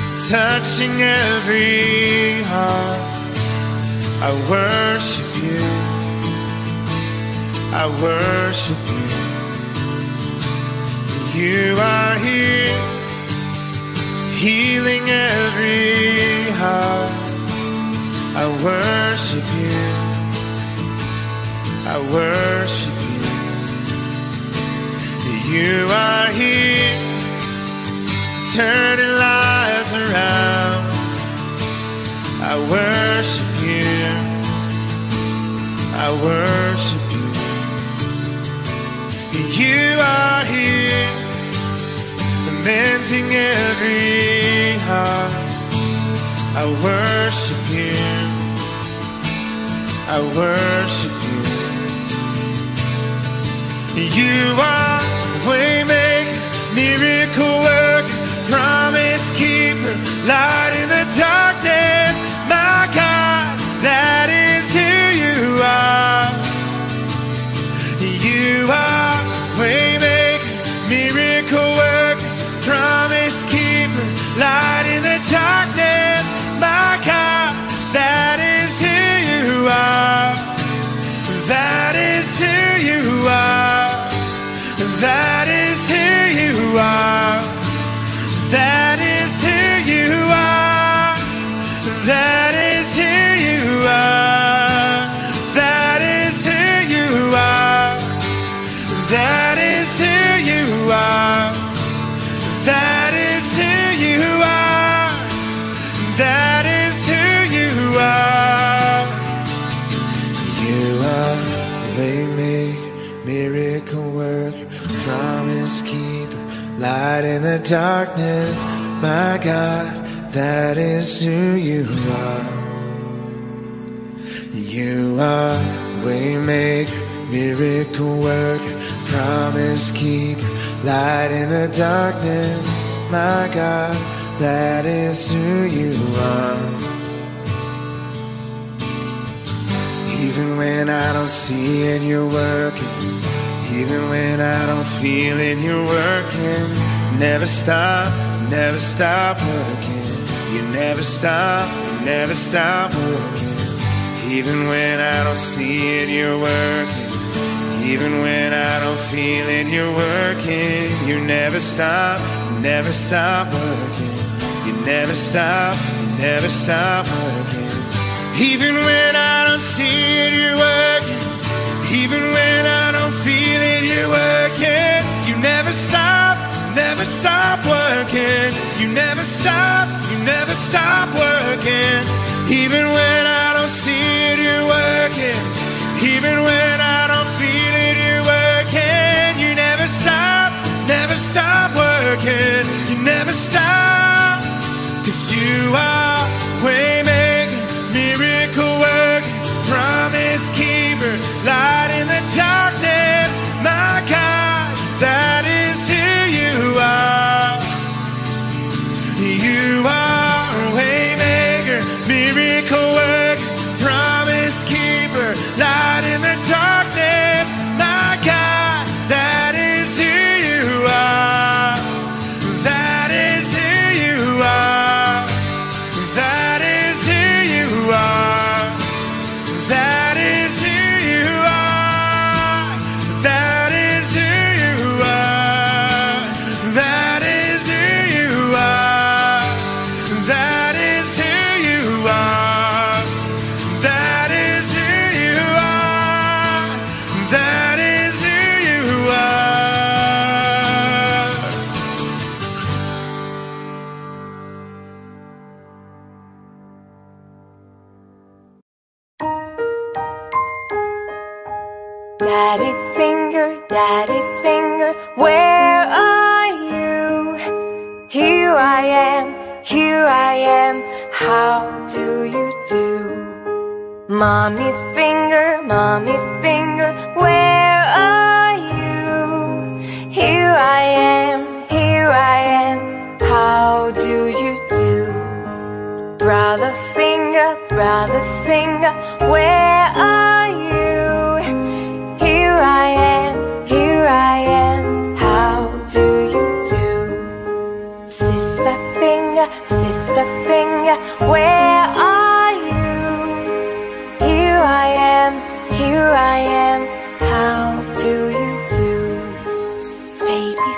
touching every heart. I worship you, I worship you. You are here, healing every heart. I worship you. I worship you. You are here, turning lives around. I worship you. I worship you. You are here, mending every heart. I worship you. I worship you. You are waymaker, miracle worker, promise keeper, light in the darkness. My God, that is who you are. You are waymaker, miracle worker, promise keeper, light in the darkness. My God, that is who you are. That is who you are. That is who you are. That is who you are. That is who you are. That is who you are. That is who you are. That is who you are. That is who you are. You are waymaker, miracle worker, promise keeper, light in the darkness. My God, that is who you are. You are waymaker, miracle worker, promise keeper, light in the darkness. My God, that is who you are. Even when I don't see it, you're working. Even when I don't feel it, you're working. Never stop, never stop working. You never stop, you never stop working. Even when I don't see it, you're working. Even when I don't feel it, you're working. You never stop, you never stop working. You never stop, you never stop working. Even when I don't see it, you're working. Even when I don't feel it, you're working. You never stop, never stop working. You never stop, you never stop working. Even when I don't see it, you're working. Even when I don't feel it, you're working. You never stop, never stop working. You never stop. 'Cause you are waymaker, miracle worker, promise keeper, light in the darkness. My God, that is who you are. You are waymaker, miracle worker, promise keeper, light in the darkness. My God, that is who you are. That is who you are. That is who you are. That is who you are. That is who you are. That is who you are. That is who you are. That is who you are. That is who you are. Daddy finger, daddy finger, where are you? Here I am, here I am, how do you do? Mommy finger, mommy finger, where are you? Here I am, here I am, how do you do? Brother finger, brother finger, where are you? Here I am, here I am, how do you do? Sister finger, sister finger, where are you? Here I am, here I am, how baby.